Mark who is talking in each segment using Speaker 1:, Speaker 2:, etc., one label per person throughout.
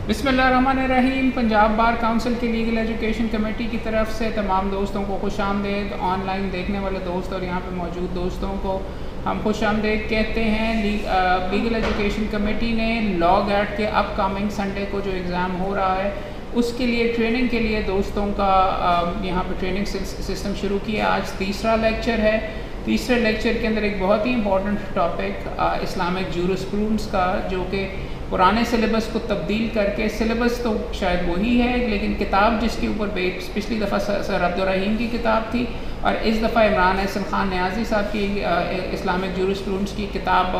Speaker 1: बिस्मिल्लाहिर्रहमानिर्रहीम। Punjab bar council की legal education committee की तरफ से तमाम दोस्तों को खुशामदीद। ऑनलाइन देखने वाले दोस्त और यहाँ पे मौजूद दोस्तों को हम खुशामदीद कहते हैं। लीगल एजुकेशन कमेटी ने लॉ गैट के अपकमिंग संडे को जो एग्ज़ाम हो रहा है उसके लिए ट्रेनिंग के लिए दोस्तों का यहाँ पे ट्रेनिंग सिस्टम शुरू किया। आज तीसरा लेक्चर है। तीसरे लेक्चर के अंदर एक बहुत ही इंपॉर्टेंट टॉपिक इस्लामिक जूरिस्प्रूडेंस का, जो कि पुराने सिलेबस को तब्दील करके, सिलेबस तो शायद वही है लेकिन किताब जिसके ऊपर पिछली दफ़ा सर अब्दुर्रहीम की किताब थी और इस दफ़ा इमरान एहसन ख़ान न्याज़ी साहब की इस्लामिक जूरिस्प्रूडेंस की किताब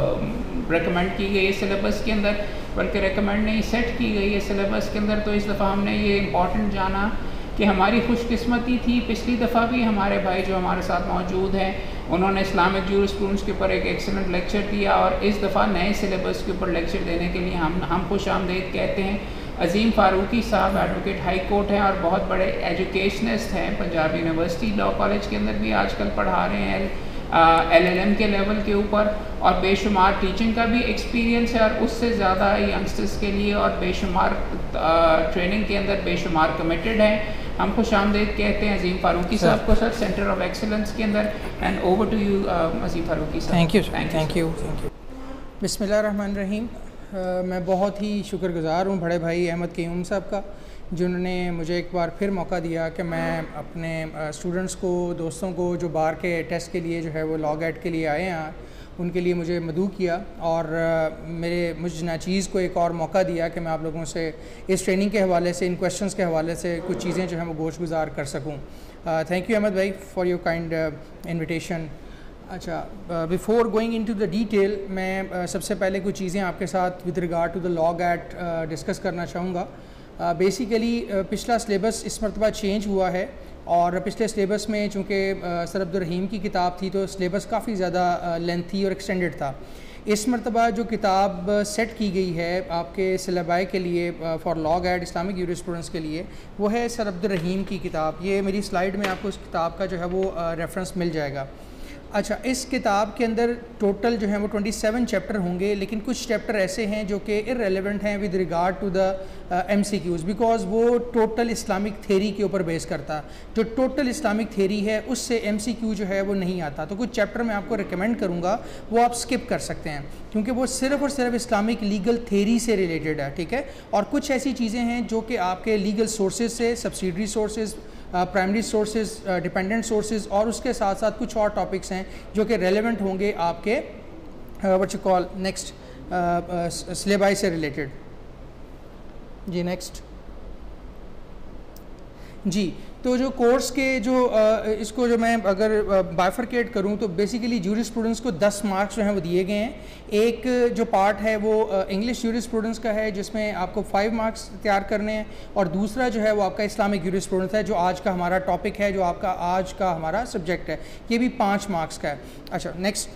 Speaker 1: रेकमेंड की गई है सिलेबस के अंदर, बल्कि रेकमेंड नहीं सेट की गई है सिलेबस के अंदर। तो इस दफ़ा हमने ये इम्पॉर्टेंट जाना कि हमारी खुशकिस्मती थी, पिछली दफ़ा भी हमारे भाई जो हमारे साथ मौजूद हैं उन्होंने इस्लामिक जूरिस्प्रूडेंस के ऊपर एक एक्सीलेंट लेक्चर दिया और इस दफ़ा नए सिलेबस के ऊपर लेक्चर देने के लिए हम खुशामदीद कहते हैं। अजीम फ़ारूकी साहब एडवोकेट हाई कोर्ट हैं और बहुत बड़े एजुकेशनिस्ट हैं। पंजाब यूनिवर्सिटी लॉ कॉलेज के अंदर भी आजकल पढ़ा रहे हैं LLM के लेवल के ऊपर, और बेशुमार टीचिंग का भी एक्सपीरियंस है और उससे ज़्यादा यंगस्टर्स के लिए और बेशुमार ट्रेनिंग के अंदर बेशुमार कमिटेड हैं। हम खुशामदीद कहते हैं अजीम फ़ारूकी साहब को सर, सेंटर ऑफ एक्सीलेंस के अंदर। And over to you Azeem Farooqui साहब।
Speaker 2: Thank you. बिस्मिल्लाहिर्रहमानिर्रहीम। मैं बहुत ही शुक्रगुज़ार हूँ बड़े भाई अहमद क़य्यूम साहब का, जिन्होंने मुझे एक बार फिर मौका दिया कि मैं अपने स्टूडेंट्स को, दोस्तों को जो बार के टेस्ट के लिए जो है वो लॉ गैट के लिए आए हैं, उनके लिए मुझे मदऊ किया और मुझ नाचीज़ को एक और मौका दिया कि मैं आप लोगों से इस ट्रेनिंग के हवाले से, इन क्वेश्चंस के हवाले से कुछ चीज़ें जो हैं वो गोश गुजार कर सकूँ। थैंक यू अहमद भाई फॉर योर काइंड इन्विटेशन। अच्छा, before going into the detail, मैं सबसे पहले कुछ चीज़ें आपके साथ with regard to the law GAT discuss करना चाहूँगा। बेसिकली पिछला सिलेबस इस मरतबा चेंज हुआ है और पिछले सिलेबस में चूँकि सर अब्दुर्रहीम की किताब थी तो सिलेबस काफ़ी ज़्यादा लेंथी और एक्सटेंडेड था। इस मरतबा जो किताब सेट की गई है आपके सिलेबाई के लिए for law GAT Islamic jurisprudence के लिए, वो है सर अब्दुर्रहीम की किताब। ये मेरी स्लाइड में आपको इस किताब का जो है वो रेफरेंस मिल जाएगा। अच्छा, इस किताब के अंदर टोटल जो है वो 27 चैप्टर होंगे, लेकिन कुछ चैप्टर ऐसे हैं जो कि इररेलेवेंट हैं with regard to the MCQs, because वो टोटल इस्लामिक थेरी के ऊपर बेस करता है। जो टोटल इस्लामिक थेरी है उससे MCQ जो है वो नहीं आता। तो कुछ चैप्टर मैं आपको रिकमेंड करूँगा वो आप स्किप कर सकते हैं, क्योंकि वो सिर्फ और सिर्फ इस्लामिक लीगल थेरी से रिलेटेड है, ठीक है। और कुछ ऐसी चीज़ें हैं जो कि आपके लीगल सोर्सेज से, subsidiary sources, primary sources, dependent sources, और उसके साथ साथ कुछ और टॉपिक्स हैं जो कि रेलेवेंट होंगे आपके what you call next syllabi से रिलेटेड। जी नेक्स्ट जी। तो जो कोर्स के जो इसको जो मैं अगर बाइफरकेट करूं तो बेसिकली जूरिस्प्रूडेंस को 10 मार्क्स जो हैं वो दिए गए हैं। एक जो पार्ट है वो इंग्लिश जूरिस्प्रूडेंस का है जिसमें आपको 5 मार्क्स तैयार करने हैं, और दूसरा जो है वो आपका इस्लामिक जूरिस्प्रूडेंस है जो आज का हमारा टॉपिक है, जो आपका आज का हमारा सब्जेक्ट है, ये भी 5 मार्क्स का है। अच्छा नेक्स्ट।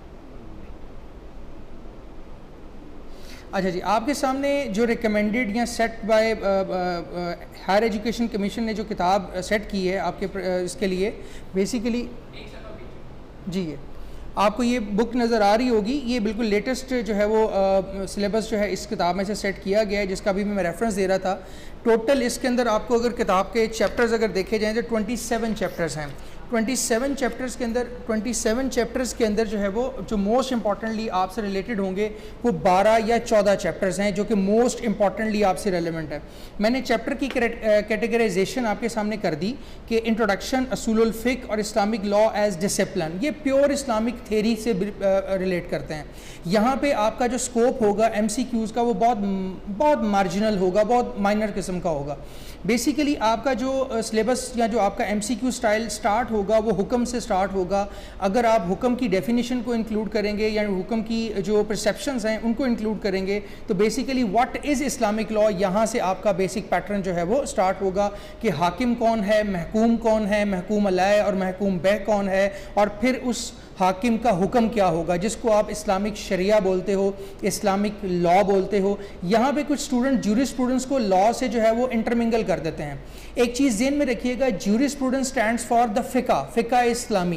Speaker 2: अच्छा जी, आपके सामने जो रिकमेंडेड या set by higher education commission ने जो किताब सेट की है आपके इसके लिए, बेसिकली जी ये आपको ये बुक नज़र आ रही होगी। ये बिल्कुल लेटेस्ट जो है वो सिलेबस जो है इस किताब में से सेट किया गया है, जिसका भी मैं रेफरेंस दे रहा था। टोटल इसके अंदर आपको अगर किताब के चैप्टर्स अगर देखे जाएँ तो 27 चैप्टर्स हैं। 27 चैप्टर्स के अंदर जो है वो जो मोस्ट इंपॉर्टेंटली आपसे रिलेटेड होंगे वो 12 या 14 चैप्टर्स हैं जो कि मोस्ट इंपॉर्टेंटली आपसे रेलेवेंट है। मैंने चैप्टर की कैटेगराइजेशन आपके सामने कर दी कि इंट्रोडक्शन, असूलुल फिक और इस्लामिक लॉ एज डिसिप्लिन, ये प्योर इस्लामिक थेरी से रिलेट करते हैं। यहाँ पे आपका जो स्कोप होगा MCQs का वो बहुत मार्जिनल होगा, बहुत माइनर किस्म का होगा। बेसिकली आपका जो सिलेबस या जो आपका MCQ स्टाइल स्टार्ट होगा वो हुक्म से स्टार्ट होगा। अगर आप हुक्म की डेफिनेशन को इंक्लूड करेंगे या हुक्म की जो परसेप्शंस हैं उनको इंक्लूड करेंगे तो basically what is Islamic law, यहाँ से आपका बेसिक पैटर्न जो है वो स्टार्ट होगा कि हाकिम कौन है, महकूम कौन है, महकूम अलैह और महकूम बह कौन है, और फिर उस हाकिम का हुक्म क्या होगा जिसको आप इस्लामिक शरिया बोलते हो, इस्लामिक लॉ बोलते हो। यहाँ पे कुछ स्टूडेंट जूरिस्प्रूडेंस को लॉ से जो है वो इंटरमिंगल कर देते हैं। एक चीज़ ज़हन में रखिएगा, जूरिस्प्रूडेंस स्टैंड्स फॉर द फ़िक़्ह इस्लामी।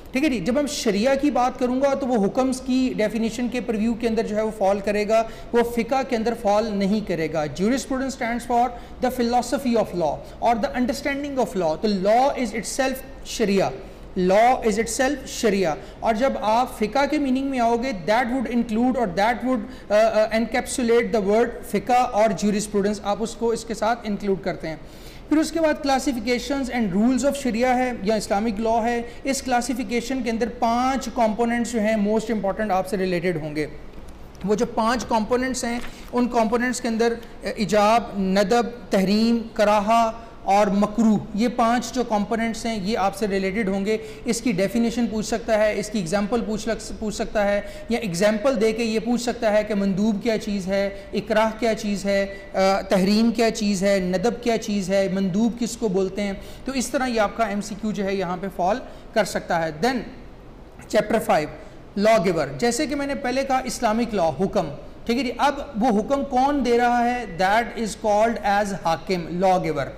Speaker 2: ठीक है जी। जब हम शरिया की बात करूंगा तो वो हुक्म्स की डेफिनेशन के प्रीव्यू के अंदर जो है वो फॉल करेगा, वो फ़िक़्ह के अंदर फॉल नहीं करेगा। Jurisprudence stands for the philosophy of law और द अंडरस्टैंडिंग ऑफ लॉ। तो लॉ इज़ इटसेल्फ शरिया, लॉ इज़ इटसेल्फ शरिया। और जब आप फ़िक़्ह के मीनिंग में आओगे, दैट वुड इंक्लूड और that would encapsulate the word फ़िक़्ह और ज्यूरिस्प्रूडेंस, आप उसको इसके साथ इंक्लूड करते हैं। फिर उसके बाद क्लासिफिकेशंस एंड रूल्स ऑफ शरिया है या इस्लामिक लॉ है। इस क्लासिफिकेशन के अंदर 5 कंपोनेंट्स जो हैं मोस्ट इंपॉर्टेंट आपसे रिलेटेड होंगे। वो जो 5 कंपोनेंट्स हैं, उन कंपोनेंट्स के अंदर इजाब, नदब, तहरीम, कराहा और मकरूह, ये 5 जो कंपोनेंट्स हैं ये आपसे रिलेटेड होंगे। इसकी डेफिनेशन पूछ सकता है, इसकी एग्जांपल पूछ सकता है, या एग्जांपल दे के ये पूछ सकता है कि मंदूब क्या चीज़ है, इकराह क्या चीज़ है, तहरीम क्या चीज़ है, नदब क्या चीज़ है, मंदूब किसको बोलते हैं। तो इस तरह ये आपका MCQ जो है यहाँ पे फॉल कर सकता है। देन चैप्टर 5 लॉ गिवर, जैसे कि मैंने पहले कहा इस्लामिक लॉ हुक्म, ठीक है जी। अब वो हुक्म कौन दे रहा है, दैट इज़ कॉल्ड एज हाकिम, लॉ गिवर।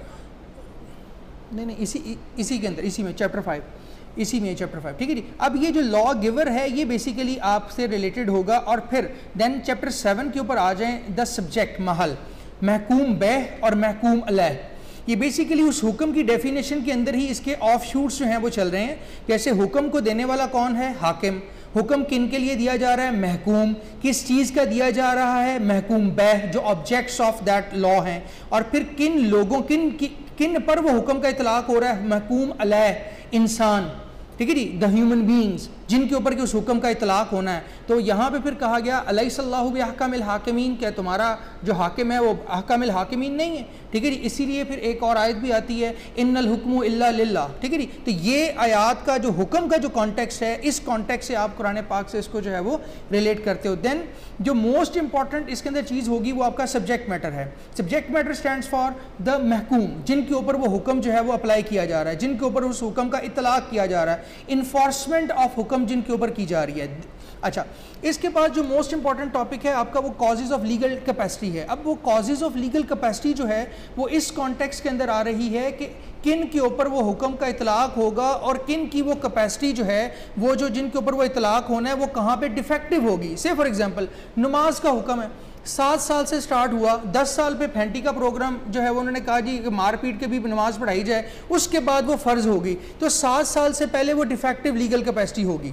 Speaker 2: नहीं, इसी के अंदर, इसी में चैप्टर 5, इसी में चैप्टर 5, ठीक है जी। अब ये जो लॉ गिवर है ये बेसिकली आपसे रिलेटेड होगा। और फिर देन चैप्टर 7 के ऊपर आ जाएं, द सब्जेक्ट महल, महकूम बेह और महकूम अलैह। ये बेसिकली उस हुक्म की डेफिनेशन के अंदर ही इसके ऑफ शूट्स जो हैं वो चल रहे हैं। जैसे हुक्म को देने वाला कौन है, हाकिम। हुक्म किन के लिए दिया जा रहा है, महकूम। किस चीज़ का दिया जा रहा है, महकूम बेह, जो ऑब्जेक्ट्स ऑफ दैट लॉ हैं। और फिर किन लोगों किन पर वो हुक्म का इतलाक हो रहा है, महकूम अलैह, इंसान, ठीक है जी, द ह्यूमन बींग्स, जिनके ऊपर कि उस हुक्म का इतलाक होना है। तो यहाँ पे फिर कहा गया अलैहिस्सल्लाहु बिअहकामिल हाकिमीन, क्या तुम्हारा जो हाकिम है वो अहकामिल हाकिमीन नहीं है, ठीक है जी। इसीलिए फिर एक और आयत भी आती है, इन्नल हुक्मु इल्ला लिल्लाह, ठीक है जी। तो ये आयात का जो हुक्म का जो कॉन्टेक्स्ट है, इस कॉन्टेक्स्ट से आप कुरान पाक से इसको जो है वो रिलेट करते हो। देन जो मोस्ट इंपॉर्टेंट इसके अंदर चीज़ होगी वो आपका सब्जेक्ट मैटर है। Subject matter stands for the महकूम, जिनके ऊपर वो हुक्म जो है वो अप्लाई किया जा रहा है, जिनके ऊपर उस हुक्म का इतलाक किया जा रहा है, इन्फोर्समेंट ऑफ हुक्म जिनके ऊपर की जा रही है। अच्छा, इसके बाद जो मोस्ट इंपॉर्टेंट टॉपिक है आपका वो कॉजेज ऑफ लीगल कैपेसिटी है। अब वो कॉजेज ऑफ लीगल कैपेसिटी जो है वो इस कॉन्टेक्स्ट के अंदर आ रही है कि किन के ऊपर वो हुक्म का इतलाक होगा और किन की वो कैपेसिटी जो है वो जो जिनके ऊपर वो इतलाक होना है वो कहाँ पे डिफेक्टिव होगी। से फॉर एग्जांपल नमाज का हुक्म है, 7 साल से स्टार्ट हुआ, 10 साल पे फेंटी का प्रोग्राम जो है वो उन्होंने कहा जी मारपीट के भी नमाज पढ़ाई जाए, उसके बाद वो फ़र्ज़ होगी। तो 7 साल से पहले वो डिफेक्टिव लीगल कैपेसिटी होगी।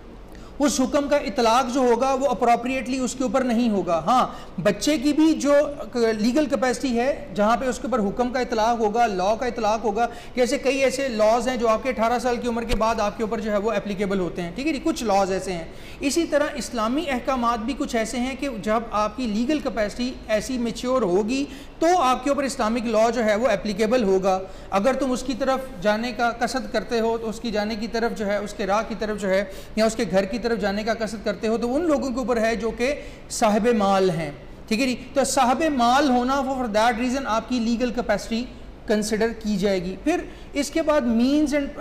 Speaker 2: उस हुक्म का इतलाक जो होगा वो अप्रोप्रिएटली उसके ऊपर नहीं होगा। हाँ, बच्चे की भी जो लीगल कैपेसिटी है जहाँ पे उसके ऊपर हुक्म का इतलाक होगा, लॉ का इतलाक होगा। जैसे कई ऐसे लॉज हैं जो आपके 18 साल की उम्र के बाद आपके ऊपर जो है वो एप्लीकेबल होते हैं, ठीक है जी, कुछ लॉज ऐसे हैं। इसी तरह इस्लामी अहकामात भी कुछ ऐसे हैं कि जब आपकी लीगल कैपेसिटी ऐसी मेच्योर होगी तो आपके ऊपर इस्लामिक लॉ जो है वो एप्लीकेबल होगा। अगर तुम उसकी तरफ जाने का कसद करते हो तो उसकी जाने की तरफ जो है, उसके राह की तरफ जो है या उसके घर की तरफ जाने का कसद करते हो तो उन लोगों के ऊपर है जो कि साहिब माल हैं, ठीक है जी। तो साहिब माल होना फॉर दैट रीज़न आपकी लीगल कैपेसिटी कंसिडर की जाएगी। फिर इसके बाद मींस एंड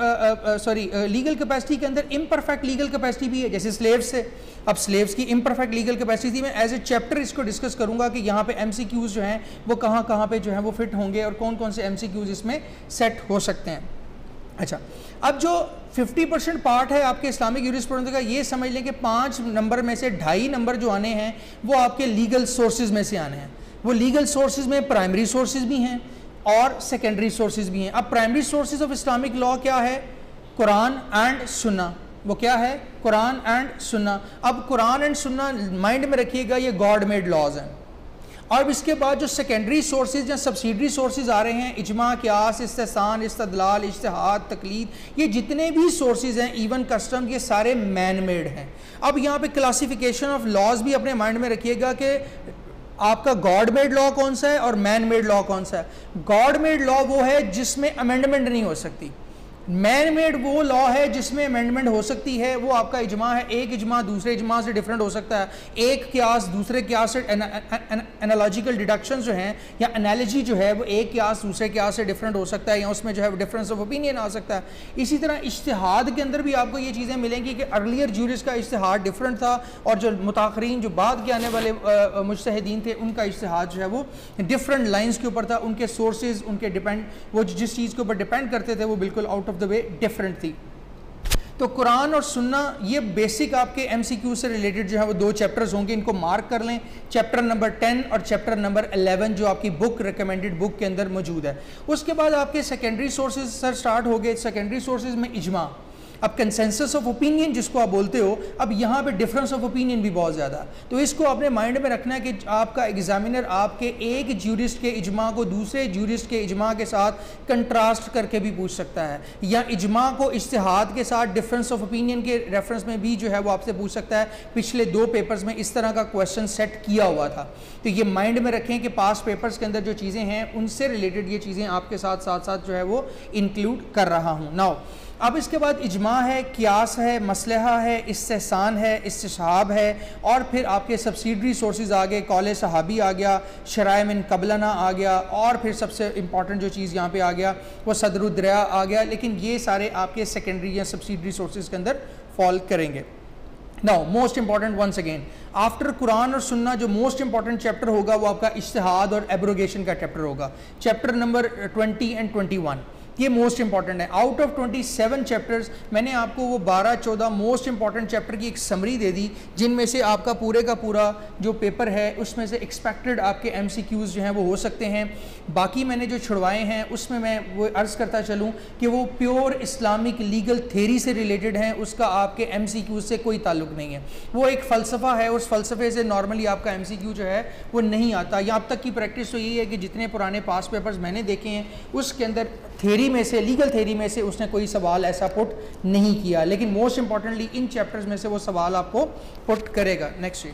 Speaker 2: लीगल कैपेसिटी के अंदर इम्परफेक्ट लीगल कैपेसिटी भी है, जैसे स्लेव्स से। अब स्लेव्स की इम्परफेक्ट लीगल कैपेसिटी थी, मैं एज ए चैप्टर इसको डिस्कस करूंगा कि यहाँ पे MCQs जो हैं वो कहाँ पे जो है वो फिट होंगे और कौन कौन से MCQs इसमें सेट हो सकते हैं। अच्छा, अब जो 50% पार्ट है आपके इस्लामिक यूरिस्प्रूडेंस का, ये समझ लें कि 5 नंबर में से 2.5 नंबर जो आने हैं वो आपके लीगल सोर्सेज में से आने हैं। वो लीगल सोर्सेज में प्राइमरी सोर्सेज भी हैं और सेकेंडरी सोर्सेज भी हैं। अब primary sources of Islamic law क्या है, कुरान एंड सुन्ना। वो क्या है, कुरान एंड सुन्ना। अब कुरान एंड सुन्ना माइंड में रखिएगा, ये गॉड मेड लॉज हैं। और इसके बाद जो सेकेंडरी सोर्सेज या सब्सिडरी सोर्सेज आ रहे हैं, इजमा, क़ियास, इस्तिहसान, इस्तदलाल, इज्तिहाद, तकलीद, ये जितने भी सोर्सेज हैं, इवन कस्टम, ये सारे मैन मेड हैं। अब यहाँ पे क्लासिफिकेशन ऑफ लॉज भी अपने माइंड में रखिएगा कि आपका गॉड मेड लॉ कौन सा है और मैन मेड लॉ कौन सा है। गॉड मेड लॉ वो है जिसमें अमेंडमेंट नहीं हो सकती। मैन मेड वो लॉ है जिसमें अमेंडमेंट हो सकती है। वो आपका इजमा है, एक इजमा दूसरे इजमा से डिफरेंट हो सकता है, एक क्यास दूसरे क्यास से, एनालॉजिकल डिडक्शन जो हैं या एनालॉजी जो है वो एक क्यास दूसरे क्यास से डिफरेंट हो सकता है, या उसमें जो है डिफरेंस ऑफ ओपिनियन आ सकता है। इसी तरह इज्तिहाद के अंदर भी आपको ये चीज़ें मिलेंगी कि अर्लियर ज्यूरिस्ट का इज्तिहाद डिफरेंट था और जो मुताखरीन जो बाद के आने वाले मुज्तहिदीन थे उनका इज्तिहाद जो है वो डिफरेंट लाइन्स के ऊपर था। उनके सोर्सेज, उनके डिपेंड, वो जिस चीज़ के ऊपर डिपेंड करते थे वो बिल्कुल out of the way different थी। तो कुरान और सुन्ना ये बेसिक आपके MCQ से रिलेटेड जो है वो 2 चैप्टर्स होंगे, इनको मार्क कर लें। चैप्टर नंबर 10 और चैप्टर नंबर 11 जो आपकी बुक रिकमेंडेड बुक के अंदर मौजूद है। उसके बाद आपके सेकेंडरी सोर्सेज सर स्टार्ट हो गए। सेकेंडरी सोर्सेज में इजमा, अब कंसेंसस ऑफ ओपिनियन जिसको आप बोलते हो, अब यहाँ पे डिफरेंस ऑफ ओपिनियन भी बहुत ज़्यादा, तो इसको अपने माइंड में रखना है कि आपका एग्जामिनर आपके एक ज्यूरिस्ट के इजमा को दूसरे ज्यूरिस्ट के इजमा के साथ कंट्रास्ट करके भी पूछ सकता है, या इजमा को इज्तिहाद के साथ डिफरेंस ऑफ ओपिनियन के रेफरेंस में भी जो है वो आपसे पूछ सकता है। पिछले 2 पेपर्स में इस तरह का क्वेश्चन सेट किया हुआ था, तो ये माइंड में रखें कि पास्ट पेपर्स के अंदर जो चीज़ें हैं उनसे रिलेटेड ये चीज़ें आपके साथ साथ जो है वो इंक्लूड कर रहा हूँ। नाउ अब इसके बाद इजमा है, कियास है, मसलहा है, इस्तेहसान है, इस्तिशाब है, और फिर आपके सब्सिडरी सोर्सेज आ गए, कौले सहाबी आ गया, शराय मिन कबलना आ गया, और फिर सबसे इंपॉर्टेंट जो चीज़ यहाँ पे आ गया वो सदरुद्दरिया आ गया। लेकिन ये सारे आपके सेकेंडरी या सब्सिडरी सोर्सेज के अंदर फॉल करेंगे। Now most important once again, after Quran और सुन्ना जो मोस्ट इंपॉर्टेंट चैप्टर होगा वो आपका इज्तिहाद और एब्रोगेशन का चैप्टर होगा, चैप्टर नंबर 20 एंड 21। ये मोस्ट इंपॉर्टेंट है। आउट ऑफ 27 चैप्टर्स मैंने आपको वो 12-14 मोस्ट इंपॉर्टेंट चैप्टर की एक समरी दे दी, जिनमें से आपका पूरे का पूरा जो पेपर है उसमें से एक्सपेक्टेड आपके MCQs जो हैं वो हो सकते हैं। बाकी मैंने जो छुड़वाए हैं उसमें मैं वो अर्ज़ करता चलूँ कि वो प्योर इस्लामिक लीगल थेरी से रिलेटेड हैं, उसका आपके MCQs से कोई ताल्लुक़ नहीं है। वो एक फ़लसफ़ा है, उस फ़लसफ़े से नॉर्मली आपका MCQ जो है वो नहीं आता। या अब तक की प्रैक्टिस तो यही है कि जितने पुराने पास पेपर्स मैंने देखे हैं उसके अंदर थेरी में से, लीगल थेरी में से उसने कोई सवाल ऐसा पुट नहीं किया, लेकिन मोस्ट इंपॉर्टेंटली इन चैप्टर्स में से वो सवाल आपको पुट करेगा। नेक्स्ट।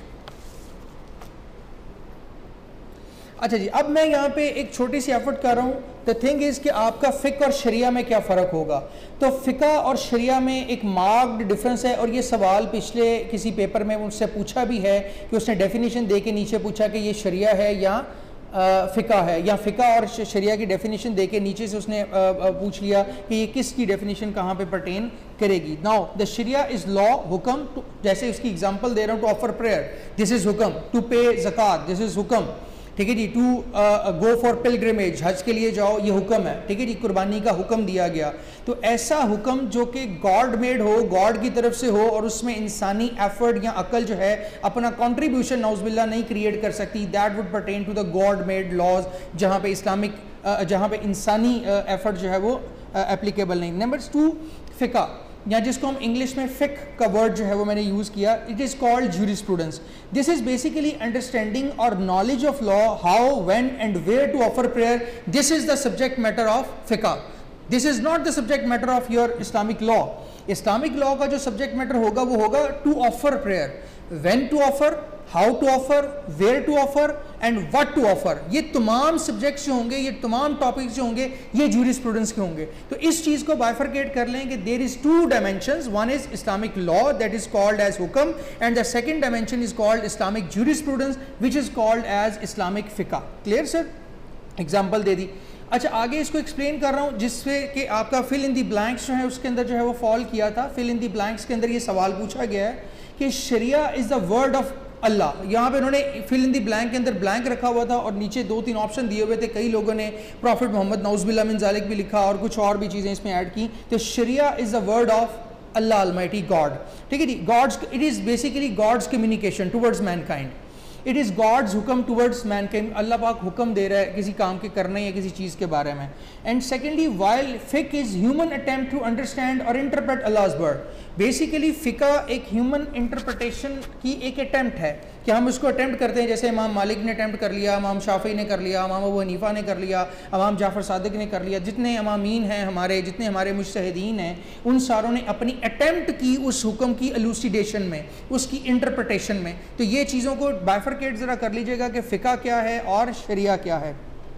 Speaker 2: अच्छा जी, अब मैं यहाँ पे एक छोटी सी एफर्ट कर रहा हूँ। द थिंग इज़ कि आपका फ़िक़्ह और शरिया में क्या फ़र्क होगा। तो फ़िक़्ह और शरिया में एक मार्क्ड डिफरेंस है, और ये सवाल पिछले किसी पेपर में मुझसे पूछा भी है कि उसने डेफिनेशन दे के नीचे पूछा कि ये शरिया है या फ़िक़्ह है, या फ़िक़्ह और शरिया की डेफिनेशन दे के नीचे से उसने पूछ लिया कि ये किसकी डेफिनेशन कहाँ पे पर्टेन करेगी। नाउ द शरिया इज़ लॉ, हुक्म, जैसे उसकी एग्जांपल दे रहा हूँ, to offer prayer this is हुक्म, टू पे ज़कात दिस इज़ हुक्म, ठीक है जी, टू गो फॉर पिलग्रिमेज, हज के लिए जाओ, ये हुक्म है, ठीक है जी, कुर्बानी का हुक्म दिया गया। तो ऐसा हुक्म जो कि गॉड मेड हो, गॉड की तरफ से हो, और उसमें इंसानी एफर्ट या अकल जो है अपना कंट्रीब्यूशन नाउज़ुबिल्लाह नहीं क्रिएट कर सकती, that would pertain to the God made laws, जहाँ पे इस्लामिक जहाँ पे इंसानी एफर्ट जो है वो एप्लीकेबल नहीं। नंबर 2 फ़िक़्ह, या जिसको हम इंग्लिश में फ़िक़्ह का वर्ड जो है वो मैंने यूज़ किया, it is called jurisprudence. This is basically understanding और knowledge of law, how, when and where to offer prayer. This is the subject matter of फ़िक़्ह, this is not the subject matter of your Islamic law. Islamic law का जो subject matter होगा वो होगा to offer prayer, when to offer, how to offer, where to offer and what to offer. ये तमाम subjects जो होंगे, ये तमाम टॉपिक्स जो होंगे, ये ज्यूरिस्प्रूडेंस के होंगे। तो इस चीज़ को बाइफरकेट कर लें कि there is 2 dimensions, one is Islamic law that is called as हुक्म, and the second dimension is called Islamic jurisprudence which is called as Islamic फ़िक़्ह। Clear sir? एग्जाम्पल दे दी। अच्छा, आगे इसको एक्सप्लेन कर रहा हूँ जिससे कि आपका फिल इन दी ब्लैंक्स जो है उसके अंदर जो है वो फॉल किया था। फिल इन दी ब्लैंक्स के अंदर ये सवाल पूछा गया है कि शरिया is the word of Allah. यहाँ पे उन्होंने फिल इन दी ब्लैंक के अंदर ब्लैंक रखा हुआ था और नीचे 2-3 ऑप्शन दिए हुए थे। कई लोगों ने प्रॉफिट मोहम्मद नौज़ुबिल्लाह मिन ज़ालिक भी लिखा और कुछ और भी चीज़ें इसमें ऐड की। तो शरिया is the word of Allah almighty God, ठीक है जी। God's, it is basically God's communication towards mankind, it is God's हुक्म टुवर्ड्स मैनकाइंड। अल्लाह पाक हुक्म दे रहा है किसी काम के करने या किसी चीज़ के बारे में। एंड सेकेंडली, वाइल फ़िक़्ह is human attempt to understand और इंटरप्रेट अल्लाह's वर्ड। बेसिकली फ़िक़्ह एक ह्यूमन इंटरप्रिटेशन की एक अटैम्प्ट है कि हम उसको अटैम्प्ट करते हैं। जैसे इमाम मालिक ने अटैम्प्ट कर लिया, इमाम शाफ़ी ने कर लिया, इमाम अबू हनीफ़ा ने कर लिया, इमाम जाफ़र सादिक ने कर लिया, जितने इमामीन हैं हमारे, जितने हमारे मुज्तहिदीन हैं, उन सारों ने अपनी अटैम्प्ट की उस हुक्म की एलुसिडेशन में, उसकी इंटरप्रिटेशन में। तो ये चीज़ों को बाइफरकेट ज़रा कर लीजिएगा कि फ़िक़्ह क्या है और शरिया क्या है।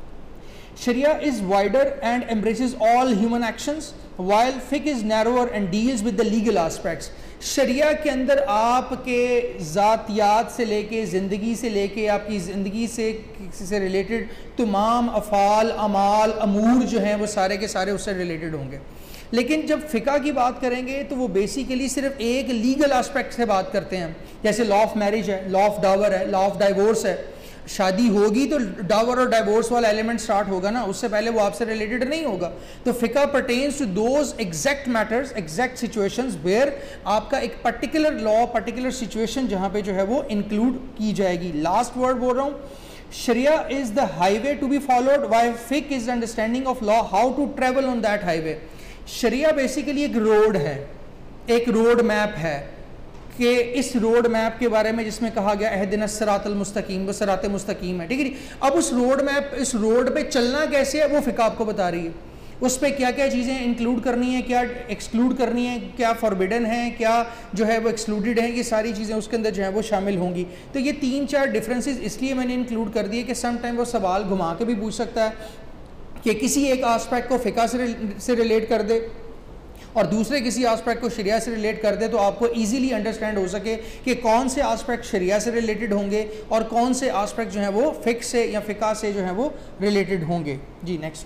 Speaker 2: शरिया is wider and embraces all human actions, while fiqh is narrower and deals with the legal aspects। शरिया के अंदर आपके ज़ातियात से लेके, ज़िंदगी से लेके, आपकी ज़िंदगी से रिलेटेड तमाम अफ़ाल, अमाल, अमूर जो हैं वो सारे के सारे उससे रिलेटेड होंगे। लेकिन जब फ़िक़्ह की बात करेंगे तो वो बेसिकली सिर्फ एक लीगल एस्पेक्ट से बात करते हैं। जैसे लॉ ऑफ मैरिज है, लॉ ऑफ डावर है, लॉ ऑफ डाइवोर्स है। शादी होगी तो डावर और डाइवोर्स वाला एलिमेंट स्टार्ट होगा ना, उससे पहले वो आपसे रिलेटेड नहीं होगा। तो फिका pertains to those exact matters, exact situations where आपका एक पर्टिकुलर लॉ, पर्टिकुलर सिचुएशन जहां पे जो है वो इंक्लूड की जाएगी। लास्ट वर्ड बोल रहा हूं, शरिया is the highway to be followed, while फिक is understanding of law how to travel on that highway. शरिया बेसिकली एक रोड है, एक रोड मैप है कि इस रोड मैप के बारे में जिसमें कहा गया अहदिना सिरातल मुस्तकीम, वो सिरात मुस्तकीम है, ठीक है जी। अब उस रोड मैप, इस रोड पे चलना कैसे है वो फिका आपको बता रही है। उस पर क्या क्या चीज़ें इंक्लूड करनी है, क्या एक्सक्लूड करनी है, क्या फॉरबिडन है, क्या जो है वो एक्सक्लूडेड है, ये सारी चीज़ें उसके अंदर जो है वो शामिल होंगी। तो ये 3-4 डिफरेंसेस इसलिए मैंने इंक्लूड कर दिए कि सम टाइम वो सवाल घुमा के भी पूछ सकता है कि किसी एक आस्पेक्ट को फ़िका से रिलेट कर दे और दूसरे किसी आस्पेक्ट को शरिया से रिलेट कर दे, तो आपको इजीली अंडरस्टैंड हो सके कि कौन से आस्पेक्ट शरिया से रिलेटेड होंगे और कौन से आस्पेक्ट जो है वो फ़िक से या फ़िका से जो है वो रिलेटेड होंगे। जी नेक्स्ट।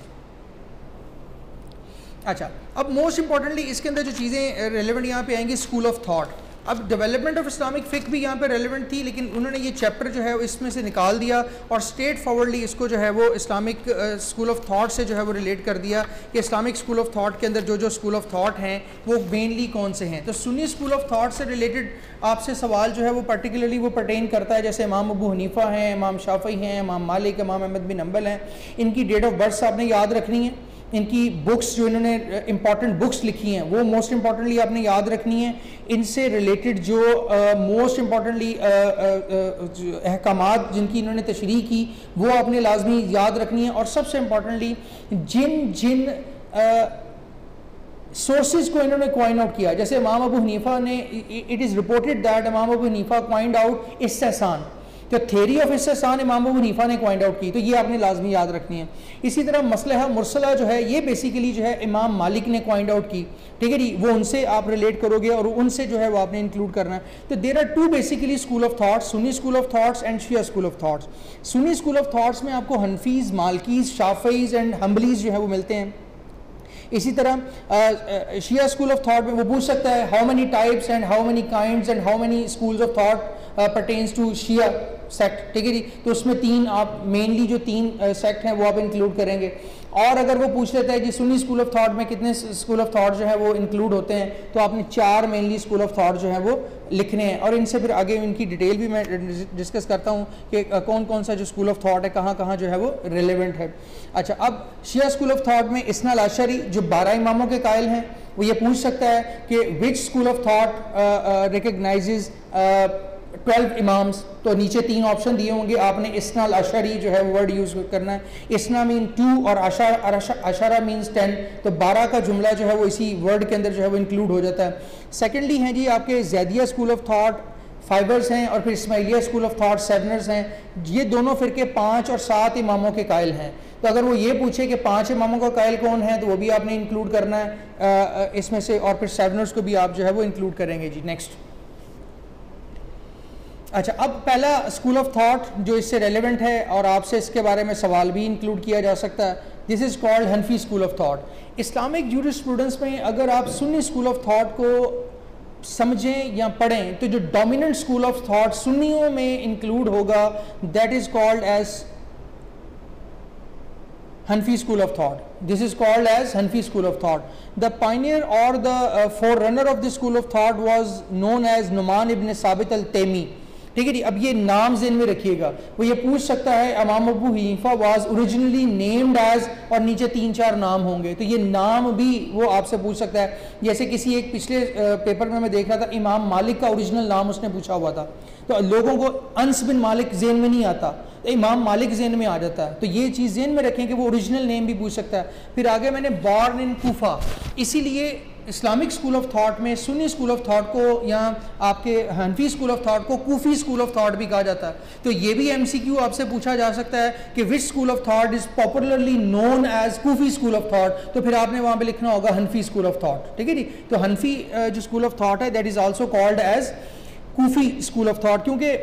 Speaker 2: अच्छा, अब मोस्ट इंपॉर्टेंटली इसके अंदर जो चीज़ें रेलेवेंट यहाँ पे आएंगी, स्कूल ऑफ थॉट। अब डेवलपमेंट ऑफ इस्लामिक फ़िक भी यहाँ पे रेलेवेंट थी, लेकिन उन्होंने ये चैप्टर जो है इसमें से निकाल दिया और स्ट्रेट फॉरवर्डली इसको जो है वो इस्लामिक स्कूल ऑफ थॉट से जो है वो रिलेट कर दिया कि इस्लामिक स्कूल ऑफ थॉट के अंदर जो जो स्कूल ऑफ थॉट हैं वो मेनली कौन से हैं। तो सुन्नी स्कूल ऑफ थॉट से रिलेटेड आपसे सवाल जो है वो पर्टिकुलरली वो पर्टेन करता है, जैसे इमाम अबू हनीफ़ा हैं, इमाम शाफ़ी हैं, इमाम मालिक, इमाम अहमद बिन हंबल हैं। इनकी डेट ऑफ बर्थ आपने याद रखनी है, इनकी बुक्स जो इन्होंने इंपॉर्टेंट बुक्स लिखी हैं वो मोस्ट इंपॉर्टेंटली आपने याद रखनी है। इनसे रिलेटेड जो मोस्ट इंपॉर्टेंटली अहकामात जिनकी इन्होंने तशरीह की वो आपने लाजमी याद रखनी है। और सबसे इंपॉर्टेंटली जिन जिन सोर्सेज को इन्होंने क्वाइन आउट किया, जैसे इमाम अबू हनीफा ने, it is reported that Imam Abu Hanifa coined out इस्तेहसान, तो थ्योरी ऑफ इस्तेहसान इमाम अबू हनीफा ने क्वाइंड आउट की, तो ये आपने लाजमी याद रखनी है। इसी तरह मसलह मुरसला जो है ये बेसिकली जो है इमाम मालिक ने क्वाइंड आउट की, ठीक है जी, वो उनसे आप रिलेट करोगे और उनसे जो है वो आपने इंक्लूड करना है। तो there are two basically school of thoughts, Sunni school of thoughts and Shia school of thoughts. Sunni school of thoughts में आपको हनफीज, मालकीज, शाफीज एंड हम्बलीज जो है वो मिलते हैं। इसी तरह शिया स्कूल ऑफ थॉट में वो पूछ सकता है how many types and how many kinds and how many schools of thought pertains to Shia sect, ठीक है जी। तो उसमें 3 आप मेनली जो 3 सेक्ट हैं वो आप इंक्लूड करेंगे। और अगर वो पूछ लेता है कि सुन्नी स्कूल ऑफ थॉट में कितने स्कूल ऑफ थॉट जो है वो इंक्लूड होते हैं, तो आपने 4 मेनली स्कूल ऑफ थॉट जो है वो लिखने हैं। और इनसे फिर आगे इनकी डिटेल भी मैं डिस्कस करता हूँ कि कौन कौन सा जो स्कूल ऑफ थॉट है कहाँ कहाँ जो है वो रिलेवेंट है। अच्छा, अब शिया स्कूल ऑफ थॉट में इस्ना अल-अशअरी जो 12 इमामों के कायल हैं वो ये पूछ सकता है कि which school of thought recognizes 12 imams. तो नीचे 3 ऑप्शन दिए होंगे, आपने इस्ना अल-अशअरी जो है वर्ड यूज़ करना है। इस्ना मीन 2 और अशरा मीन्स 10, तो 12 का जुमला जो है वो इसी वर्ड के अंदर जो है वो इंक्लूड हो जाता है। सेकेंडली हैं जी आपके Zaidiya school of thought, fivers हैं, और फिर Ismailia school of thought, seveners हैं। ये दोनों फिरके 5 और 7 इमामों के कायल हैं। तो अगर वो ये पूछे कि 5 इमामों का कायल कौन है तो वो भी आपने इंक्लूड करना है इसमें से, और फिर सेवनर्स को भी आप जो है वो इंक्लूड करेंगे जी। नेक्स्ट। अच्छा, अब पहला स्कूल ऑफ थॉट जो इससे रेलेवेंट है और आपसे इसके बारे में सवाल भी इंक्लूड किया जा सकता है, this is called Hanafi school of thought. Islamic jurisprudence में अगर आप सुन्नी स्कूल ऑफ थॉट को समझें या पढ़ें तो जो डोमिनेंट स्कूल ऑफ थॉट सुन्नियों में इंक्लूड होगा that is called as Hanfi school of thought. This is called as Hanfi school of thought. The pioneer or the forerunner of this school of thought was known as Numan ibn Sabit al-Taymi. ठीक है जी। अब ये नाम ज़हन में रखिएगा, वो ये पूछ सकता है Imam Abu Hanifa was originally named as, और नीचे 3-4 नाम होंगे, तो ये नाम भी वो आपसे पूछ सकता है। जैसे किसी एक पिछले पेपर में मैं देख रहा था, इमाम मालिक का ओरिजिनल नाम उसने पूछा हुआ था, तो लोगों को अंस बिन मालिक ज़हन में नहीं आता, तो इमाम मालिक ज़हन में आ जाता है। तो ये चीज़ ज़हन में रखें कि वो ओरिजिनल नेम भी पूछ सकता है। फिर आगे मैंने बॉर्न इन कूफा, इसीलिए इस्लामिक स्कूल ऑफ थॉट में सुन्नी स्कूल ऑफ थॉट को या आपके हनफी स्कूल ऑफ थॉट को कूफी स्कूल ऑफ थॉट भी कहा जाता है। तो ये भी एमसीक्यू आपसे पूछा जा सकता है कि which school of thought is popularly known as Kufi school of thought, तो फिर आपने वहाँ पे लिखना होगा हनफी स्कूल ऑफ थॉट, ठीक है जी। तो हनफी जो स्कूल ऑफ थॉट है that is also called as Kufi school of thought, क्योंकि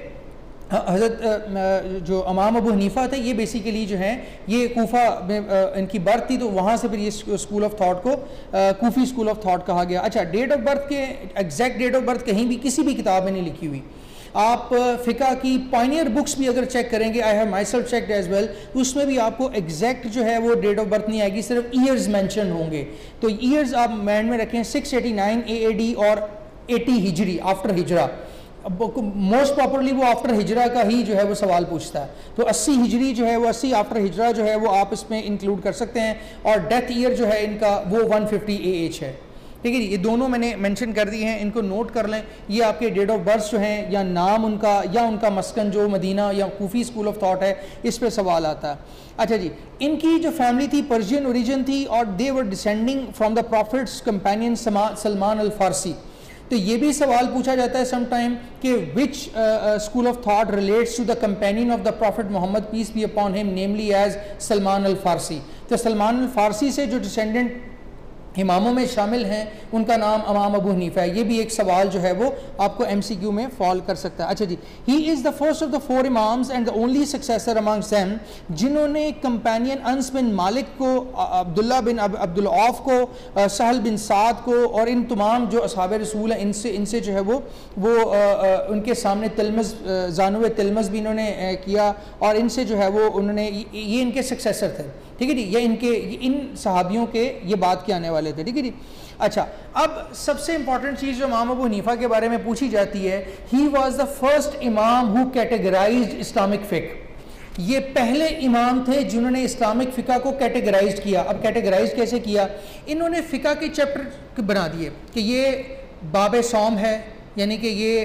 Speaker 2: हज़रत जो इमाम अबू हनीफा थे ये बेसिकली जो है ये कूफा में इनकी बर्थ थी, तो वहाँ से फिर ये स्कूल ऑफ थॉट को कूफी स्कूल ऑफ थॉट कहा गया। अच्छा, डेट ऑफ बर्थ के एग्जैक्ट डेट ऑफ बर्थ कहीं भी किसी भी किताब में नहीं लिखी हुई, आप फ़िक़ा की पायनियर बुक्स भी अगर चेक करेंगे, I have myself checked as well, उसमें भी आपको एग्जैक्ट जो है वो डेट ऑफ बर्थ नहीं आएगी, सिर्फ ईयर्स मेंशन होंगे। तो ईयर्स आप माइंड में रखें, 689 AAD और 80 हिजरी, आफ्टर हिजरा। मोस्ट प्रॉपरली वो आफ्टर हिजरा का ही जो है वो सवाल पूछता है, तो 80 हिजरी जो है वो 80 आफ्टर हिजरा जो है वो आप इसमें इंक्लूड कर सकते हैं। और डेथ ईयर जो है इनका वो 150 AH है, ठीक है जी। ये दोनों मैंने मेंशन कर दिए हैं, इनको नोट कर लें। ये आपके डेट ऑफ बर्थ जो हैं या नाम उनका या उनका मस्कन जो मदीना या कूफी स्कूल ऑफ थॉट है, इस पे सवाल आता है। अच्छा जी, इनकी जो फैमिली थी पर्शियन ओरिजिन थी और they were descending from the prophet's companion Salman al Farsi. तो ये भी सवाल पूछा जाता है समटाइम कि which school of thought relates to the companion of the prophet Mohammad peace be upon him, namely as Salman al Farsi. तो Salman al फारसी से जो डिसेंडेंट इमामों में शामिल हैं उनका नाम इमाम अबू हनीफा है। ये भी एक सवाल जो है वो आपको MCQ में फॉल कर सकता है। अच्छा जी, he is the first of the 4 imams and the only successor amongst them जिन्होंने कंपेनियन अनस बिन मालिक को, अब्दुल्ला बिन अब्दुल औफ को, सहल बिन साद को और इन तमाम जो असहाब रसूल हैं इनसे जो है वो उनके सामने तिलमस, जानवे तिलमस भी इन्होंने किया और इनसे जो है वो उन्होंने ये इनके सक्सेसर थे, ठीक है जी। ये इन सहाबियों के ये बात के आने वाले थे, ठीक है जी। अच्छा, अब सबसे इंपॉर्टेंट चीज़ जो इमाम अबू हनीफा के बारे में पूछी जाती है, he was the first imam who categorized Islamic फ़िक़्ह। ये पहले इमाम थे जिन्होंने इस्लामिक फ़िक़्ह को कैटेगराइज किया। अब कैटेगराइज कैसे किया? इन्होंने फ़िक़्ह के चैप्टर बना दिए कि ये बाब सौम है, यानी कि ये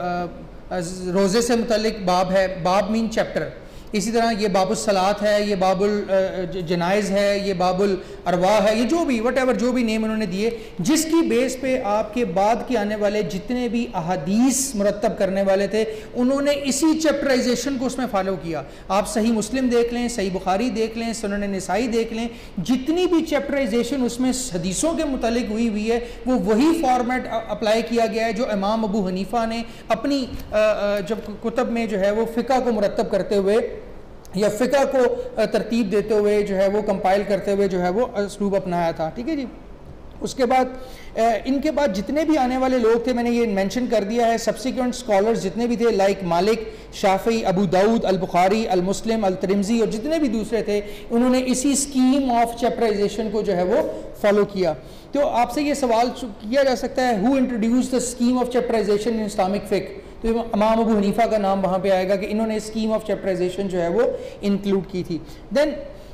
Speaker 2: रोज़े से मुतल्लिक बाब है, बाब मीन चैप्टर। इसी तरह ये बाबुल सलात है, ये बाबुल जनाइज़ है, ये बाबुल अरवा है, ये जो भी वट एवर जो भी नेम उन्होंने दिए, जिसकी बेस पे आपके बाद के आने वाले जितने भी अहादीस मुरत्तब करने वाले थे उन्होंने इसी चैप्टराइजेशन को उसमें फॉलो किया। आप सही मुस्लिम देख लें, सही बुखारी देख लें, सुनन निसाई देख लें, जितनी भी चैप्टराइजेशन उसमें हदीसों के मुतालिक हुई है वो वही फॉर्मेट अप्लाई किया गया है जो इमाम अबू हनीफा ने अपनी जब कुतब में जो है वो फ़िक़्ह को मुरत्तब करते हुए या फ़िक़्ह को तरतीब देते हुए जो है वो कंपाइल करते हुए जो है वो उसलूब अपनाया था, ठीक है जी। उसके बाद इनके बाद जितने भी आने वाले लोग थे मैंने ये मेंशन कर दिया है, सब्सिक्वेंट स्कॉलर्स जितने भी थे like Malik, Shafi, Abu Dawood, al Bukhari, al Muslim, al Tirmizi और जितने भी दूसरे थे उन्होंने इसी स्कीम ऑफ चैप्टराइजेशन को जो है वो फॉलो किया। तो आपसे ये सवाल किया जा सकता है, who introduced the scheme of chapterization in Islamic फ़िक़्ह? तो इमाम अबू हनीफा का नाम वहाँ पे आएगा कि इन्होंने स्कीम ऑफ चैप्टराइजेशन जो है वो इंक्लूड की थी। देन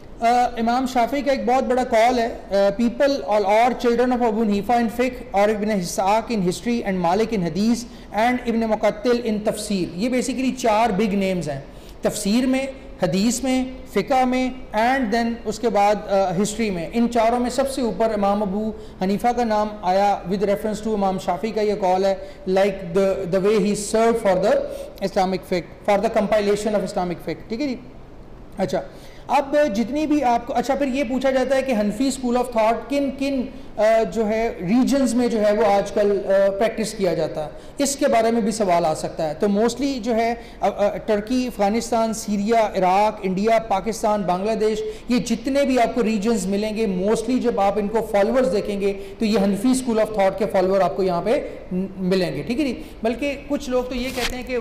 Speaker 2: इमाम शाफी का एक बहुत बड़ा कॉल है, पीपल और children of Abu Hanifa in फ़िक़्ह और इब्न हिसाक इन हिस्ट्री एंड मालिक इन हदीस एंड इब्न मुक़त्तिल इन तफसीर। ये बेसिकली 4 बिग नेम्स हैं, तफसीर में, हदीस में, फ़िक़्ह में एंड देन उसके बाद हिस्ट्री में। इन चारों में सबसे ऊपर इमाम अबू हनीफा का नाम आया विद रेफरेंस टू इमाम शाफी का ये कॉल है, like the way he serve for the Islamic फ़िक़्ह, for the compilation of Islamic फ़िक़्ह, ठीक है जी। अच्छा, अब जितनी भी आपको, अच्छा फिर ये पूछा जाता है कि हनफी स्कूल ऑफ थॉट किन किन जो है रीजन्स में जो है वो आजकल प्रैक्टिस किया जाता है, इसके बारे में भी सवाल आ सकता है। तो मोस्टली जो है Turkey, Afghanistan, Syria, Iraq, India, Pakistan, Bangladesh, ये जितने भी आपको रीजन्स मिलेंगे मोस्टली जब आप इनको फॉलोअर्स देखेंगे तो ये हनफी स्कूल ऑफ थॉट के फॉलोअर आपको यहाँ पे मिलेंगे, ठीक है जी। बल्कि कुछ लोग तो ये कहते हैं कि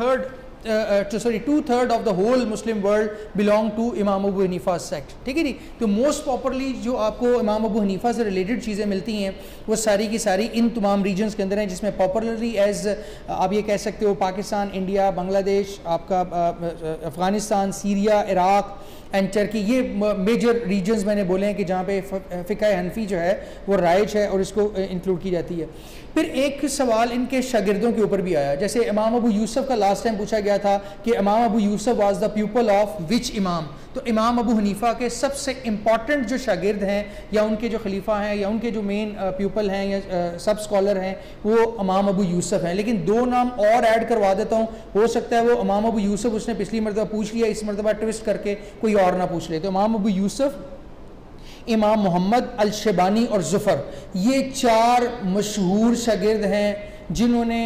Speaker 2: 2/3 of the whole Muslim world belong to Imam Abu Hanifa sect, ठीक है जी। तो मोस्ट पॉपुलरली जो आपको इमाम अबू हनीफा से रिलेटेड चीज़ें मिलती हैं वो सारी की सारी इन तमाम रीजन्स के अंदर हैं, जिसमें पॉपुलरली एज आप ये कह सकते हो पाकिस्तान, इंडिया, बांग्लादेश, आपका Afghanistan, Syria, Iraq and Turkey, ये मेजर रीजन्स मैंने बोले हैं कि जहाँ पे फ़िक़्ह हनफी जो है वो राइज है और इसको इंक्लूड की जाती है। फिर एक सवाल इनके शागिर्दों के ऊपर भी आया, जैसे इमाम अबू यूसुफ का लास्ट टाइम पूछा गया था कि Imam Abu Yusuf was the pupil of which imam. तो इमाम अबू हनीफा के सबसे इम्पॉर्टेंट जो शागिर्द हैं या उनके जो खलीफा हैं या उनके जो मेन प्यूपल हैं या सब स्कॉलर हैं वो इमाम अबू यूसुफ हैं। लेकिन 2 नाम और ऐड करवा देता हूँ, हो सकता है वो इमाम अबू यूसुफ उसने पिछली मरतबा पूछ लिया, इस मरतबा ट्विस्ट करके कोई और ना पूछ ले। तो इमाम अबू यूसुफ, इमाम मोहम्मद अल शेबानी और ज़ुफ़र, ये 4 मशहूर शागिर्द हैं जिन्होंने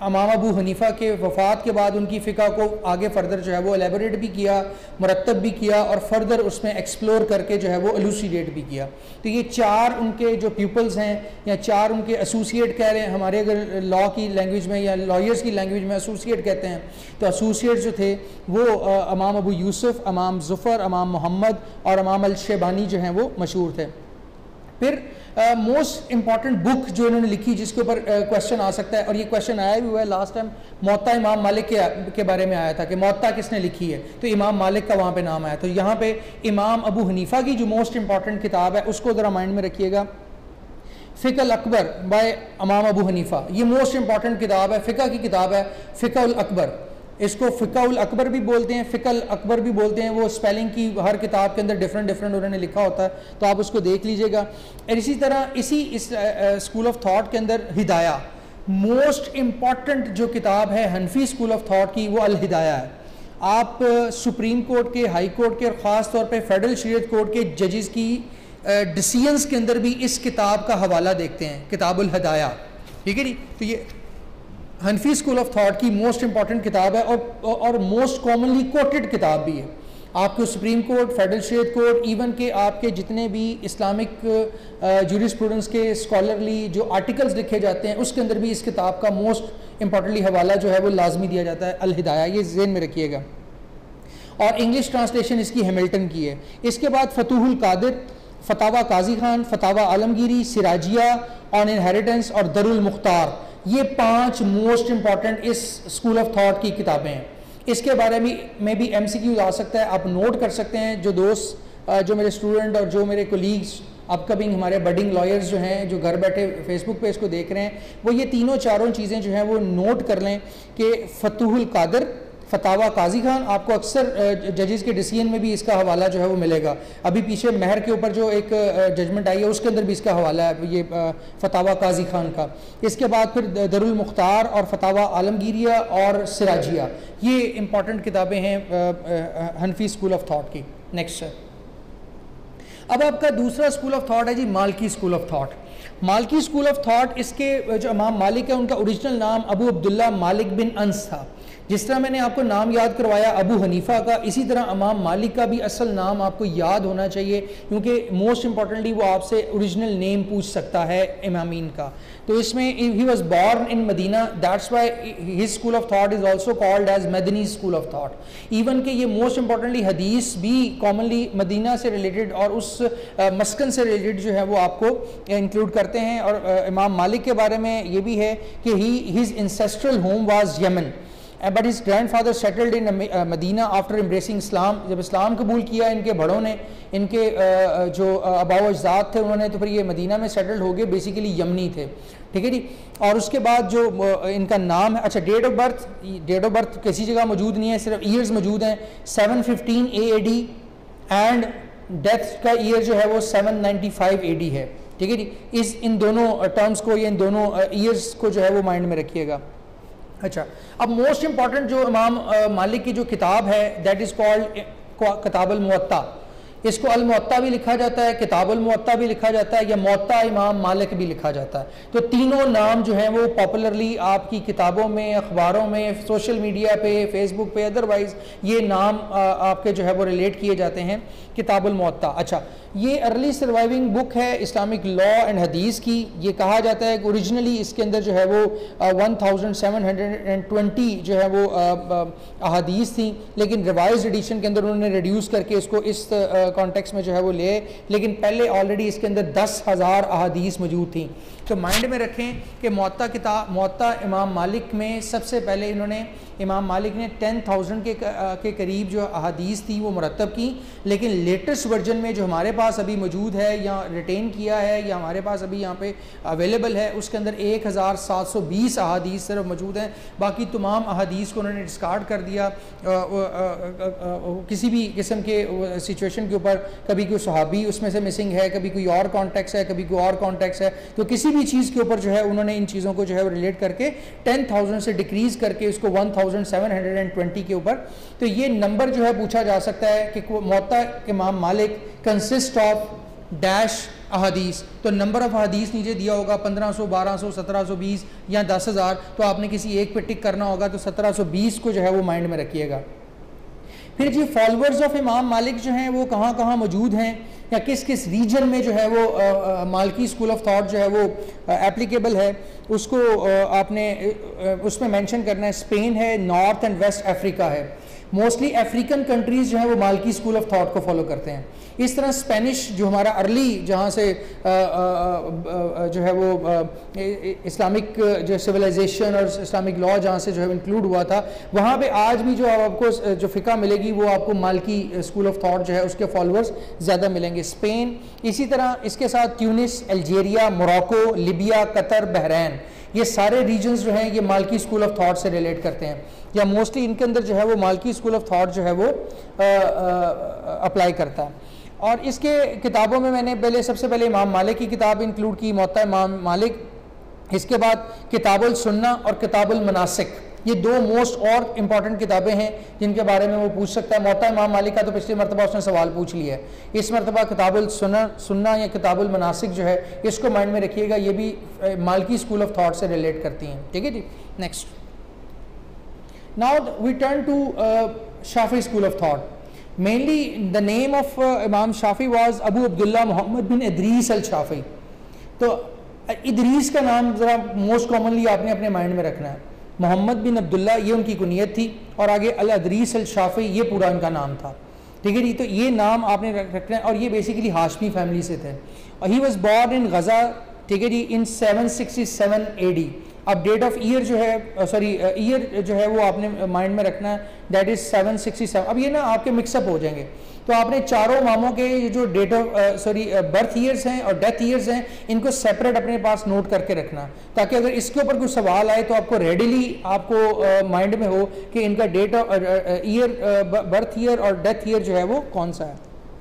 Speaker 2: इमाम अबू हनीफ़ा के वफ़ात के बाद उनकी फ़िक़ा को आगे फ़र्दर जो है वो एलेबोरेट भी किया, मुरतब भी किया और फर्दर उसमें एक्सप्लोर करके जो है वो एलुसिडेट भी किया। तो ये 4 उनके जो प्यूपल्स हैं या 4 उनके एसोसिएट कह रहे हैं, हमारे अगर लॉ की लैंग्वेज में या लॉयर्स की लैंग्वेज में एसोसिएट कहते हैं, तो एसोसिएट जो थे वो इमाम अबू यूसुफ, इमाम ज़ुफ़र, इमाम मोहम्मद और इमाम अल-शेबानी जो हैं वो मशहूर थे। फिर मोस्ट इंपॉर्टेंट बुक जो इन्होंने लिखी जिसके ऊपर क्वेश्चन आ सकता है, और ये क्वेश्चन आया भी हुआ है लास्ट टाइम, मुअत्ता इमाम मालिक के बारे में आया था कि मुअत्ता किसने लिखी है, तो इमाम मालिक का वहाँ पे नाम आया। तो यहाँ पे इमाम अबू हनीफ़ा की जो मोस्ट इंपॉर्टेंट किताब है उसको ज़रा माइंड में रखिएगा, फ़िक़्ह अल-अकबर बाय इमाम अबू हनीफ़ा। ये मोस्ट इंपॉर्टेंट किताब है, फ़िक़्ह की किताब है, फ़िक़्ह अल-अकबर। इसको फ़िक़्ह अल-अकबर भी बोलते हैं, फ़िक़्ह अल-अकबर भी बोलते हैं। वो स्पेलिंग की हर किताब के अंदर डिफरेंट उन्होंने लिखा होता है, तो आप उसको देख लीजिएगा। और इसी तरह इस स्कूल ऑफ थॉट के अंदर हिदाया, मोस्ट इम्पॉर्टेंट जो किताब है हनफी स्कूल ऑफ थॉट की, वो अल-हिदाया है। आप सुप्रीम कोर्ट के, हाई कोर्ट के और ख़ास तौर पे फेडरल शरीयत कोर्ट के जजेस की डिसीजंस के अंदर भी इस किताब का हवाला देखते हैं, किताबुल हिदाया, ठीक है जी। तो ये हनफी स्कूल ऑफ थॉट की मोस्ट इंपॉर्टेंट किताब है और मोस्ट कॉमनली कोटेड किताब भी है। आपको Supreme Court, Federal Shariat Court, even के आपके जितने भी इस्लामिक जूरिस्प्रूडेंस के स्कॉलरली जो आर्टिकल्स लिखे जाते हैं उसके अंदर भी इस किताब का मोस्ट इंपॉर्टेंटली हवाला जो है वो लाजमी दिया जाता है, अल-हिदाया, ये ज़हन में रखिएगा। और इंग्लिश ट्रांसलेशन इसकी हैमिल्टन की है। इसके बाद Fathul Qadir, Fatawa Qazi Khan, Fatawa Alamgiri, Sirajiyya on inheritance और दरुल मुख्तार, ये 5 मोस्ट इंपॉर्टेंट इस स्कूल ऑफ थॉट की किताबें हैं। इसके बारे में भी MCQ आ सकता है, आप नोट कर सकते हैं। जो दोस्त, जो मेरे स्टूडेंट और जो मेरे कोलीग्स अपकमिंग हमारे बडिंग लॉयर्स जो हैं, जो घर बैठे फेसबुक पे इसको देख रहे हैं, वो ये तीनों चारों चीज़ें जो हैं वो नोट कर लें कि फतूहुल कादिर, फतावा काजी खान, आपको अक्सर जजेस के डिसीजन में भी इसका हवाला जो है वो मिलेगा। अभी पीछे महर के ऊपर जो एक जजमेंट आई है उसके अंदर भी इसका हवाला है, ये फतावा काजी खान का। इसके बाद फिर दरुल मुख्तार और फतावा आलमगीरिया और सिराजिया, ये इंपॉर्टेंट किताबें हैं हनफी स्कूल ऑफ थॉट की। नेक्स्ट है, अब आपका दूसरा स्कूल ऑफ थॉट है जी Maliki school of thought. Maliki school of thought, इसके जो इमाम मालिक है उनका ओरिजिनल नाम अबू अब्दुल्ला मालिक बिन अंस था। जिस तरह मैंने आपको नाम याद करवाया अबू हनीफ़ा का, इसी तरह इमाम मालिक का भी असल नाम आपको याद होना चाहिए, क्योंकि मोस्ट इंपॉर्टेंटली वो आपसे ओरिजिनल नेम पूछ सकता है इमामीन का। तो इसमें he was born in Medina, that's why his school of thought is also called as Madani school of thought. Even कि ये मोस्ट इंपॉर्टेंटली हदीस भी कॉमनली मदीना से रिलेटेड और उस मस्कन से रिलेटेड जो है वो आपको इंक्लूड करते हैं। और इमाम मालिक के बारे में ये भी है कि his ancestral home was Yemen, but his grandfather settled in Medina after embracing Islam. जब इस्लाम कबूल किया इनके बड़ों ने, इनके जो आबाओ अजदाद थे उन्होंने, तो फिर ये मदीना में सेटल्ड हो गए, बेसिकली यमनी थे, ठीक है जी। और उसके बाद जो इनका नाम है, अच्छा डेट ऑफ बर्थ किसी जगह मौजूद नहीं है, सिर्फ ईयर्स मौजूद हैं। 715 AD एंड डेथ का ईयर जो है वो 795 AD है, ठीक है जी। इन दोनों टर्म्स को या इन दोनों ईयर्स को जो है वो माइंड में रखिएगा। अच्छा, अब मोस्ट इंपॉर्टेंट जो इमाम मालिक की जो किताब है that is called Kitabul Muatta. इसको अल मुअत्ता भी लिखा जाता है, किताबुल मुअत्ता भी लिखा जाता है, या मुअत्ता इमाम मालिक भी लिखा जाता है। तो तीनों नाम जो हैं वो पॉपुलरली आपकी किताबों में, अखबारों में, सोशल मीडिया पे, फेसबुक पे, अदरवाइज ये नाम आपके जो है वो रिलेट किए जाते हैं किताबुल मुअत्ता। अच्छा, ये अर्ली सर्वाइविंग बुक है इस्लामिक लॉ एंड हदीस की। ये कहा जाता है कि ओरिजिनली इसके अंदर जो है वो 1720 जो है वो अहादीस थी, लेकिन रिवाइज एडिशन के अंदर उन्होंने रिड्यूस करके इसको इस कॉन्टेक्स्ट में जो है वो ले, लेकिन पहले ऑलरेडी इसके अंदर 10,000 अहादीस मौजूद थी। तो माइंड में रखें कि मुअत्ता इमाम मालिक में सबसे पहले इमाम मालिक ने 10,000 के करीब जो अहादीस थी वो मुरतब की, लेकिन लेटेस्ट वर्जन में जो हमारे पास अभी मौजूद है या रिटेन किया है या हमारे पास अभी यहाँ पे अवेलेबल है, उसके अंदर 1720 अहादीस सिर्फ मौजूद हैं। बाकी तमाम अहादीस को उन्होंने डिस्कार्ड कर दिया किसी भी किस्म के सिचुएशन के ऊपर। कभी कोई सहाबी उसमें से मिसिंग है, कभी कोई और कॉन्टेक्स्ट है, कभी कोई और कॉन्टेक्स्ट है, तो किसी भी चीज़ के ऊपर जो है उन्होंने इन चीज़ों को जो है रिलेट करके 10,000 से डिक्रीज़ करके उसको 1720 के ऊपर। तो ये नंबर जो है पूछा जा सकता है कि मुअत्ता इमाम मालिक कंसिस्ट ऑफ डैश अहादीस, तो नंबर ऑफ अहादीस नीचे दिया होगा 1500, 1200, 1720 या 10,000, तो आपने किसी एक पे टिक करना होगा, तो 1720 को जो है वो माइंड में रखिएगा। फिर जी फॉलोअर्स ऑफ इमाम मालिक जो हैं वो कहाँ कहाँ मौजूद हैं या किस किस रीजन में जो है वो मालिकी स्कूल ऑफ थॉट जो है वो एप्लीकेबल है, उसको आपने उसमें मेंशन करना है। स्पेन है, नॉर्थ एंड वेस्ट अफ्रीका है। मोस्टली अफ्रीकन कंट्रीज़ जो है वो मालिकी स्कूल ऑफ थॉट को फॉलो करते हैं। इस तरह स्पेनिश जो हमारा अर्ली जहाँ से जो है वो इस्लामिक जो सिविलाइजेशन और इस्लामिक लॉ जहाँ से जो है इंक्लूड हुआ था, वहाँ पे आज भी जो आपको जो फ़िक़ा मिलेगी वो आपको मालिकी स्कूल ऑफ थॉट जो है उसके फॉलोअर्स ज़्यादा मिलेंगे। स्पेन, इसी तरह इसके साथ Tunis, Algeria, Morocco, Libya, Qatar, Bahrain, ये सारे रीजन्स जो हैं ये मालिकी स्कूल ऑफ थॉट से रिलेट करते हैं, या मोस्टली इनके अंदर जो है वो मालिकी स्कूल ऑफ थॉट जो है वो अप्लाई करता है। और इसके किताबों में मैंने सबसे पहले इमाम मालिक की किताब इंक्लूड की, मुअत्ता इमाम मालिक, इसके बाद किताबुल सुन्ना और किताबुल मनासिक, ये दो मोस्ट और इम्पॉर्टेंट किताबें हैं जिनके बारे में वो पूछ सकता है। मुअत्ता इमाम मालिक का तो पिछली मरतबा उसने सवाल पूछ लिया है, इस मरतबा किताबुल सुन्ना या किताबुल मनासिक जो है इसको माइंड में रखिएगा, ये भी मालिकी स्कूल ऑफ थॉट से रिलेट करती हैं। ठीक है जी, next. Now we turn to Shafi school of thought. Mainly the name of Imam Shafi was Abu Abdullah Mohammad bin Idris al Shafi. तो इदरीस का नाम ज़रा मोस्ट कॉमनली आपने अपने माइंड में रखना है। मोहम्मद बिन अब्दुल्ला ये उनकी कुनियत थी और आगे अल इदरीस अल शाफी ये पूरा उनका नाम था। ठीक है जी, तो ये नाम आपने रखना है। और ये बेसिकली हाशमी फैमिली से थे और ही वॉज बॉर्न इन गज़ा, ठीक है जी, इन 767 AD। अब डेट ऑफ ईयर जो है ईयर जो है वो आपने माइंड में रखना है, दैट इज 767। अब ये ना आपके मिक्सअप हो जाएंगे, तो आपने चारों इमामों के जो डेट ऑफ बर्थ ईयर्स हैं और डेथ ईयर्स हैं इनको सेपरेट अपने पास नोट करके रखना, ताकि अगर इसके ऊपर कुछ सवाल आए तो आपको रेडिली आपको माइंड में हो कि इनका date of year, birth year और डेथ ईयर जो है वो कौन सा है।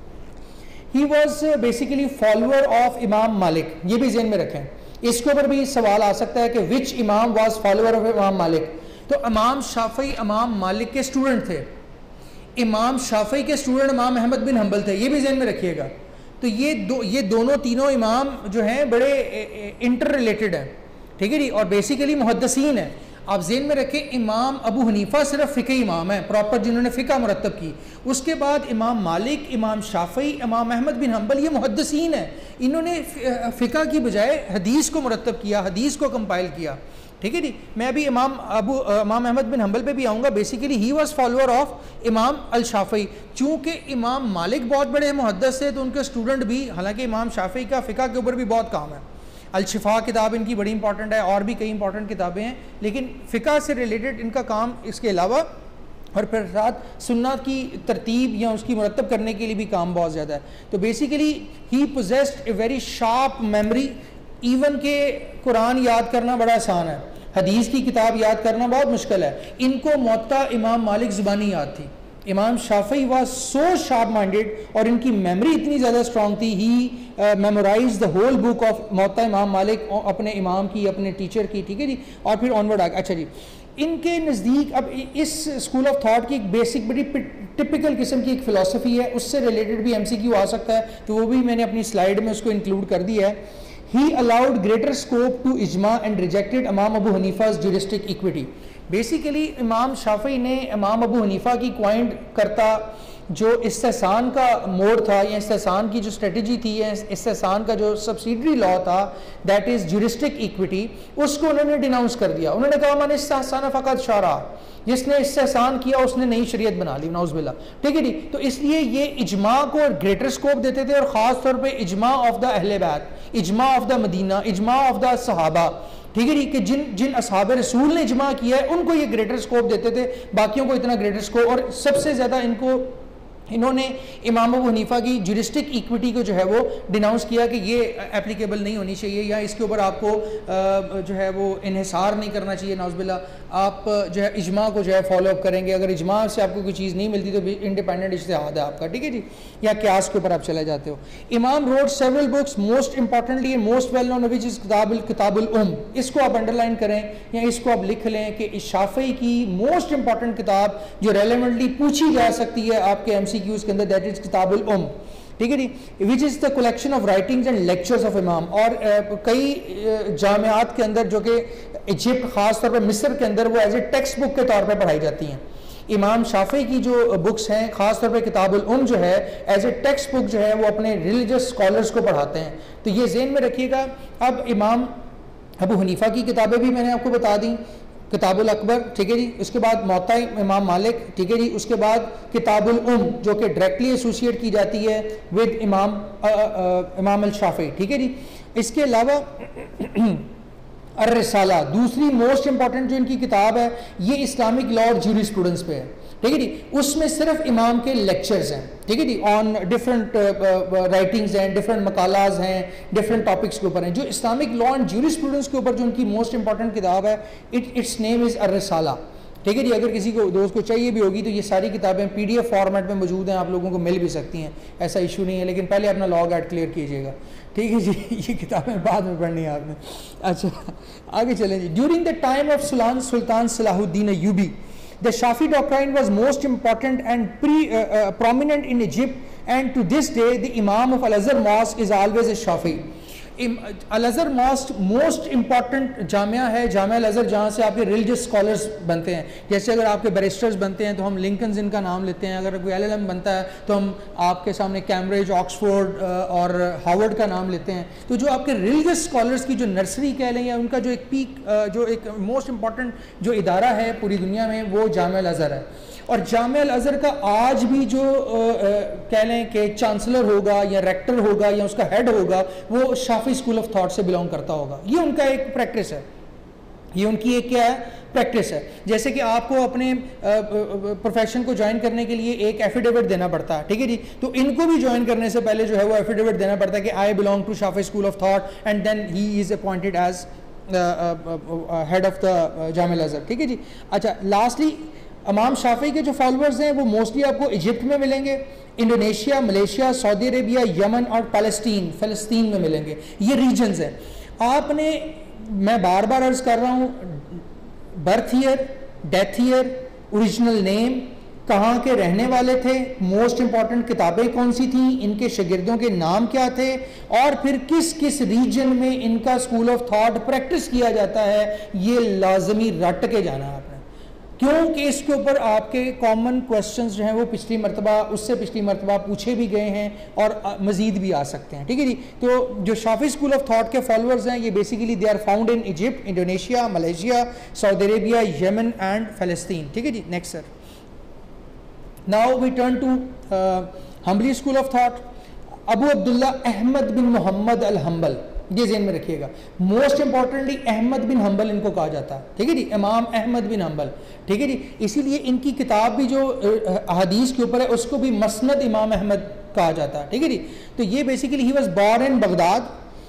Speaker 2: He was basically follower of Imam Malik, ये भी ज़हन में रखें, इसके ऊपर भी सवाल आ सकता है कि विच इमाम वाज फॉलोअर ऑफ इमाम मालिक। तो इमाम शाफी इमाम मालिक के स्टूडेंट थे, इमाम शाफी के स्टूडेंट इमाम अहमद बिन हंबल थे, ये भी ज़हन में रखिएगा। तो ये दोनों तीनों इमाम जो हैं बड़े इंटर रिलेटेड हैं, ठीक है जी, और बेसिकली मुहद्दिसीन हैं। आप ज़हन में रखें, इमाम अबू हनीफा सिर्फ फ़िक़ही इमाम है प्रॉपर जिन्होंने फ़िक़ा मुरत्तब की, उसके बाद इमाम मालिक, इमाम शाफ़ी, इमाम अहमद बिन हंबल ये मुहद्दिसीन हैं, इन्होंने फ़िक़ा की बजाय हदीस को मुरत्तब किया, हदीस को कंपाइल किया। ठीक है जी, मैं अभी इमाम अहमद बिन हंबल पे भी आऊँगा। Basically he was follower of Imam al शाफ़ी। चूँकि इमाम मालिक बहुत बड़े मुहद्दिस थे तो उनके स्टूडेंट भी, हालांकि इमाम शाफ़ी का फ़िक़ा के ऊपर भी बहुत काम है, अल-शिफ़ा किताब इनकी बड़ी इंपॉर्टेंट है और भी कई इंपॉर्टेंट किताबें हैं, लेकिन फ़िक़ा से रिलेटेड इनका काम इसके अलावा और फिर साथ सुन्नत की तरतीब या उसकी मुरत्तब करने के लिए भी काम बहुत ज़्यादा है। तो basically he possessed a very sharp memory, even के कुरान याद करना बड़ा आसान है, हदीस की किताब याद करना बहुत मुश्किल है। इनको मुअत्ता इमाम मालिक ज़ुबानी याद थी। Imam Shafi was so sharp minded और इनकी मेमोरी इतनी ज़्यादा स्ट्रॉन्ग थी, he memorize the whole book of Muatta Imam Malik, अपने इमाम की, अपने टीचर की। ठीक है जी, और फिर ऑनवर्ड आ गया। अच्छा जी, इनके नज़दीक अब इस स्कूल ऑफ थॉट की एक बेसिक बड़ी टिपिकल किस्म की एक फ़िलासफ़ी है, उससे रिलेटेड भी MCQ आ सकता है, तो वो भी मैंने अपनी स्लाइड में उसको इंक्लूड कर दिया है। He allowed greater scope to ijma and rejected Imam Abu Hanifa's juristic equity। Basically इमाम शाफ़ी ने इमाम अबू हनीफा की क्वाइंट करता जो इस्तेहसान का मोड था या इस्तेहसान की जो स्ट्रेटजी थी या इस्तेहसान का जो सब्सिडरी लॉ था, दैट इज़ ज्यूरिस्टिक इक्विटी, उसको उन्होंने डिनाउंस कर दिया। उन्होंने कहा मन इस्तेहसान फ़क़त शरा, जिसने इस्तेहसान किया उसने नई शरीयत बना ली, नाउज़ुबिल्लाह। ठीक है जी, तो इसलिए ये इजमा को ग्रेटर स्कोप देते थे और ख़ास तौर पर इजमा ऑफ द अहले बैत, इजमा ऑफ द मदीना, इजमा ऑफ द सहाबा। ठीक है जी, कि जिन असहाब रसूल ने इजमा किया है उनको ये ग्रेटर स्कोप देते थे, बाकियों को इतना ग्रेटर स्कोप। और सबसे ज़्यादा इन्होंने इमाम अबू हनीफा की ज्यूरिस्टिक इक्विटी को जो है वो डिनाउंस किया कि ये एप्लीकेबल नहीं होनी चाहिए या इसके ऊपर आपको जो है वो इन्हिसार नहीं करना चाहिए, नाउज़ुबिल्लाह। आप जो है इजमा को जो है फॉलोअप करेंगे, अगर इजमा से आपको कोई चीज़ नहीं मिलती तो इंडिपेंडेंट इज्तिहाद है आपका। ठीक है जी, या क्यास के ऊपर आप चले जाते हो। Imam wrote several books, most importantly most well known which is Kitabul Umm. इसको आप अंडरलाइन करें या इसको आप लिख लें कि शाफ़ी की मोस्ट इंपॉर्टेंट किताब जो रेलेवेंटली पूछी जा सकती है आपके MCQ MCQs के अंदर, दैट इज किताबुल उम, ठीक है जी, which is the collection of writings and lectures of imam. और कई जामियात के अंदर जो कि इजिप्ट ख़ास तौर पर मिस्र के अंदर वो एज ए टेक्स्ट बुक के तौर पर पढ़ाई जाती हैं। इमाम शाफी की जो बुक्स हैं ख़ास तौर पे किताबुल उम जो है एज ए टेक्स्ट बुक जो है वो अपने रिलीजियस स्कॉलर्स को पढ़ाते हैं, तो ये ज़हन में रखिएगा। अब इमाम अबू हनीफा की किताबें भी मैंने आपको बता दी, किताबुल अकबर, ठीक है जी, उसके बाद मौता इमाम मालिक, ठीक है जी, उसके बाद किताबुल उम जो कि डायरेक्टली एसोसिएट की जाती है विद इमाम अल शाफी, ठीक है जी। इसके अलावा अर्रिसाला दूसरी मोस्ट इंपॉर्टेंट जो इनकी किताब है, ये इस्लामिक लॉ और ज्यूरिस्प्रूडेंस पे है, ठीक है जी। उसमें सिर्फ इमाम के लेक्चर्स हैं, ठीक है जी, ऑन डिफरेंट राइटिंग्स हैं, डिफरेंट मकालाज हैं, डिफरेंट टॉपिक्स के ऊपर हैं। जो इस्लामिक लॉ एंड ज्यूरिस्प्रूडेंस के ऊपर जो उनकी मोस्ट इंपॉर्टेंट किताब है, इट्स नेम इज़ अर्रिसाला, ठीक है जी। अगर किसी को दोस्त को चाहिए भी होगी तो ये सारी किताबें PDF फॉर्मेट में मौजूद हैं, आप लोगों को मिल भी सकती हैं, ऐसा इशू नहीं है, लेकिन पहले अपना लॉग ऐड क्लियर कीजिएगा, ठीक है जी। ये किताबें बाद में पढ़नी है आपने। अच्छा आगे चलें जी। During the time of Sultan Salahuddin Ayyubi the Shafi doctrine was most important and prominent in Egypt, and to this day the Imam of Al-Azhar Mosque is always a Shafi। Al Azhar mosque most important जामिया है, जामिया अल-अज़हर, जहाँ से आपके religious scholars बनते हैं। जैसे अगर आपके बैरिस्टर्स बनते हैं तो हम लिंकन इनका नाम लेते हैं, अगर कोई LLM बनता है तो हम आपके सामने कैम्ब्रिज, ऑक्सफोर्ड और हार्वर्ड का नाम लेते हैं। तो जो आपके रिलीजियस स्कॉलर्स की जो नर्सरी कह लें या उनका जो एक पीक, जो एक मोस्ट इंपॉर्टेंट जो इदारा है पूरी दुनिया में, वो जामिया अल-अज़हर है। और जामिया अल-अज़हर का आज भी जो कह लें कि चांसलर होगा या रेक्टर होगा या उसका हेड होगा, वो शाफी स्कूल ऑफ थॉट से बिलोंग करता होगा। ये उनका एक प्रैक्टिस है, ये उनकी एक क्या है, प्रैक्टिस है। जैसे कि आपको अपने प्रोफेशन को ज्वाइन करने के लिए एक एफिडेविट देना पड़ता है, ठीक है जी, तो इनको भी ज्वाइन करने से पहले जो है वो एफिडेविट देना पड़ता है कि I belong to Shafi school of thought, and then he is appointed as head of the जामिया अल-अज़हर, ठीक है जी। अच्छा, लास्टली इमाम शाफी के जो फॉलोअर्स हैं वो मोस्टली आपको इजिप्ट में मिलेंगे, Indonesia, Malaysia, Saudi Arabia, Yemen और फ़लस्तीन में मिलेंगे। ये रीजन्स हैं। आपने, मैं बार बार अर्ज कर रहा हूँ, birth year, death year, original name, कहाँ के रहने वाले थे, मोस्ट इंपॉर्टेंट किताबें कौन सी थी, इनके शागिर्दों के नाम क्या थे, और फिर किस किस रीजन में इनका स्कूल ऑफ थॉट प्रैक्टिस किया जाता है, ये लाजमी रट के जाना है आपने, क्योंकि इसके ऊपर आपके कॉमन क्वेश्चंस जो हैं वो पिछली मरतबा, उससे पिछली मरतबा पूछे भी गए हैं और मज़ीद भी आ सकते हैं, ठीक है जी। तो जो शाफी स्कूल ऑफ थॉट के फॉलोअर्स हैं, ये basically they are found in Egypt, Indonesia, Malaysia, Saudi Arabia, Yemen and फ़लस्तीन, ठीक है जी। Next sir, now we turn to Hanbali school of thought. Abu Abdullah Ahmad bin Mohammad al Hanbal, ये ज़हन में रखिएगा। Most importantly Ahmad bin Hanbal इनको कहा जाता है, ठीक है जी, इमाम अहमद बिन हम्बल, ठीक है जी। इसीलिए इनकी किताब भी जो हदीस के ऊपर है उसको भी मसनद इमाम अहमद कहा जाता है, ठीक है जी। तो ये basically he was born in Baghdad,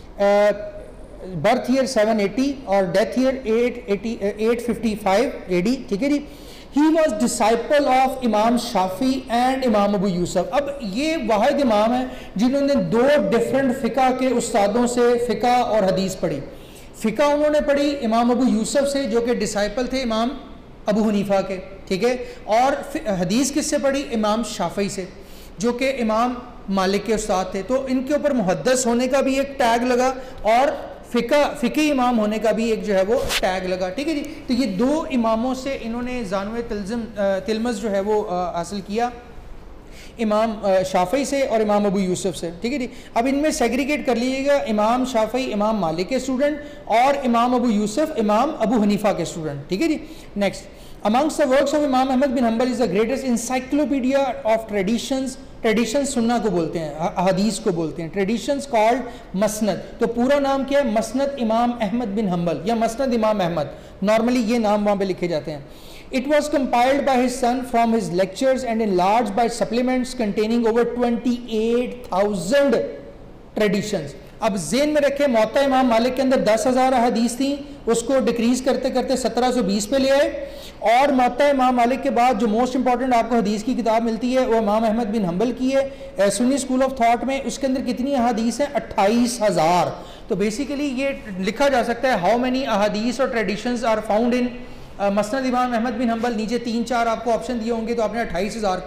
Speaker 2: birth year 780 और डेथ ईयर 855 AD, ठीक है जी। He was disciple of Imam Shafi and इमाम अबू यूसुफ। अब ये वाहिद इमाम है जिन्होंने दो डिफरेंट फ़िका के उस्तादों से फ़िका और हदीस पढ़ी। फ़िका उन्होंने पढ़ी इमाम अबू यूसुफ से, जो कि डिसाइपल थे इमाम अबू हनीफा के, ठीक है, और हदीस किससे पढ़ी, इमाम शाफी से, जो कि इमाम मालिक के उस्ताद थे। तो इनके ऊपर मुहद्दिस होने का भी एक टैग लगा और फ़िकी इमाम होने का भी एक जो है वो टैग लगा, ठीक है जी। तो ये दो इमामों से इन्होंने जानवे तिलमज़ जो है वो हासिल किया, इमाम शाफी से और इमाम अबू यूसुफ से, ठीक है जी। अब इनमें सेग्रीगेट कर लीजिएगा, इमाम शाफी इमाम मालिक के स्टूडेंट और इमाम अबू यूसुफ इमाम अबू हनीफा के स्टूडेंट, ठीक है जी। Next, amongst the works of Imam Ahmad bin Hanbal is the greatest encyclopedia of traditions. Tradition सुन्ना को बोलते हैं, हदीस को बोलते हैं, ट्रेडिशंस कॉल्ड मसनद। तो पूरा नाम क्या है, मसनद इमाम अहमद बिन हम्बल या मसनद इमाम अहमद, नॉर्मली ये नाम वहाँ पे लिखे जाते हैं। It was compiled by his son from his lectures and enlarged by supplements containing over 28,000 traditions। अब ज़ेन में रखे, मौता इमाम मालिक के अंदर 10,000 हदीस थी, उसको डिक्रीज करते करते 1720 पे ले आए, और मौता इमाम मालिक के बाद जो मोस्ट इंपॉर्टेंट आपको हदीस की किताब मिलती है वो इमाम अहमद बिन हम्बल की है, सुन्नी स्कूल ऑफ थॉट में। उसके अंदर कितनी अहादीस हैं, 28,000। तो बेसिकली ये लिखा जा सकता है हाउ मेनी अहादीस और traditions are found in Musnad Imam Ahmad bin humble. नीचे 3-4 आपको ऑप्शन दिए होंगे तो आपने 28,000 को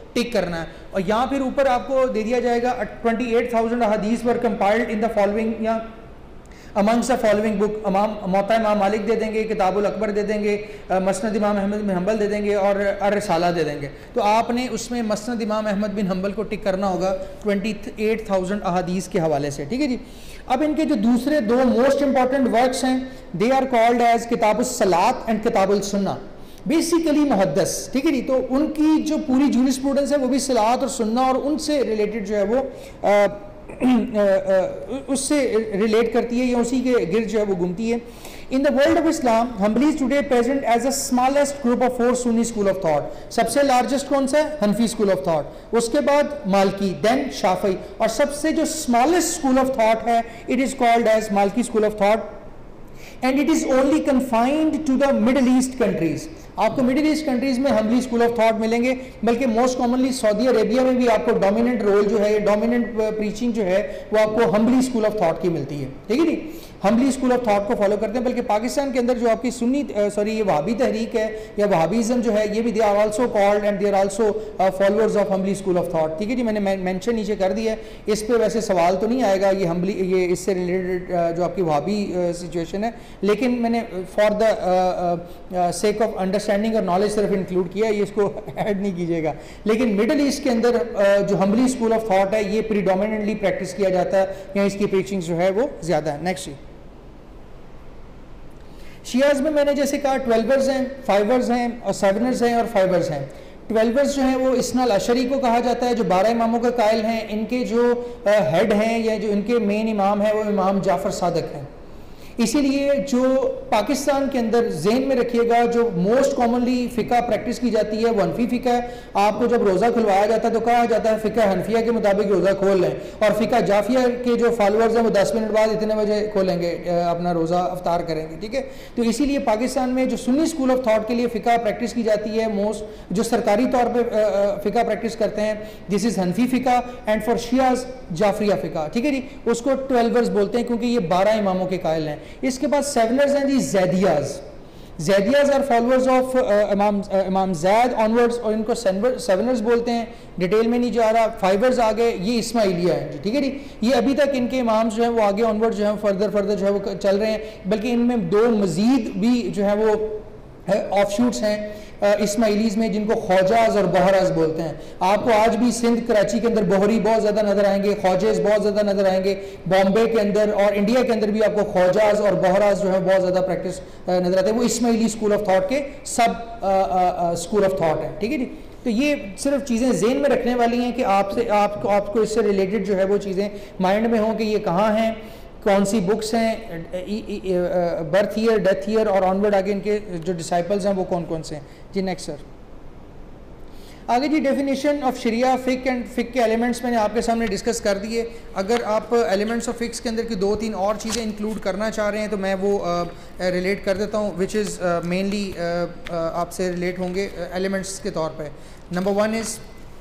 Speaker 2: टिक करना है। और यहाँ फिर ऊपर आपको दे दिया जाएगा 28,000 हदीस were compiled in the following या amongst the following book. Muwatta Imam Malik दे देंगे, किताबुल अकबर दे देंगे, मसनद इमाम अहमद बिन हंबल दे देंगे और अर-रिसाला दे देंगे। तो आपने उसमें मसनद इमाम अहमद बिन हंबल को टिक करना होगा 28,000 अहादीस के हवाले से, ठीक है जी। अब इनके जो दूसरे दो मोस्ट इंपॉर्टेंट वर्क्स हैं, दे आर कॉल्ड एज किताबुस सलात एंड किताबुल सुन्ना, बेसिकली मुहद्दस, ठीक है जी। तो उनकी जो पूरी जूरिस्प्रूडेंस है वो भी सलात और सुन्ना और उनसे रिलेटेड जो है वो उससे रिलेट करती है या उसी के गिर्द जो है वो घूमती है। In the world of Islam Hanbali today present as a smallest group of 4 Sunni school of thought. सबसे लार्जेस्ट कौन सा है? हनफी स्कूल ऑफ थॉट, उसके बाद मालकी, देन शाफी, और सबसे जो स्मॉलेस्ट स्कूल ऑफ थॉट है it is called as Maliki school of thought and it is only confined to the Middle East countries. आपको मिडिल ईस्ट कंट्रीज में हम्बली स्कूल ऑफ थॉट मिलेंगे, बल्कि मोस्ट कॉमनली सऊदी अरेबिया में भी आपको dominant role जो है, dominant preaching जो है वो आपको हम्बली स्कूल ऑफ थॉट की मिलती है, ठीक है जी। हम्बली स्कूल ऑफ थॉट को फॉलो करते हैं। बल्कि पाकिस्तान के अंदर जो आपकी सुन्नी ये वहाबी तहरीक है या वहाबीज़म जो है, ये भी they are also called and they are also followers of Hanbali school of thought, ठीक है जी। मैंने मेंशन नीचे कर दिया है, इस पे वैसे सवाल तो नहीं आएगा ये इससे रिलेटेड जो आपकी वहाबी सिचुएशन है, लेकिन मैंने for the sake of understanding और नॉलेज सिर्फ इंक्लूड किया है, ये इसको ऐड नहीं कीजिएगा। लेकिन मिडिल ईस्ट के अंदर जो हम्बली स्कूल ऑफ थॉट है ये प्रीडोमिनेंटली प्रैक्टिस किया जाता है, या इसकी प्रीचिंग जो है वो ज़्यादा है। नेक्स्ट शियाज में मैंने जैसे कहा 12वर्स हैं, 5वर्स हैं और 7वर्स हैं और 5वर्स हैं। 12वर्स जो हैं वो इस्नाल अशरी को कहा जाता है, जो 12 इमामों का कायल हैं। इनके जो हेड हैं या जो इनके मेन इमाम हैं वो इमाम जाफ़र सादिक हैं। इसीलिए जो पाकिस्तान के अंदर ज़हन में रखिएगा, जो मोस्ट कॉमनली फ़िका प्रैक्टिस की जाती है वो हनफी फ़िका है। आपको जब रोज़ा खुलवाया जाता है तो कहा जाता है फ़िका हनफिया के मुताबिक रोज़ा खोल लें, और फ़िका जाफिया के जो फॉलोअर्स हैं वो 10 मिनट बाद इतने बजे खोलेंगे, अपना रोज़ा अफ्तार करेंगे, ठीक है। तो इसीलिए पाकिस्तान में जो सुन्नी स्कूल ऑफ थॉट के लिए फ़िका प्रैक्टिस की जाती है, मोस्ट जो सरकारी तौर पर फ़िका प्रैक्टिस करते हैं, दिस इज़ हनफी फ़िका, एंड फॉर शियाज जाफरिया फ़िका, ठीक है जी। उसको 12वर्स बोलते हैं क्योंकि ये 12 इमामों के कायल हैं। इसके बाद 7वर्स हैं जी Zaidiyas. Zaidiyas are followers of Imam Zaid onwards, और इनको 7वर्स बोलते हैं। डिटेल में नहीं जा रहा। 5वर्स आ गए, ये इस्माइलिया है जी, ठीक है जी। ये अभी तक इनके इमाम्स जो हैं वो आगे ऑनवर्ड जो है फर्दर जो है वो चल रहे हैं, बल्कि इनमें 2 मज़ीद भी जो है वो ऑफशूट्स हैं इस्माइलीज़ में, जिनको ख्वाजाज और बहराज बोलते हैं। आपको आज भी सिंध कराची के अंदर बोहरी बहुत ज़्यादा नज़र आएंगे, ख्वाजेज बहुत ज़्यादा नज़र आएंगे। बॉम्बे के अंदर और इंडिया के अंदर भी आपको ख्वाजाज और बहराज जो है बहुत ज़्यादा प्रैक्टिस नज़र आते हैं। वो इस्माइली स्कूल ऑफ थॉट के सब स्कूल ऑफ थॉट है, ठीक है जी। तो ये सिर्फ चीज़ें ज़हन में रखने वाली हैं कि आपको इससे रिलेटेड जो है वो चीज़ें माइंड में हों कि ये कहाँ हैं, कौन सी बुक्स हैं, बर्थ ईयर, डेथ ईयर और ऑनवर्ड आगे इनके जो डिसाइपल्स हैं वो कौन कौन से हैं जी। नेक्स्ट सर, आगे जी डेफिनेशन ऑफ शरिया, फ़िक एंड फ़िक के एलिमेंट्स मैंने आपके सामने डिस्कस कर दिए। अगर आप एलिमेंट्स ऑफ फ़िक्स के अंदर की 2-3 और चीज़ें इंक्लूड करना चाह रहे हैं तो मैं वो रिलेट कर देता हूँ, विच इज़ मेनली आपसे रिलेट होंगे एलिमेंट्स के तौर पे। नंबर 1 इज़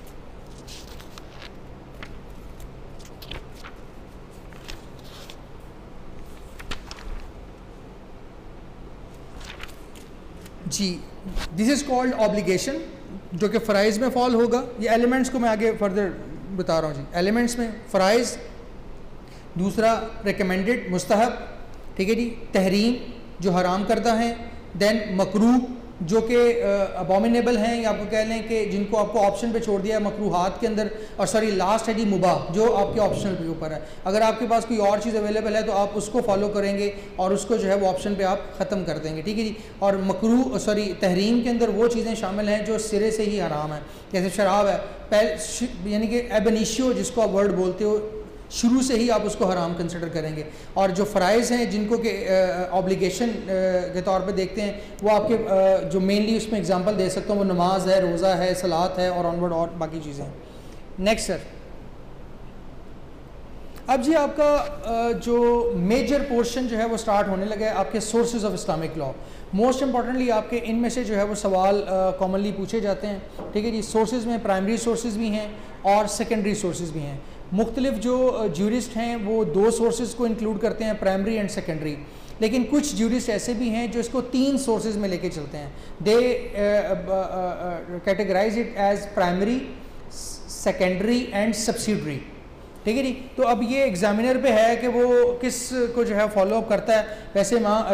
Speaker 2: जी, दिस इज़ कॉल्ड ऑब्लिगेशन, जो कि फ़राइज़ में फॉल होगा। ये एलिमेंट्स को मैं आगे फर्दर बता रहा हूँ जी। एलिमेंट्स में फ़राइज़, दूसरा रिकमेंडेड मुस्तहब, ठीक है जी, तहरीम जो हराम करता है, देन मकरूह जो कि अबॉमिनेबल हैं, या आपको कह लें कि जिनको आपको ऑप्शन पे छोड़ दिया है मकरूहात के अंदर, और सॉरी लास्ट है जी मुबाह, जो आपके ऑप्शनल के ऊपर है। अगर आपके पास कोई और चीज़ अवेलेबल है तो आप उसको फॉलो करेंगे और उसको जो है वो ऑप्शन पे आप ख़त्म कर देंगे, ठीक है जी। और मकरूह तहरीम के अंदर वो चीज़ें शामिल हैं जो सिरे से ही हराम है, जैसे शराब है, यानी कि एबनिशियो जिसको आप वर्ड बोलते हो, शुरू से ही आप उसको हराम कंसिडर करेंगे। और जो फ़राइज़ हैं जिनको कि ऑब्लिगेशन के तौर पे देखते हैं, वो आपके जो मेनली उसमें एग्जांपल दे सकता हूँ वो नमाज है, रोज़ा है, सलात है और ऑनवर्ड और बाकी चीज़ें हैं। नेक्स्ट सर, अब जी आपका जो मेजर पोर्शन जो है वो स्टार्ट होने लगा है, आपके sources of Islamic law. Most importantly आपके इनमें से जो है वो सवाल कॉमनली पूछे जाते हैं, ठीक है जी। सोर्सेज में प्राइमरी सोर्सेज भी हैं और सेकेंडरी सोर्सेज भी हैं। मुख्तलिफ जो ज्यूरिस्ट हैं वो 2 सोर्सेज को इंक्लूड करते हैं, प्राइमरी एंड सेकेंडरी, लेकिन कुछ ज्यूरिस्ट ऐसे भी हैं जो इसको 3 सोर्सेज में लेके चलते हैं। They categorise it as primary, secondary and subsidiary, ठीक है जी। तो अब ये एग्जामिनर पे है कि वो किस को जो है फॉलोअप करता है। वैसे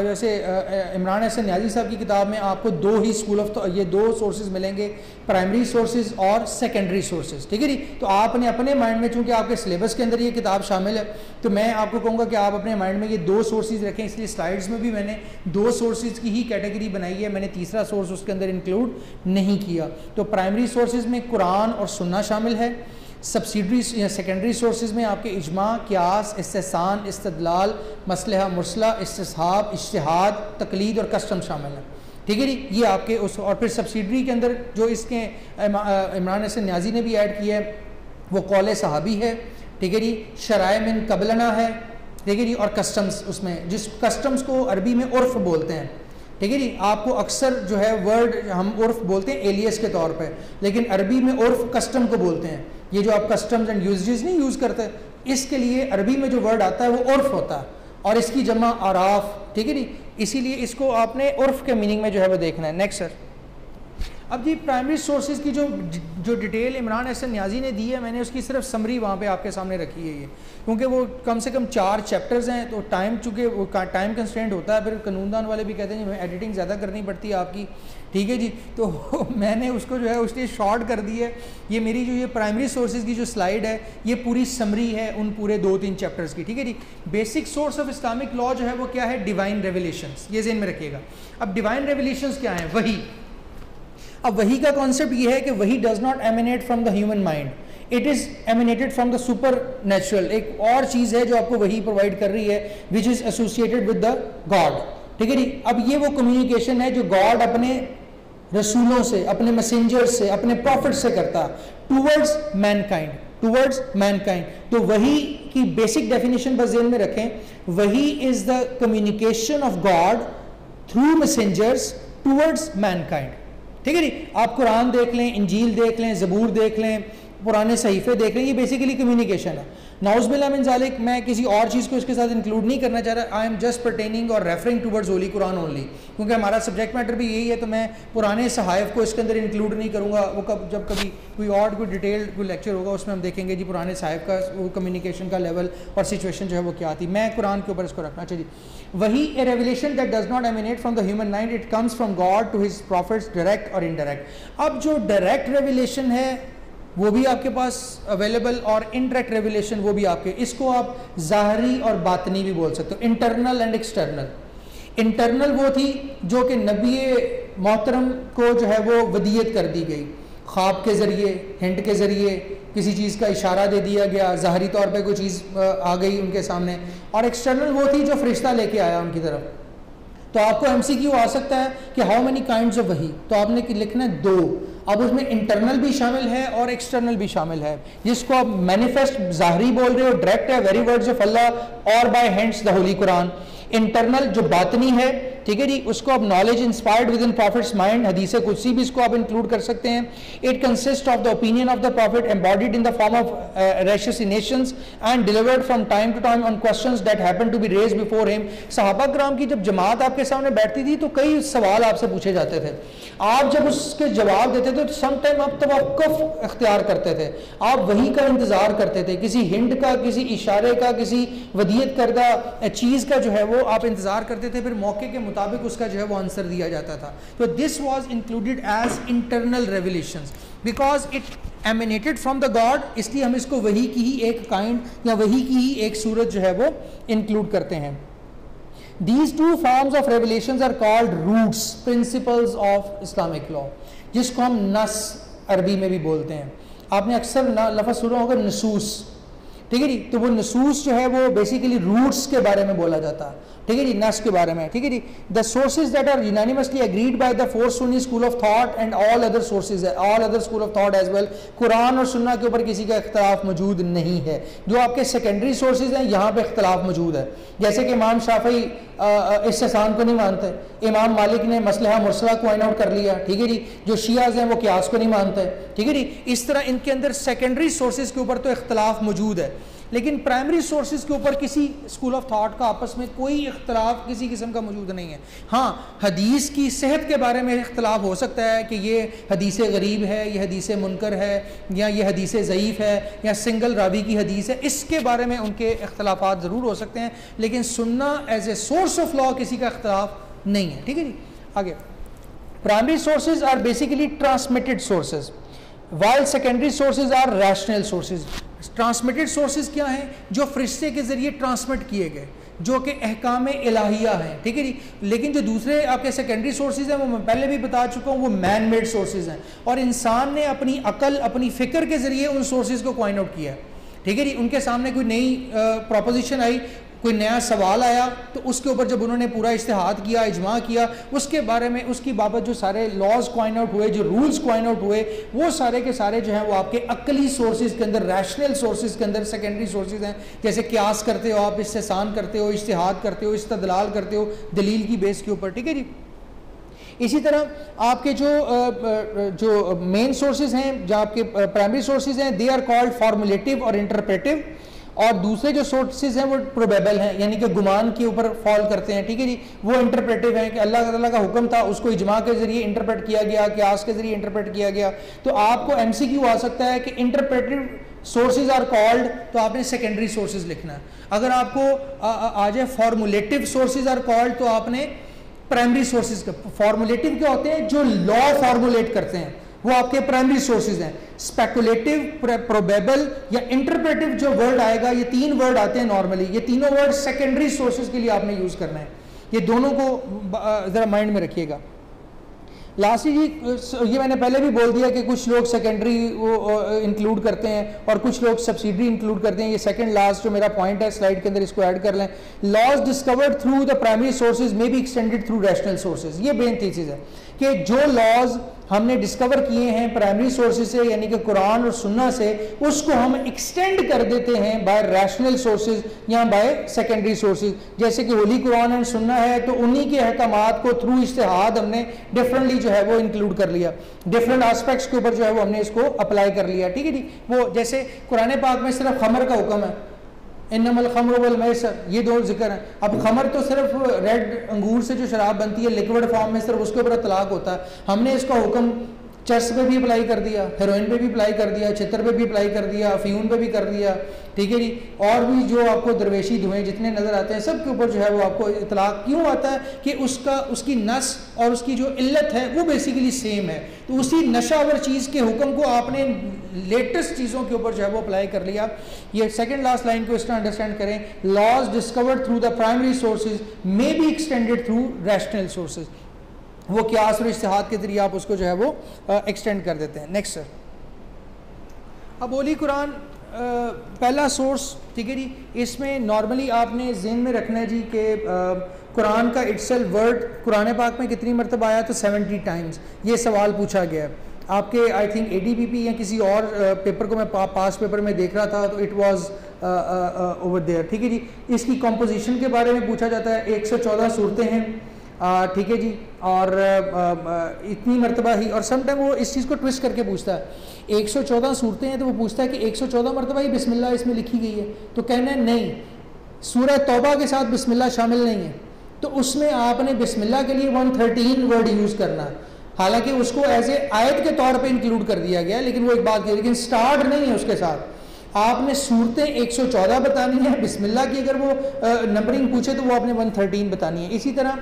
Speaker 2: इमरान हसन न्याजी साहब की किताब में आपको दो ही दो सोर्सेज मिलेंगे, प्राइमरी सोर्सेज और सेकेंडरी सोर्सेज, ठीक है जी। तो आपने अपने माइंड में, चूंकि आपके सिलेबस के अंदर ये किताब शामिल है, तो मैं आपको कहूँगा कि आप अपने माइंड में ये दो सोर्सेज रखें। इसलिए स्लाइड्स में भी मैंने दो सोर्सेज की ही कैटेगरी बनाई है, मैंने तीसरा सोर्स उसके अंदर इंक्लूड नहीं किया। तो प्राइमरी सोर्सेज में कुरान और सुन्ना शामिल है, सब्सिडरी या सेकेंडरी सोर्सेज में आपके इजमा, क्यास, इस्तेसान, इस्तदलाल, मसलहा मुरसला, इस्तिहाब, इज्तिहाद, तकलीद और कस्टम शामिल है, ठीक है जी। ये आपके उस, और फिर सब्सिडरी के अंदर जो इसके इमरान हसन न्याजी ने भी ऐड किया है वो कौल सहाबी है, ठीक है जी, शराय मिन कबलना है, ठीक है जी, और कस्टम्स, उसमें जिस कस्टम्स को अरबी में उर्फ बोलते हैं, ठीक है जी। आपको अक्सर जो है वर्ड हम उर्फ बोलते हैं एलियस के तौर पे, लेकिन अरबी में उर्फ कस्टम को बोलते हैं। ये जो आप कस्टम्स एंड यूजेस नहीं यूज़ करते, इसके लिए अरबी में जो वर्ड आता है वो उर्फ होता है और इसकी जमा आराफ, ठीक है जी। इसीलिए इसको आपने उर्फ के मीनिंग में जो है वो देखना है। नेक्स्ट सर, अब जी प्राइमरी सोर्सेज की जो डिटेल इमरान हसन न्याजी ने दी है, मैंने उसकी सिर्फ समरी वहाँ पे आपके सामने रखी है ये, क्योंकि वो कम से कम 4 चैप्टर्स हैं, तो टाइम चूँकि वो टाइम कंस्ट्रेंट होता है, फिर कानूनदान वाले भी कहते हैं जी एडिटिंग ज़्यादा करनी पड़ती है आपकी, ठीक है जी। तो मैंने उसको जो है उसने शॉर्ट कर दी है। ये मेरी जो ये प्राइमरी सोर्सेज की जो स्लाइड है ये पूरी समरी है उन पूरे 2-3 चैप्टर्स की, ठीक है जी। Basic source of Islamic law जो है वो क्या है, डिवाइन रेवलेशंस, ये ज़हन में रखिएगा। अब डिवाइन रेवलेशंस क्या है, वही। अब वही का कॉन्सेप्ट ये है कि वही does not emanate from the human mind, it is emanated from the supernatural. एक और चीज़ है जो आपको वही प्रोवाइड कर रही है, which is associated with the God, ठीक है जी। अब ये वो कम्युनिकेशन है जो गॉड अपने रसूलों से, अपने मैसेंजर्स से, अपने प्रॉफिट से करता टूवर्ड्स मैनकाइंड, टूवर्ड्स मैनकाइंड। तो वही की बेसिक डेफिनेशन बस ज़हन में रखें, वही is the communication of God through messengers towards mankind, ठीक है जी। आप कुरान देख लें, इंजील देख लें, ज़बूर देख लें, पुराने सहीफे देख लें, ये बेसिकली कम्युनिकेशन है। नाउज़ुबिल्लाह मिन ज़ालिक, मैं किसी और चीज़ को इसके साथ इंक्लूड नहीं करना चाह रहा। आई एम जस्ट पर्टेनिंग और referring towards Holy Quran only, क्योंकि हमारा सब्जेक्ट मैटर भी यही है, तो मैं पुराने सहाइफ को इसके अंदर इंक्लूड नहीं करूँगा। वो जब कभी कोई और कोई डिटेल्ड कोई लेक्चर होगा उसमें हम देखेंगे जी पुराने सहाइफ का वो कम्युनिकेशन का लेवल और सिचुएशन जो है वो क्या थी। मैं कुरान के ऊपर इसको रखना चाहिए। वही a revelation that does not emanate from the human mind, it comes from God to his prophets direct और इनडायरेक्ट। अब जो डायरेक्ट रेवलेशन है वो भी आपके पास अवेलेबल, और इनडायरेक्ट रेवलेशन वो भी आपके, इसको आप ज़ाहरी और बातनी भी बोल सकते हो, इंटरनल एंड एक्सटर्नल। इंटरनल वो थी जो कि नबी मोहतरम को जो है वो वदियत कर दी गई, ख्वाब के ज़रिए, हिंट के ज़रिए, किसी चीज़ का इशारा दे दिया गया, ज़ाहरी तौर पे कोई चीज़ आ गई उनके सामने। और एक्सटर्नल वो थी जो फरिश्ता लेके आया उनकी तरफ। तो आपको MCQ आ सकता है कि हाउ मेनी काइंड्स ऑफ वही, तो आपने लिखना है 2। अब उसमें इंटरनल भी शामिल है और एक्सटर्नल भी शामिल है, जिसको आप मैनिफेस्ट ज़ाहरी बोल रहे हो, डायरेक्ट है, वेरी वर्ड्स ऑफ अल्लाह, और by hands the Holy Quran. Internal जो बातनी है, ठीक है जी, उसको आप knowledge inspired within prophet's mind, हदीस कुदसी भी इसको आप इंक्लूड कर सकते हैं। It consist of the opinion of the prophet embodied in the form of ratiocinations and delivered from time to time on questions that happen to be raised before him. सहाबा किराम की जब जमात आपके सामने बैठती थी तो कई सवाल आपसे पूछे जाते थे, आप जब उसके जवाब देते थे तो सम टाइम आप तवक्कुफ इख्तियार करते थे, आप वही का इंतजार करते थे, किसी हिंट का, किसी इशारे का, किसी वदियत करदा चीज़ का जो है वो आप इंतजार करते थे, फिर मौके के मुताबिक उसका जो है वो आंसर दिया जाता था। तो this was included as internal revelations because it emanated from the God, इसलिए हम इसको वही की ही एक काइंड या वही की ही एक सूरत जो है वो इंक्लूड करते हैं। These two forms of revelations are called roots, principles of Islamic law, जिसको हम नस अरबी में भी बोलते हैं। आपने अक्सर लफ्ज़ सुना होगा नसूस, ठीक है जी। तो वो नसूस जो है वो बेसिकली रूट्स के बारे में बोला जाता है, ठीक है जी, नस के बारे में, ठीक है जी। The sources that are unanimously agreed by the 4 Sunni school of thought and all other sources, all other school of thought as well. Quran और सुन्ना के ऊपर किसी का इख्तलाफ मौजूद नहीं है। जो आपके सेकेंडरी सोर्सेज हैं यहाँ पे इख्तलाफ मौजूद है, जैसे कि इमाम शाफी इस्तिसान को नहीं मानते, इमाम मालिक ने मसलहा मुरसला को फाइंड आउट कर लिया, ठीक है जी। जो शियाज हैं वो क्यास को नहीं मानते, ठीक है जी। इस तरह इनके अंदर सेकेंडरी सोर्सेज के ऊपर तो इख्तलाफ मौजूद है। लेकिन प्राइमरी सोर्सेज के ऊपर किसी स्कूल ऑफ थाट का आपस में कोई इख्तलाफ किसी किस्म का मौजूद नहीं है। हाँ, हदीस की सेहत के बारे में इख्तलाफ हो सकता है कि ये हदीस गरीब है, ये हदीस मुनकर है, या ये हदीस ज़ईफ़ है, या सिंगल रावी की हदीस है, इसके बारे में उनके इख्तलाफात ज़रूर हो सकते हैं, लेकिन सुन्ना as a source of law किसी का इख्तलाफ नहीं है। ठीक है जी, आगे। Primary sources are basically transmitted sources while secondary sources are rational sources। Transmitted sources क्या हैं? जो फरिश्ते के ज़रिए ट्रांसमिट किए गए, जो कि अहकाम इलाहिया हैं। ठीक है जी। लेकिन जो दूसरे आपके सेकेंडरी सोर्सेज हैं वो मैं पहले भी बता चुका हूँ, वो मैन मेड सोर्सेज हैं, और इंसान ने अपनी अकल, अपनी फ़िक्र के ज़रिए उन सोर्सेज को क्वाइन आउट किया है। ठीक है जी। उनके सामने कोई नई प्रोपोजिशन आई, कोई नया सवाल आया, तो उसके ऊपर जब उन्होंने पूरा इज्तिहाद किया, इजमा किया, उसके बारे में, उसकी बाबत जो सारे लॉज क्वाइन आउट हुए, जो रूल्स क्वाइन आउट हुए, वो सारे के सारे जो हैं वो आपके अकली सोर्सेज के अंदर, रैशनल सोर्सेज के अंदर सेकेंडरी सोर्सेज हैं। जैसे क्यास करते हो आप, इस्तेसान करते हो, इज्तिहाद करते हो, इस्तदलाल करते हो दलील की बेस के ऊपर। ठीक है जी। इसी तरह आपके जो मेन सोर्सेज हैं, जो आपके प्राइमरी सोर्सेज हैं, दे आर कॉल्ड फॉर्मुलेटिव और इंटरप्रेटिव, और दूसरे जो सोर्सेज हैं वो प्रोबेबल हैं, यानी कि गुमान के ऊपर फॉल करते हैं। ठीक है जी। वो इंटरप्रेटिव हैं कि अल्लाह ताला का हुक्म था, उसको इजमा के जरिए इंटरप्रेट किया गया, क्यास के जरिए इंटरप्रेट किया गया। तो आपको एमसीक्यू आ सकता है कि इंटरप्रेटिव सोर्सेज आर कॉल्ड, तो आपने सेकेंडरी सोर्सेज लिखना है। अगर आपको आ जाए फॉर्मुलेटिव सोर्सेज आर कॉल्ड, तो आपने प्राइमरी सोर्सेज का, फॉर्मुलेटिव क्या होते हैं? जो लॉ फॉर्मुलेट करते हैं, वो आपके प्राइमरी सोर्सेज हैं। स्पेकुलेटिव, प्रोबेबल या इंटरप्रेटिव जो वर्ड आएगा, ये तीन वर्ड आते हैं नॉर्मली, ये तीनों वर्ड सेकेंडरी सोर्सेज के लिए आपने यूज करना है। ये दोनों को जरा माइंड में रखिएगा। लास्टली जी, ये मैंने पहले भी बोल दिया कि कुछ लोग सेकेंडरी इंक्लूड करते हैं और कुछ लोग सब्सिडरी इंक्लूड करते हैं। ये सेकंड लास्ट जो मेरा पॉइंट है स्लाइड के अंदर, इसको ऐड कर लें। Laws discovered through the primary sources may be extended through rational sources. ये मेन थीसिस है कि जो लॉज हमने डिस्कवर किए हैं प्राइमरी सोर्सेज से, यानी कि कुरान और सुन्ना से, उसको हम एक्सटेंड कर देते हैं बाय रैशनल सोर्सेज या बाय सेकेंडरी सोर्सेज। जैसे कि होली कुरान एंड सुन्ना है, तो उन्हीं के अहकामात को थ्रू इज्तिहाद हमने डिफरेंटली जो है वो इंक्लूड कर लिया, डिफरेंट एस्पेक्ट्स के ऊपर जो है वो हमने इसको अप्लाई कर लिया। ठीक है जी। वो जैसे कुरान पाक में सिर्फ खमर का हुक्म है, इन्नमल खम्र वल मैसर, ये दो जिक्र है। अब खमर तो सिर्फ रेड अंगूर से जो शराब बनती है लिक्विड फॉर्म में, सिर्फ उसके ऊपर तलाक होता है। हमने इसका हुक्म चर्स पे भी अप्लाई कर दिया, हेरोइन पे भी अप्लाई कर दिया, चित्र पे भी अप्लाई कर दिया, अफीम पे भी कर दिया। ठीक है जी। और भी जो आपको दरवेशी धुएं जितने नज़र आते हैं, सब के ऊपर जो है वो आपको इतलाक क्यों आता है कि उसकी नस और उसकी जो इल्लत है वो बेसिकली सेम है। तो उसी नशावर चीज़ के हुक्म को आपने लेटेस्ट चीज़ों के ऊपर जो है वो अप्लाई कर लिया। ये सेकेंड लास्ट लाइन को इस तरह अंडरस्टैंड करें, laws discovered through the primary sources may be extended through rational sources. वो क्यास और इज्तिहाद के जरिए आप उसको जो है वो एक्सटेंड कर देते हैं। नेक्स्ट सर, अब होली कुरान पहला सोर्स। ठीक है जी। इसमें नॉर्मली आपने ज़हन में रखना है जी कि कुरान का इटसेल्फ वर्ड कुरान पाक में कितनी मरतबा आया? तो 70 टाइम्स। ये सवाल पूछा गया है आपके, आई थिंक ADPP या किसी और पेपर को मैं पास पेपर में देख रहा था, तो इट वाज ओवर देयर। ठीक है जी। इसकी कॉम्पोजिशन के बारे में पूछा जाता है। 114 सूरतें हैं। ठीक है जी। और इतनी मरतबा ही, और समटाइम वो इस चीज़ को ट्विस्ट करके पूछता है। 114 सूरतें हैं तो वो पूछता है कि 114 मरतबा ही बिस्मिल्लाह इसमें लिखी गई है? तो कहना है नहीं, सूरह तौबा के साथ बिस्मिल्लाह शामिल नहीं है, तो उसमें आपने बिस्मिल्लाह के लिए 113 वर्ड यूज़ करना है। हालांकि उसको एज ए आयत के तौर पे इंक्लूड कर दिया गया है, लेकिन वो एक बात की, लेकिन स्टार्ट नहीं है उसके साथ। आपने सूरतें 114 बतानी है, बिस्मिल्लाह की अगर वो नंबरिंग पूछे तो वो आपने 113 बतानी है।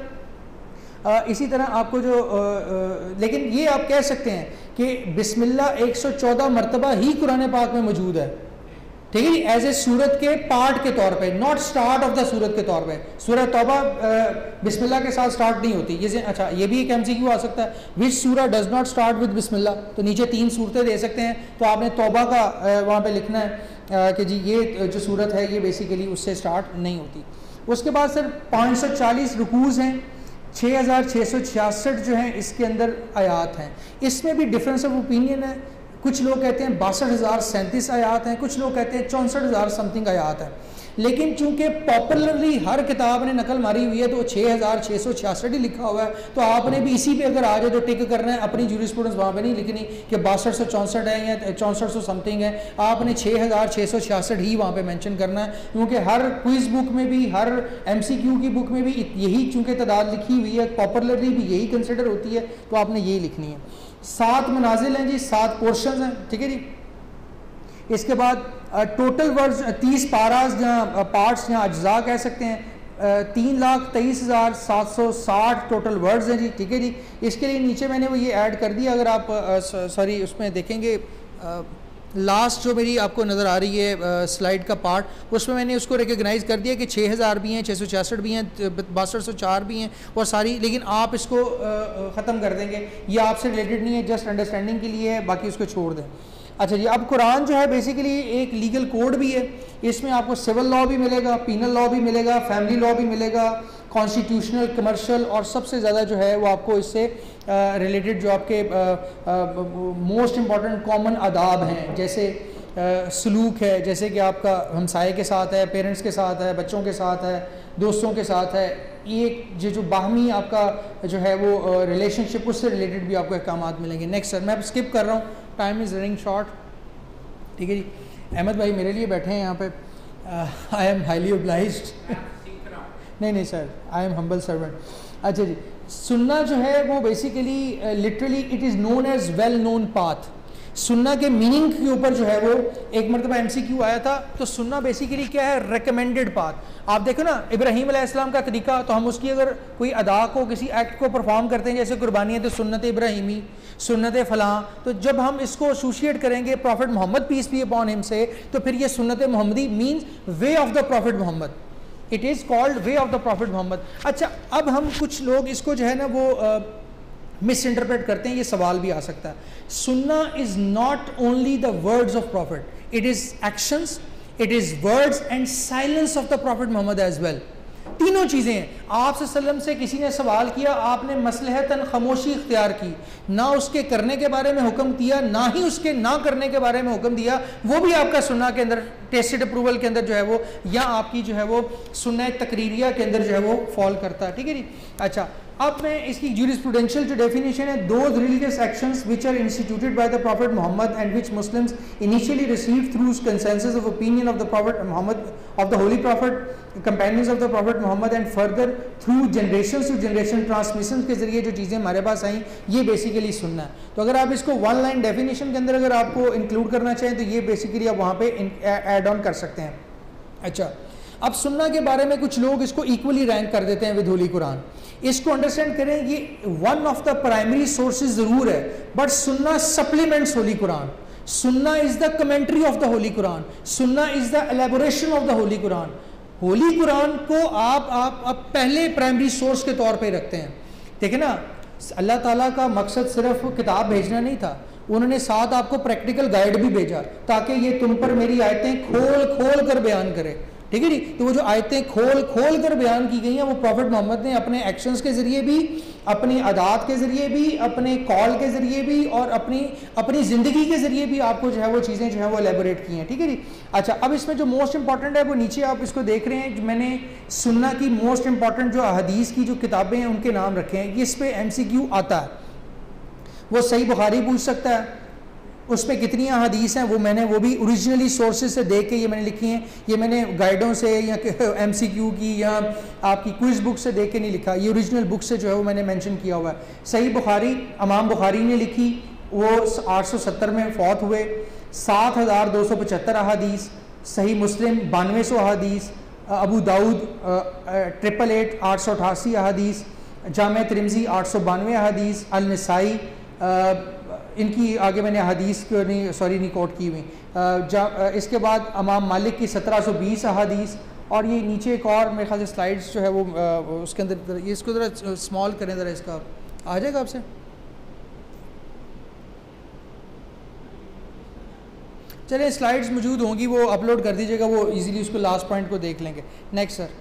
Speaker 2: इसी तरह आपको जो लेकिन ये आप कह सकते हैं कि बिस्मिल्लाह 114 मरतबा ही कुरान पाक में मौजूद है। ठीक है जी। एज ए सूरत के पार्ट के तौर पे, नॉट स्टार्ट ऑफ द सूरत के तौर पे। सूरह तौबा बिस्मिल्लाह के साथ स्टार्ट नहीं होती। ये अच्छा, ये भी एक MCQ आ सकता है, विच सूरह डज नॉट स्टार्ट विद बिस्मिल्लाह। तो नीचे 3 सूरतें दे सकते हैं, तो आपने तौबा का वहाँ पे लिखना है कि जी ये जो सूरत है ये बेसिकली उससे स्टार्ट नहीं होती। उसके बाद सर 540 रुकूज़ हैं, 6666 जो हैं इसके अंदर आयात हैं। इसमें भी डिफरेंस ऑफ ओपिनियन है। कुछ लोग कहते हैं 62,037 आयात हैं, कुछ लोग कहते हैं 64,000 समथिंग आयात हैं। लेकिन चूंकि पॉपुलरली हर किताब ने नकल मारी हुई है तो 6,666 ही लिखा हुआ है, तो आपने भी इसी पे अगर आ जाए तो टिक करना है, अपनी जूरिस्प्रूडेंस वहाँ पे नहीं लिखनी कि 6264 है या 6400 समथिंग है, आपने 6,666 ही वहाँ पे मेंशन करना है, क्योंकि हर क्विज बुक में भी, हर MCQ की बुक में भी यही चूँकि तादाद लिखी हुई है, पॉपुलरली भी यही कंसिडर होती है, तो आपने यही लिखनी है। 7 मनाजिल हैं जी, 7 पोर्शन हैं, ठीक है जी। इसके बाद टोटल वर्ड्स 30 पारास जहाँ पार्ट्स जहाँ अज्जा कह सकते हैं, 3,23,760 टोटल वर्ड्स हैं जी, ठीक है जी। इसके लिए नीचे मैंने वो ये ऐड कर दिया, अगर आप सॉरी उसमें देखेंगे लास्ट जो मेरी आपको नज़र आ रही है स्लाइड का पार्ट, उसमें मैंने उसको रिकग्नाइज़ कर दिया कि 6,000 भी हैं, 666 भी हैं, 6204 भी हैं और सारी, लेकिन आप इसको ख़त्म कर देंगे, ये आपसे रिलेटेड नहीं है, जस्ट अंडरस्टैंडिंग के लिए है, बाकी उसको छोड़ दें। अच्छा जी, अब कुरान जो है बेसिकली एक लीगल कोड भी है, इसमें आपको सिविल लॉ भी मिलेगा, पीनल लॉ भी मिलेगा, फैमिली लॉ भी मिलेगा, कॉन्स्टिट्यूशनल, कमर्शियल, और सबसे ज़्यादा जो है वो आपको इससे रिलेटेड जो आपके मोस्ट इम्पॉर्टेंट कॉमन आदाब हैं, जैसे सलूक है, जैसे कि आपका हमसाये के साथ है, पेरेंट्स के साथ है, बच्चों के साथ है, दोस्तों के साथ है, ये जो बाहमी आपका जो है वो रिलेशनशिप, उससे रिलेटेड भी आपको अहकामात मिलेंगे। नेक्स्ट सर, मैं स्किप कर रहा हूँ, टाइम इज़ रनिंग शॉर्ट, ठीक है जी। अहमद भाई मेरे लिए बैठे हैं यहाँ पे, आई एम हाईली ऑब्लाइज्ड। नहीं sir, I am humble servant. अच्छा जी, सुन्ना जो है वो basically literally it is known as well known path. सुन्ना के मीनिंग के ऊपर जो है वो एक मरतबा MCQ आया था, तो सुन्ना बेसिकली क्या है, रेकमेंडेड पाथ। आप देखो ना इब्राहीम अलैहिस्सलाम का तरीका, तो हम उसकी अगर कोई अदा को, किसी एक्ट को परफॉर्म करते हैं, जैसे कुर्बानी है तो सुन्नत इब्राहीमी, सुन्नत फ़लाँ, तो जब हम इसको एसोशिएट करेंगे prophet Mohammad peace be upon him से, तो फिर ये सुन्नत मोहम्मदी means way of the prophet Muhammad, it is called way of the prophet Muhammad. अच्छा, अब हम कुछ लोग इसको जो है ना वो मिस इंटरप्रेट करते हैं, ये सवाल भी आ सकता है। सुन्ना is not only the words of prophet, it is actions, it is words and silence of the prophet Muhammad as well. तीनों चीज़ें हैं। आप सल्लम से किसी ने सवाल किया, आपने मसलहतन खामोशी इख्तियार की, ना उसके करने के बारे में हुक्म दिया, ना ही उसके ना करने के बारे में हुक्म दिया, वो भी आपका सुन्ना के अंदर, टेस्टेड अप्रूवल के अंदर जो है वो, या आपकी जो है वो सुन्ना तकरीरिया के अंदर जो है वो फॉल करता है, ठीक है जी। अच्छा, अब मैं इसकी जूरिस्प्रूडेंशियल जो डेफिनेशन है, those religious actions which are instituted by the prophet Muhammad and which Muslims initially received through consensus of opinion of the prophet Muhammad, of the Holy prophet, companions of the prophet Muhammad and further through generation to generation transmission के जरिए जो चीज़ें हमारे पास आई, ये basically सुनना है। तो अगर आप इसको वन लाइन डेफिनेशन के अंदर अगर आपको इंक्लूड करना चाहें तो ये बेसिकली आप वहाँ पे ऐड ऑन कर सकते हैं। अच्छा, अब सुन्ना के बारे में कुछ लोग इसको इक्वली रैंक कर देते हैं विद होली कुरान। इसको अंडरस्टैंड करें, ये one of the primary sources ज़रूर है, बट सुन्ना सप्लीमेंट्स होली कुरान। सुन्ना is the commentary of the Holy Quran, सुन्ना is the elaboration of the Holy Quran. Holy Quran को आप पहले प्राइमरी सोर्स के तौर पे रखते हैं। देखें ना, अल्लाह ताला का मकसद सिर्फ किताब भेजना नहीं था, उन्होंने साथ आपको प्रैक्टिकल गाइड भी भेजा ताकि ये तुम पर मेरी आयतें खोल खोल कर बयान करे, ठीक है जी। तो वो जो आयतें खोल खोल कर बयान की गई हैं, वो प्रॉफिट मोहम्मद ने अपने एक्शंस के ज़रिए भी, अपनी आदात के ज़रिए भी, अपने कॉल के ज़रिए भी और अपनी ज़िंदगी के ज़रिए भी आपको जो है वो चीज़ें जो है वो एलेबोरेट की हैं, ठीक है जी। अच्छा, अब इसमें जो मोस्ट इंपॉर्टेंट है वो नीचे आप इसको देख रहे हैं, मैंने सुन्ना की मोस्ट इंपॉर्टेंट जो हदीस की जो किताबें हैं उनके नाम रखे हैं। इस पर MCQ आता है, वो सही बुखारी पूछ सकता है, उसमें कितनी हदीस हैं वो भी ओरिजिनली सोर्सेज से देख के ये मैंने लिखी हैं, ये मैंने गाइडों से या MCQ की या आपकी क्विज बुक से देख के नहीं लिखा, ये ओरिजिनल बुक से जो है वो मैंने मेंशन किया हुआ है। सही बुखारी इमाम बुखारी ने लिखी, वो 870 में फौत हुए। 7275 अहादीस। सही मुस्लिम 9200 अहादीस। अबू दाऊद 888 888 अहादीस। जामे तिरमिज़ी 892 अहादीस। अल नसाई इनकी आगे मैंने हदीस को नहीं कोट की हुई। इसके बाद इमाम मालिक की 1720 अहादीस। और ये नीचे एक और मेरे ख्याल से स्लाइड्स जो है वो उसके अंदर ये इसको ज़रा स्मॉल करें, ज़रा इसका आ जाएगा आपसे। चलिए स्लाइड्स मौजूद होंगी, वो अपलोड कर दीजिएगा, वो इजीली उसको लास्ट पॉइंट को देख लेंगे। Next sir.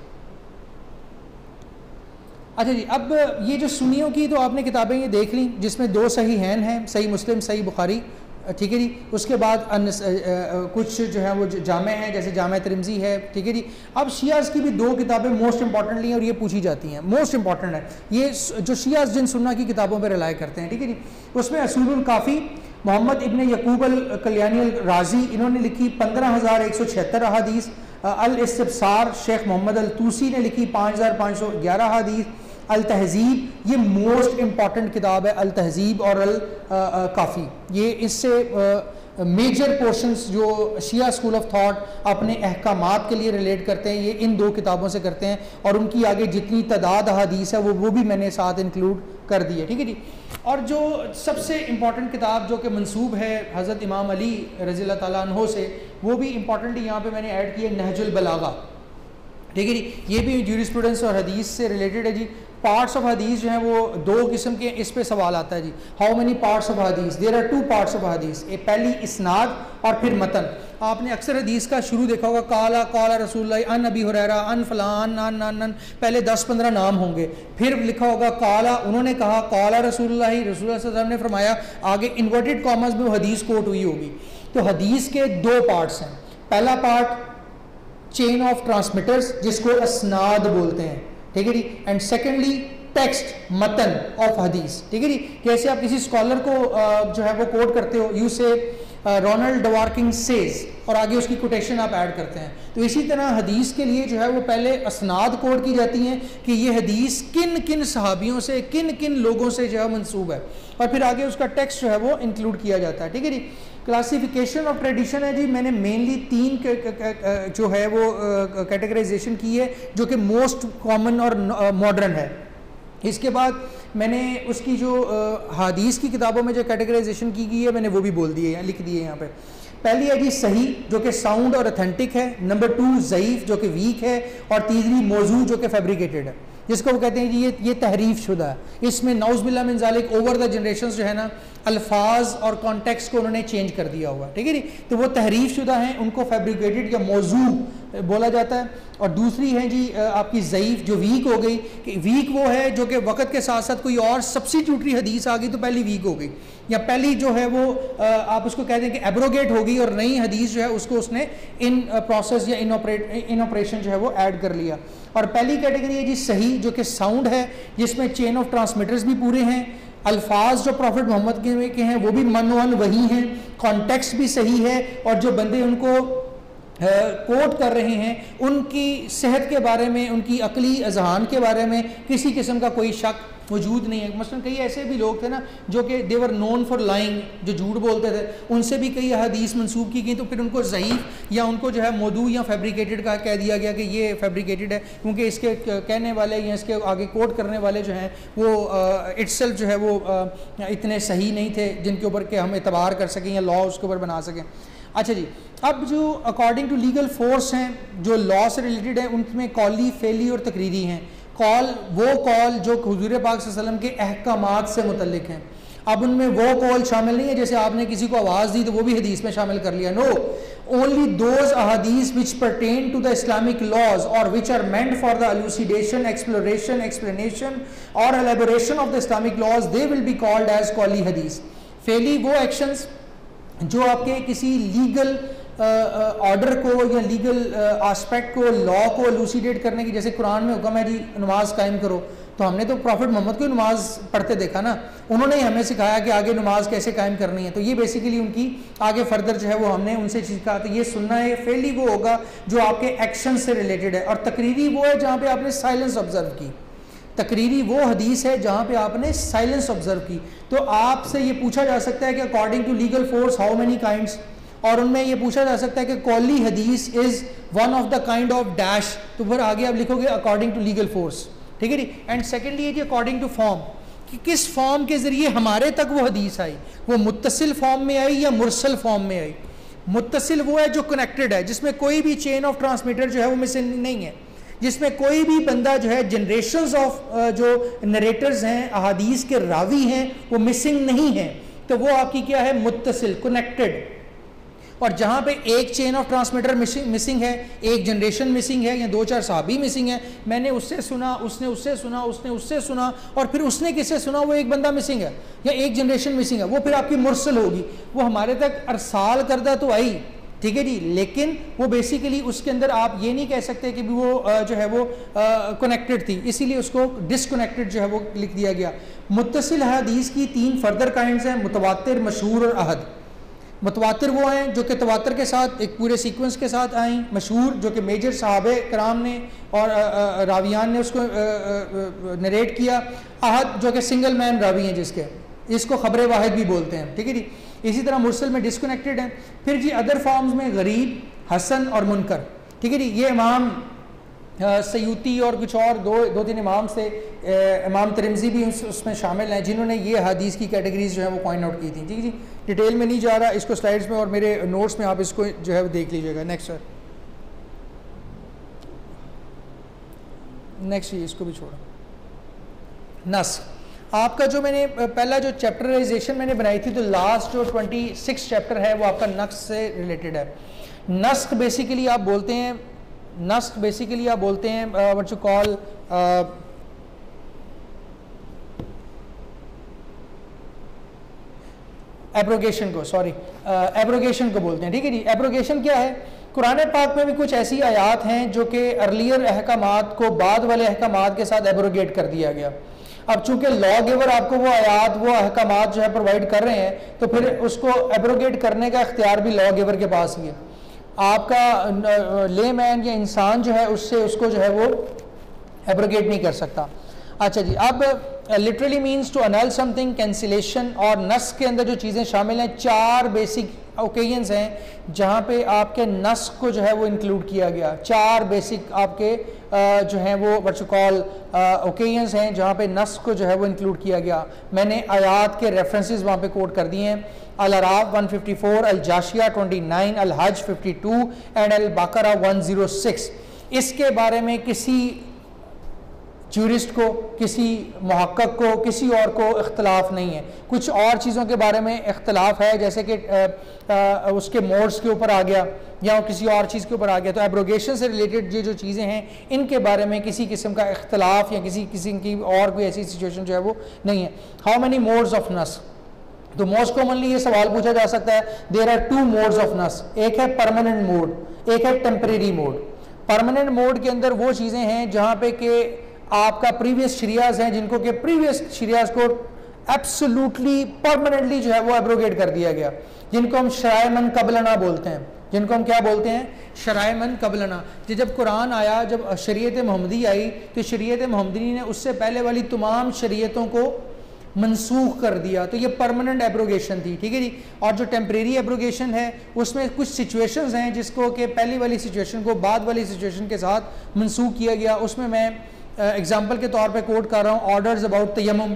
Speaker 2: अच्छा जी, अब ये जो सुन्नियों की तो आपने किताबें ये देख ली जिसमें 2 सही हैं, सही मुस्लिम सही बुखारी, ठीक है जी। उसके बाद कुछ जो है वो जामे हैं, जैसे जामे तिरमिज़ी है, ठीक है जी। अब शियाज़ की भी 2 किताबें मोस्ट इंपॉर्टेंटली हैं और ये पूछी जाती हैं, मोस्ट इंपॉर्टेंट है ये जो शियाज़ जिन सुन्ना की किताबों पर रिलाय करते हैं, ठीक है जी। उसमें असूलुल काफ़ी मोहम्मद इब्न यकूब अल कल्यानी अल राजी इन्होंने लिखी 15,176 अहादीस। अल इस्तिब्सार शेख मोहम्मद अल तूसी ने लिखी 5,511 अहादीस। अल तहज़ीब ये मोस्ट इंपॉर्टेंट किताब है, अल तहज़ीब और अल काफ़ी, ये इससे मेजर पोर्शंस जो शिया स्कूल ऑफ थॉट अपने अहकामात के लिए रिलेट करते हैं, ये इन 2 किताबों से करते हैं और उनकी आगे जितनी तादाद हदीस है वो भी मैंने साथ इंक्लूड कर दी है, ठीक है जी। और जो सबसे इम्पॉर्टेंट किताब जो कि मंसूब है हज़रत इमाम अली रज़ी अल्लाह ताला अन्हो से, वो भी इम्पॉर्टेंटली यहाँ पे मैंने ऐड की है, नहजुल बलागा, ठीक है जी। ये भी जूरिस्प्रूडेंस और हदीस से रिलेटेड है जी। पार्ट्स ऑफ हदीस जो हैं वो 2 किस्म के, इस पे सवाल आता है जी, हाउ मेनी पार्ट्स ऑफ हदीस, देयर आर 2 पार्ट्स ऑफ हदीस, पहली इस्नाद और फिर मतन। आपने अक्सर हदीस का शुरू देखा होगा, काला काला रसूलुल्लाह अन अबी हुरैरा अन फलान अन अन अन, पहले 10-15 नाम होंगे, फिर लिखा होगा काला उन्होंने कहा, काला रसूलुल्लाह सल्लल्लाहु अलैहि वसल्लम ने फरमाया, आगे इन्वर्टेड कॉमर्स में वो हदीस कोट हुई होगी। तो हदीस के 2 पार्ट्स हैं, पहला पार्ट चेन ऑफ ट्रांसमिटर्स जिसको असनाद बोलते हैं, ठीक है जी। एंड सेकेंडली टेक्स्ट मतन ऑफ हदीस, ठीक है जी। जैसे आप किसी स्कॉलर को जो है वो कोट करते हो, यू से रोनाल्ड डवार्किंग सेज और आगे उसकी कोटेशन आप ऐड करते हैं, तो इसी तरह हदीस के लिए जो है वो पहले असनाद कोट की जाती हैं कि ये हदीस किन किन सहाबियों से किन किन लोगों से जो है मंसूब है, और फिर आगे उसका टेक्स्ट जो है वो इंक्लूड किया जाता है, ठीक है जी। क्लासिफिकेशन ऑफ ट्रेडिशन है जी, मैंने मेनली 3 जो है वो कैटेगराइजेशन की है जो कि मोस्ट कॉमन और मॉडर्न है। इसके बाद मैंने उसकी जो हदीस की किताबों में जो कैटेगराइजेशन की गई है मैंने वो भी बोल दी है, लिख दी है यहाँ पे। पहली है जी सही जो कि साउंड और ऑथेंटिक है, नंबर 2 ज़ईफ़ जो कि वीक है, और तीसरी मौजू जो कि फैब्रिकेटेड है, जिसको वो कहते हैं जी ये तहरीफ शुदा है। इसमें नौज़ बिल्लाह मिन ज़ालिक ओवर द जनरेशंस जो है ना, अल्फाज और कॉन्टेक्स्ट को उन्होंने चेंज कर दिया हुआ, ठीक है जी। तो वो तहरीफ शुदा हैं, उनको फैब्रिकेटेड या मौजू बोला जाता है। और दूसरी है जी आपकी ज़ईफ़ जो वीक हो गई, कि वीक वो है जो कि वक़्त के साथ साथ कोई और सब्सिट्यूटरी हदीस आ गई तो पहली वीक हो गई, या पहली जो है वो आप उसको कहते हैं कि एब्रोगेट हो गई और नई हदीस जो है उसको उसने इन प्रोसेस या इन ऑपरेशन जो है वो ऐड कर लिया। और पहली कैटेगरी है जी सही जो कि साउंड है, जिसमें चेन ऑफ ट्रांसमिटर्स भी पूरे हैं, अल्फाज जो प्रॉफिट मोहम्मद के हैं वो भी मनवन वही हैं, कॉन्टेक्स्ट भी सही है, और जो बंदे उनको कोट कर रहे हैं उनकी सेहत के बारे में, उनकी अकली अजहान के बारे में किसी किस्म का कोई शक मौजूद नहीं है। मसलन कई ऐसे भी लोग थे ना जो कि देवर नोन फॉर लाइंग, जो झूठ बोलते थे, उनसे भी कई हदीस मंसूब की गई, तो फिर उनको ज़ईफ़ या उनको जो है मौदू या फैब्रिकेटेड का कह दिया गया कि ये फैब्रिकेटेड है, क्योंकि इसके कहने वाले या इसके आगे कोट करने वाले जो हैं वो इट्सेल्फ जो है वो इतने सही नहीं थे जिनके ऊपर के हम एतबार कर सकें या लॉ उसके ऊपर बना सकें। अच्छा जी, अब जो अकॉर्डिंग टू लीगल फोर्स हैं जो लॉ से रिलेटेड है, उनमें कौली, फेली और तकरीरी हैं। कॉल वो कॉल जो हुजूर पाक सल्लल्लाहु अलैहि वसल्लम के अहकामात से मुतल्लिक हैं। अब उनमें वो कॉल शामिल नहीं है जैसे आपने किसी को आवाज़ दी तो वो भी हदीस में शामिल कर लिया, नो, ओनली दोज अहादीस which pertain to the Islamic laws और which are meant for the elucidation, exploration, explanation और elaboration of the Islamic laws, they will be called as कॉली हदीस। फेली वो एक्शंस जो आपके किसी लीगल ऑर्डर को या लीगल एस्पेक्ट को, लॉ को एलुसिडेट करने की, जैसे कुरान में हुक्म है जी नमाज कायम करो, तो हमने तो प्रॉफिट मोहम्मद को नमाज पढ़ते देखा ना, उन्होंने ही हमें सिखाया कि आगे नमाज कैसे कायम करनी है, तो ये बेसिकली उनकी आगे फर्दर जो है वो हमने उनसे सीखा। तो ये सुनना है। फेली वो होगा जो आपके एक्शन से रिलेटेड है, और तकरीरी वो है जहाँ पे आपने साइलेंस ऑब्जर्व की। तकरीरी वो हदीस है जहाँ पे आपने साइलेंस ऑब्जर्व की। तो आपसे ये पूछा जा सकता है कि according to legal force how many kinds, और उनमें ये पूछा जा सकता है कि कौली हदीस is one of the kind of dash, तो फिर आगे आप लिखोगे अकॉर्डिंग टू लीगल फोर्स, ठीक है जी। एंड सेकेंडली है जी अकॉर्डिंग टू फॉर्म, कि किस फॉर्म के जरिए हमारे तक वो हदीस आई, वो मुत्तसिल फॉर्म में आई या मुरसल फॉर्म में आई। मुत्तसिल वो है जो कनेक्टेड है, जिसमें कोई भी चेन ऑफ ट्रांसमीटर जो है वो मिसिंग नहीं है, जिसमें कोई भी बंदा जो है जनरेशंस ऑफ जो नरेटर्स हैं, अहादीस के रावी हैं, वो मिसिंग नहीं है, तो वो आपकी क्या है, मुत्तसिल, कनेक्टेड। और जहाँ पे एक चेन ऑफ ट्रांसमीटर मिसिंग है, एक जनरेशन मिसिंग है, या 2-4 सहाबी मिसिंग है, मैंने उससे सुना, उसने उससे सुना, उसने उससे सुना, और फिर उसने किससे सुना, वो एक बंदा मिसिंग है या एक जनरेशन मिसिंग है, वो फिर आपकी मुरसल होगी। वो हमारे तक अरसाल करदा तो आई, ठीक है जी, लेकिन वो बेसिकली उसके अंदर आप ये नहीं कह सकते कि भी वो जो है वो कनेक्टेड थी, इसीलिए उसको डिसकनेक्टेड जो है वो लिख दिया गया। मुत्तसिल हदीस की 3 फर्दर काइंड्स हैं, मुतवातिर, मशहूर और अहद। मुतवातिर वो हैं जो कि तवातर के साथ एक पूरे सीक्वेंस के साथ आई, मशहूर जो कि मेजर सहाबे कराम ने और रावियान ने उसको नरेट किया, अहद जो कि सिंगल मैन रावी हैं जिसके, इसको खबर वाहिद भी बोलते हैं, ठीक है जी। इसी तरह मुरसल में डिस्कनेक्टेड हैं। फिर जी अदर फॉर्म्स में गरीब, हसन और मुनकर, ठीक है जी। ये इमाम सयूती और कुछ और 2-3 इमाम से, इमाम तिरमिज़ी भी उसमें शामिल हैं जिन्होंने ये हदीस की कैटेगरीज जो है वो पॉइंट आउट की थी, ठीक है जी। डिटेल में नहीं जा रहा, इसको स्लाइड्स में और मेरे नोट्स में आप इसको जो है वो देख लीजिएगा। नेक्स्ट सर, नेक्स्ट ये इसको भी छोड़ा। नस, आपका जो मैंने पहला जो चैप्टराइजेशन मैंने बनाई थी, तो लास्ट जो 26 चैप्टर है वो आपका नस्ख से रिलेटेड है। नस्ख बेसिकली आप बोलते हैं, नस्ख बेसिकली आप बोलते हैं व्हाट यू कॉल एब्रोगेशन को, सॉरी एब्रोगेशन को बोलते हैं, ठीक है जी। एब्रोगेशन क्या है? कुरान पाक में भी कुछ ऐसी आयात हैं जो कि अर्लियर अहकामात को बाद वाले अहकामात के साथ एब्रोगेट कर दिया गया। अब चूंकि लॉ गिवर आपको वो आयात, वो अहकामात जो है प्रोवाइड कर रहे हैं, तो फिर उसको एब्रोगेट करने का इख्तियार भी लॉ गिवर के पास ही है। आपका लेमैन या इंसान जो है उससे उसको जो है वो एब्रोगेट नहीं कर सकता। अच्छा जी, अब literally means to annul something, cancellation, और नस्ख के अंदर जो चीज़ें शामिल हैं, 4 बेसिक ओकेजन्स हैं जहाँ पे आपके नस्ख को जो है वो इंक्लूड किया गया। 4 बेसिक आपके जो हैं वो व्हाट यू कॉल ओकेजन्स हैं जहाँ पे नस्ख को जो है वो इंक्लूड किया गया। मैंने आयात के रेफरेंसेस वहाँ पे कोट कर दिए हैं। अल-अराफ 154, अल-जाशिया 29, अल-हज 52 एंड अल-बकरा 106। इसके बारे में किसी जूरिस्ट को, किसी मुहक्कक को, किसी और को इख्तलाफ नहीं है। कुछ और चीज़ों के बारे में इख्तलाफ है, जैसे कि उसके मोड्स के ऊपर आ गया या किसी और चीज़ के ऊपर आ गया। तो एब्रोगेशन से रिलेटेड ये जो चीज़ें हैं इनके बारे में किसी किस्म का इख्तलाफ या किसी किस्म की और कोई ऐसी सिचुएशन जो है वो नहीं है। हाउ मैनी मोड्स ऑफ नस्ख? तो मोस्ट कॉमनली ये सवाल पूछा जा सकता है, देयर आर 2 मोड्स ऑफ नस्ख। एक है परमानेंट मोड, एक है टेम्परेरी मोड। परमानेंट मोड के अंदर वो चीज़ें हैं जहाँ पे कि आपका प्रीवियस शरियाज हैं जिनको कि प्रीवियस शरियाज को एब्सोल्युटली परमानेंटली जो है वो एब्रोगेट कर दिया गया, जिनको हम शराय मन कबलना बोलते हैं। जिनको हम क्या बोलते हैं? शराय मन कबलना। जब कुरान आया, जब शरीयत मोहम्मदी आई, तो शरीयत मोहम्मदी ने उससे पहले वाली तमाम शरीयतों को मनसूख कर दिया। तो ये परमानेंट एब्रोगेशन थी, ठीक है जी। और जो टेम्परेरी एब्रोगेशन है उसमें कुछ सिचुएशंस हैं जिसको कि पहली वाली सिचुएशन को बाद वाली सिचुएशन के साथ मनसूख किया गया। उसमें मैं एग्जाम्पल के तौर पे कोट कर रहा हूँ ऑर्डर्स अबाउट तयम्मुम,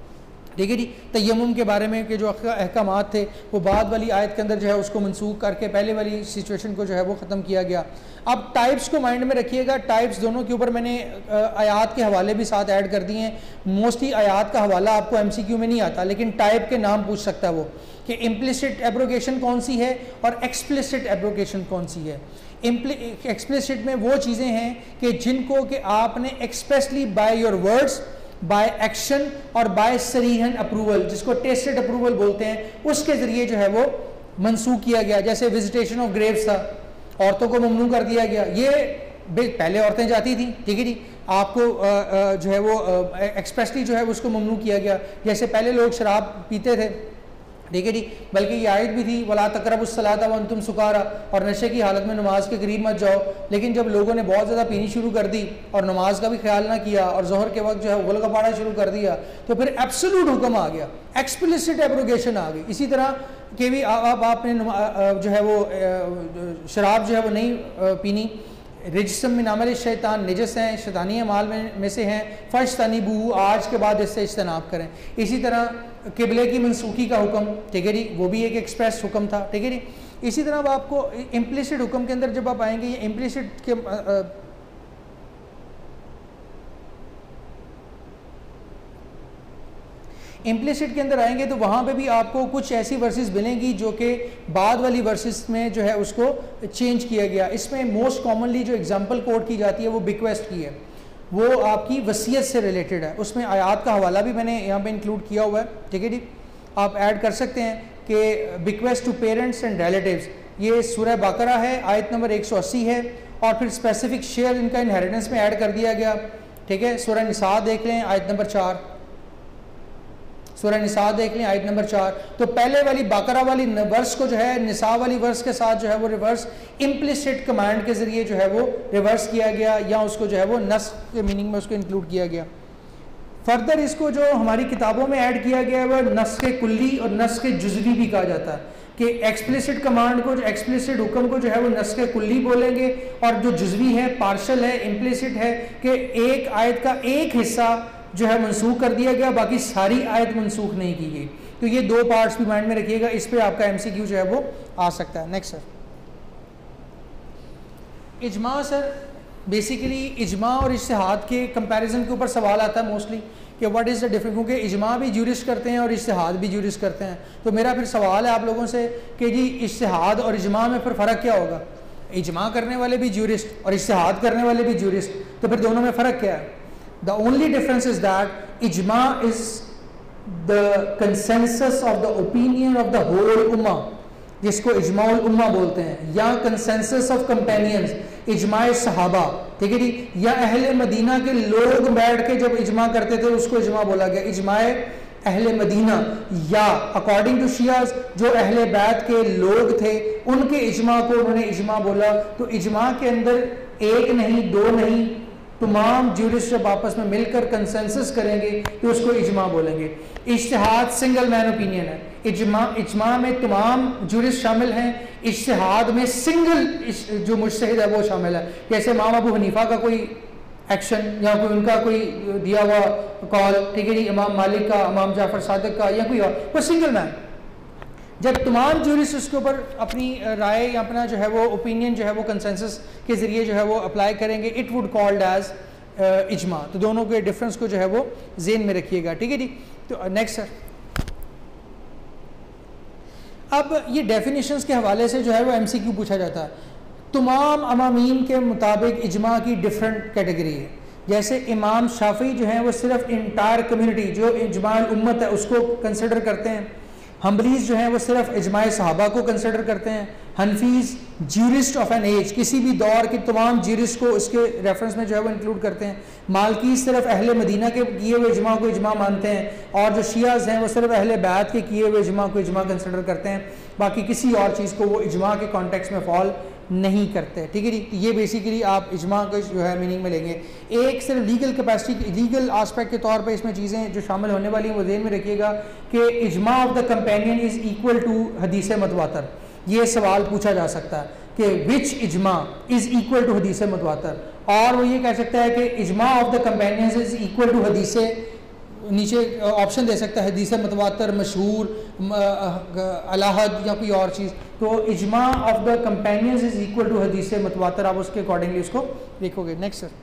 Speaker 2: ठीक है जी। तयम्मुम के बारे में कि जो अहकामात थे वो बाद वाली आयत के अंदर जो है उसको मनसूख करके पहले वाली सिचुएशन को जो है वो ख़त्म किया गया। अब टाइप्स को माइंड में रखिएगा, टाइप्स दोनों के ऊपर मैंने आयात के हवाले भी साथ ऐड कर दिए हैं। मोस्टली आयात का हवाला आपको MCQ में नहीं आता, लेकिन टाइप के नाम पूछ सकता है वो कि इम्प्लिसिट एब्रोगेशन कौन सी है और एक्सप्लिसिट एब्रोगेशन कौन सी है। एक्सप्लिसिट में वो चीज़ें हैं कि जिनको कि आपने expressly by your words, by action और बाय सरीहन अप्रूवल, जिसको टेस्टेड अप्रूवल बोलते हैं, उसके ज़रिए जो है वो मनसूख किया गया। जैसे विजिटेशन ऑफ ग्रेव्स था, औरतों को ममनू कर दिया गया। ये पहले औरतें जाती थी, ठीक है जी, आपको जो है वो एक्सप्रेसली जो है उसको ममनू किया गया। जैसे पहले लोग शराब पीते थे, ठीक है जी, बल्कि ये आयत भी थी वला तक़रबुस्सलाता व अंतुम सुकारा, और नशे की हालत में नमाज के करीब मत जाओ। लेकिन जब लोगों ने बहुत ज़्यादा पीनी शुरू कर दी और नमाज का भी ख्याल ना किया और ज़ोहर के वक्त जो है गुल गपाड़ा शुरू कर दिया, तो फिर एब्सोल्यूट हुक्म आ गया, एक्सप्लिसिट एब्रोगेशन आ गई। इसी तरह के भी आपने जो है वो शराब जो है वो नहीं पीनी। रिजसम मिन अमल शैतान, निजस हैं, शैतानी अमाल में से हैं, फज्तनिबूहु, आज के बाद इससे इज्तनाब करें। इसी तरह किबले की मनसूखी का हुक्म, ठीक है जी, वो भी एक एक्सप्रेस हुक्म था, ठीक है जी। इसी तरह अब आपको इम्प्लिसिट हुक्म के अंदर जब आप आएंगे, ये इम्प्लिसिट के इम्प्लिसिट के अंदर आएंगे तो वहाँ पे भी आपको कुछ ऐसी वर्सेस मिलेंगी जो कि बाद वाली वर्सेस में जो है उसको चेंज किया गया। इसमें मोस्ट कॉमनली जो एग्जांपल कोट की जाती है वो बिक्वेस्ट की है, वो आपकी वसीयत से रिलेटेड है। उसमें आयात का हवाला भी मैंने यहाँ पे इंक्लूड किया हुआ है, ठीक है जी, आप ऐड कर सकते हैं कि bequest to parents and relatives, ये सूरह बकरा है, आयत नंबर 180 है, और फिर स्पेसिफिक शेयर इनका इनहेरिटेंस में ऐड कर दिया गया, ठीक है। सूरह निसा देख लें आयत नंबर 4, सूरह निसा देख लें आयत नंबर 4। तो पहले वाली बकरा वाली वर्स को जो है निसा वाली वर्स के साथ जो है वो रिवर्स इम्प्लिसिट कमांड के जरिए जो है वो रिवर्स किया गया, या उसको जो है वो नस्ख के मीनिंग में उसको इंक्लूड किया गया। फर्दर इसको जो हमारी किताबों में ऐड किया गया है वह नस्ख कुल्ली और नस्ख जुज़वी भी कहा जाता है, कि एक्सप्लिसिट कमांड को, एक्सप्लिसिट हुक्म को जो है वो नस्ख कुल्ली बोलेंगे, और जो जुज़वी है, पार्शल है, इम्प्लिसिट है, कि एक आयत का एक हिस्सा जो है मनसूख कर दिया गया, बाकी सारी आयत मनसूख नहीं की गई। तो ये दो पार्ट्स भी माइंड में रखिएगा, इस पे आपका MCQ जो है वो आ सकता है। नेक्स्ट सर, इजमा। सर बेसिकली इजमा और इज्तिहाद के कंपैरिजन के ऊपर सवाल आता है मोस्टली कि व्हाट इज़ द डिफरेंस, क्योंकि इजमा भी ज्यूरिस्ट करते हैं और इज्तिहाद भी ज्यूरिस्ट करते हैं। तो मेरा फिर सवाल है आप लोगों से कि जी इज्तिहाद और इजमा में फिर फ़र्क क्या होगा? इजमा करने वाले भी ज्यूरिस्ट और इज्तिहाद करने वाले भी ज्यूरिस्ट, तो फिर दोनों में फ़र्क क्या है? The only difference is that ijma is the consensus of the opinion of the whole ummah, जिसको इजमाउल उम्मा बोलते हैं, या consensus of companions, इजमाए सहाबा, ठीक है जी, या अहले मदीना के लोग बैठ के जब इजमा करते थे उसको इजमा बोला गया, इजमाए अहले मदीना, या अकॉर्डिंग टू शियाज जो अहले बैत के लोग थे उनके इजमा को उन्होंने इजमा बोला। तो इजमा के अंदर एक नहीं, दो नहीं, तमाम ज्यूरिस्ट जब आपस में मिलकर कंसेंसस करेंगे तो उसको इजमा बोलेंगे। इज्तिहाद सिंगल मैन ओपिनियन है, इजमा में तमाम ज्यूरिस्ट शामिल हैं, इज्तिहाद में सिंगल जो मुज्तहिद है वो शामिल है। जैसे इमाम अबू हनीफा का कोई एक्शन या कोई उनका कोई दिया हुआ कॉल, ठीक है जी, इमाम मालिक का, इमाम जाफर सादिक का, या कोई और, वो सिंगल मैन। जब तमाम ज्यूरिस्ट उसके ऊपर अपनी राय या अपना जो है वो ओपिनियन जो है वो कंसेंसस के ज़रिए जो है वो अप्लाई करेंगे, इट वुड कॉल्ड एज इजमा। तो दोनों के डिफरेंस को जो है वो जेन में रखिएगा, ठीक है जी। तो नेक्स्ट सर, अब ये डेफिनेशंस के हवाले से जो है वो MCQ पूछा जाता है। तमाम अमामीन के मुताबिक इजमा की डिफरेंट कैटेगरी है। जैसे इमाम शाफी जो है वो सिर्फ इंटायर कम्युनिटी जो इजमाल उम्मत है उसको कंसिडर करते हैं। हम्बलीज जो हैं वो सिर्फ इजमाए सहाबा को कंसिडर करते हैं। Hanafis jurists of an age, किसी भी दौर के तमाम ज्यूरिस्ट को इसके रेफरेंस में जो है वो इंक्लूड करते हैं। मालकी सिर्फ अहले मदीना के किए हुए इजमा को इजमा मानते हैं, और जो शियाज हैं वो सिर्फ अहले बैत के किए हुए इजमा को इजमा कंसिडर करते हैं, बाकी किसी और चीज़ को वो इजमा के कॉन्टेक्स्ट में फॉल नहीं करते, ठीक है जी। ये बेसिकली आप इजमा को जो है मीनिंग में लेंगे। एक सिर्फ लीगल कैपेसिटी, लीगल आस्पेक्ट के तौर पे इसमें चीज़ें जो शामिल होने वाली हैं वो ज़हन में रखिएगा कि इजमा of the companion is equal to हदीस मतवातर। ये सवाल पूछा जा सकता है कि विच इजमा इज़ इक्वल टू हदीस मतवातर, और वो ये कह सकता है कि इजमा of the companion is equal to हदीस, नीचे ऑप्शन दे सकता है हदीस मतवातर, मशहूर, अलाहद या कोई और चीज़। तो इजमा of the companions is equal to हदीस मतवातर, आप उसके अकॉर्डिंगली उसको देखोगे। नेक्स्ट सर,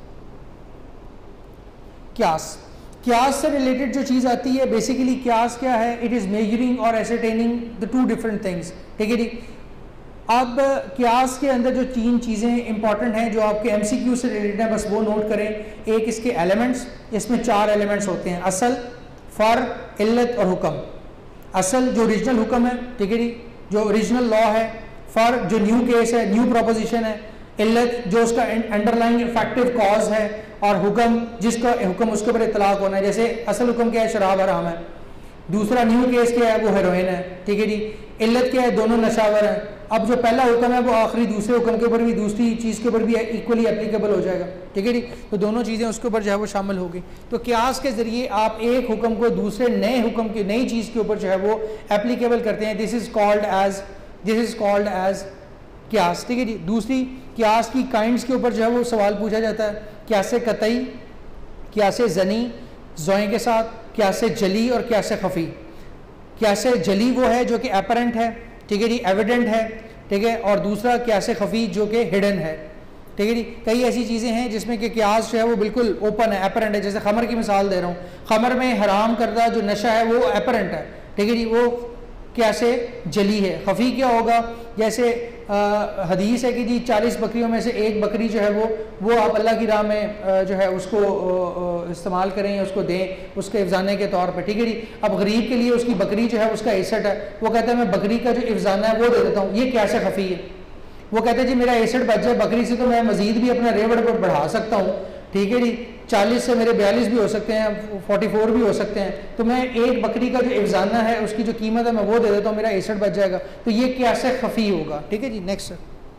Speaker 2: क्यास। क्यास से रिलेटेड जो चीज़ आती है बेसिकली क्यास क्या है? इट इज़ मेजरिंग और ascertaining the two different things, ठीक है जी। अब क्यास के अंदर जो 3 चीज़ें इंपॉर्टेंट हैं जो आपके MCQ से रिलेटेड हैं, बस वो नोट करें। एक इसके एलिमेंट्स, इसमें 4 एलिमेंट्स होते हैं, असल, फ़र्क, इल्लत और हुक्म। असल जो ओरिजिनल हुक्म है, ठीक है जी, जो ओरिजिनल लॉ है। फ़र्क जो न्यू केस है, न्यू प्रोपोजिशन है। इल्लत जो उसका अंडरलाइंग इफेक्टिव कॉज है, और हुक्म जिसका हुक्म उसके ऊपर इतलाक होना है। जैसे असल हुक्म क्या है? शराब हराम है। दूसरा न्यू केस क्या है? वो हेरोइन है, ठीक है जी। इल्लत क्या है? दोनों नशावर हैं। अब जो पहला हुक्म है वो आखिरी दूसरे हुक्म के ऊपर भी, दूसरी चीज़ के ऊपर भी इक्वली एप्लीकेबल हो जाएगा, ठीक है जी। तो दोनों चीज़ें उसके ऊपर जो है वो शामिल होगी। तो क्यास के ज़रिए आप एक हुक्म को दूसरे नए हुक्म की नई चीज़ के ऊपर जो है वो एप्लीकेबल करते हैं। दिस इज़ कॉल्ड एज क्यास, ठीक है जी। दूसरी क्यास की काइंड्स के ऊपर जो है वो सवाल पूछा जाता है। क्यासे कतई, क्यासे ज़नी ज़ोए के साथ, क्यासे जली और क्यासे खफ़ी। क्यासे जली वो है जो कि अपरेंट है, ठीक है जी, एविडेंट है, ठीक है, और दूसरा क्यासे खफ़ी जो कि हिडन है, ठीक है जी। कई ऐसी चीज़ें हैं जिसमें कि कियास जो है वो बिल्कुल ओपन है, एपरेंट है, जैसे खमर की मिसाल दे रहा हूँ। खमर में हराम करदा जो नशा है वो एपरेंट है, ठीक है जी, वो क्या से जली है। खफी क्या होगा, जैसे हदीस है कि जी 40 बकरियों में से एक बकरी जो है वो आप अल्लाह की राह में जो है उसको इस्तेमाल करें या उसको दें उसके इफ्जाने के तौर पे, ठीक है जी। अब गरीब के लिए उसकी बकरी जो है उसका 61 है, वो कहता है मैं बकरी का जो इफ्जाना है वो दे देता हूँ, ये क्या से खफी है। वो कहते हैं जी मेरा 61 बच जाए बकरी से तो मैं मजीद भी अपना रेवड़ पर बढ़ा सकता हूँ, ठीक है जी, 40 से मेरे 42 भी हो सकते हैं, 44 भी हो सकते हैं, तो मैं एक बकरी का जो इफ्जाना है उसकी जो कीमत है मैं वो दे देता हूँ, मेरा 61 बच जाएगा। तो ये कैसे खफी होगा, ठीक है जी। नेक्स्ट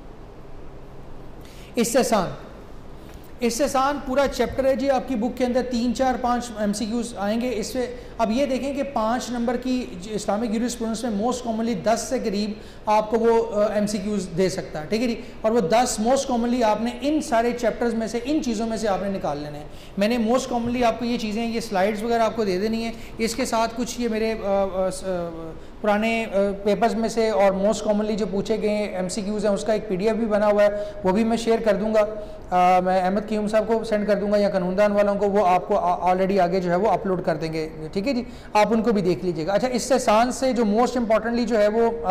Speaker 2: इस्तेसान पूरा चैप्टर है जी आपकी बुक के अंदर, 3, 4, 5 MCQs आएंगे इससे। अब ये देखें कि 5 नंबर की इस्लामिक यूरिस्प्रूडेंस में मोस्ट कॉमनली 10 से करीब आपको वो MCQs दे सकता है, ठीक है जी। और वो 10 मोस्ट कॉमनली आपने इन सारे चैप्टर्स में से इन चीज़ों में से आपने निकाल लेने हैं। मैंने मोस्ट कॉमनली आपको ये चीज़ें, ये स्लाइड्स वगैरह आपको दे देनी है, इसके साथ कुछ ये मेरे पुराने पेपर्स में से और मोस्ट कॉमनली जो पूछे गए MCQs हैं उसका एक PDF भी बना हुआ है, वो भी मैं शेयर कर दूंगा। मैं अहमद कीम साहब को सेंड कर दूंगा या कानूनदान वालों को, वो आपको ऑलरेडी आगे जो है वो अपलोड कर देंगे, ठीक है जी, आप उनको भी देख लीजिएगा। अच्छा, इस्तेसान से जो मोस्ट इंपॉर्टेंटली जो है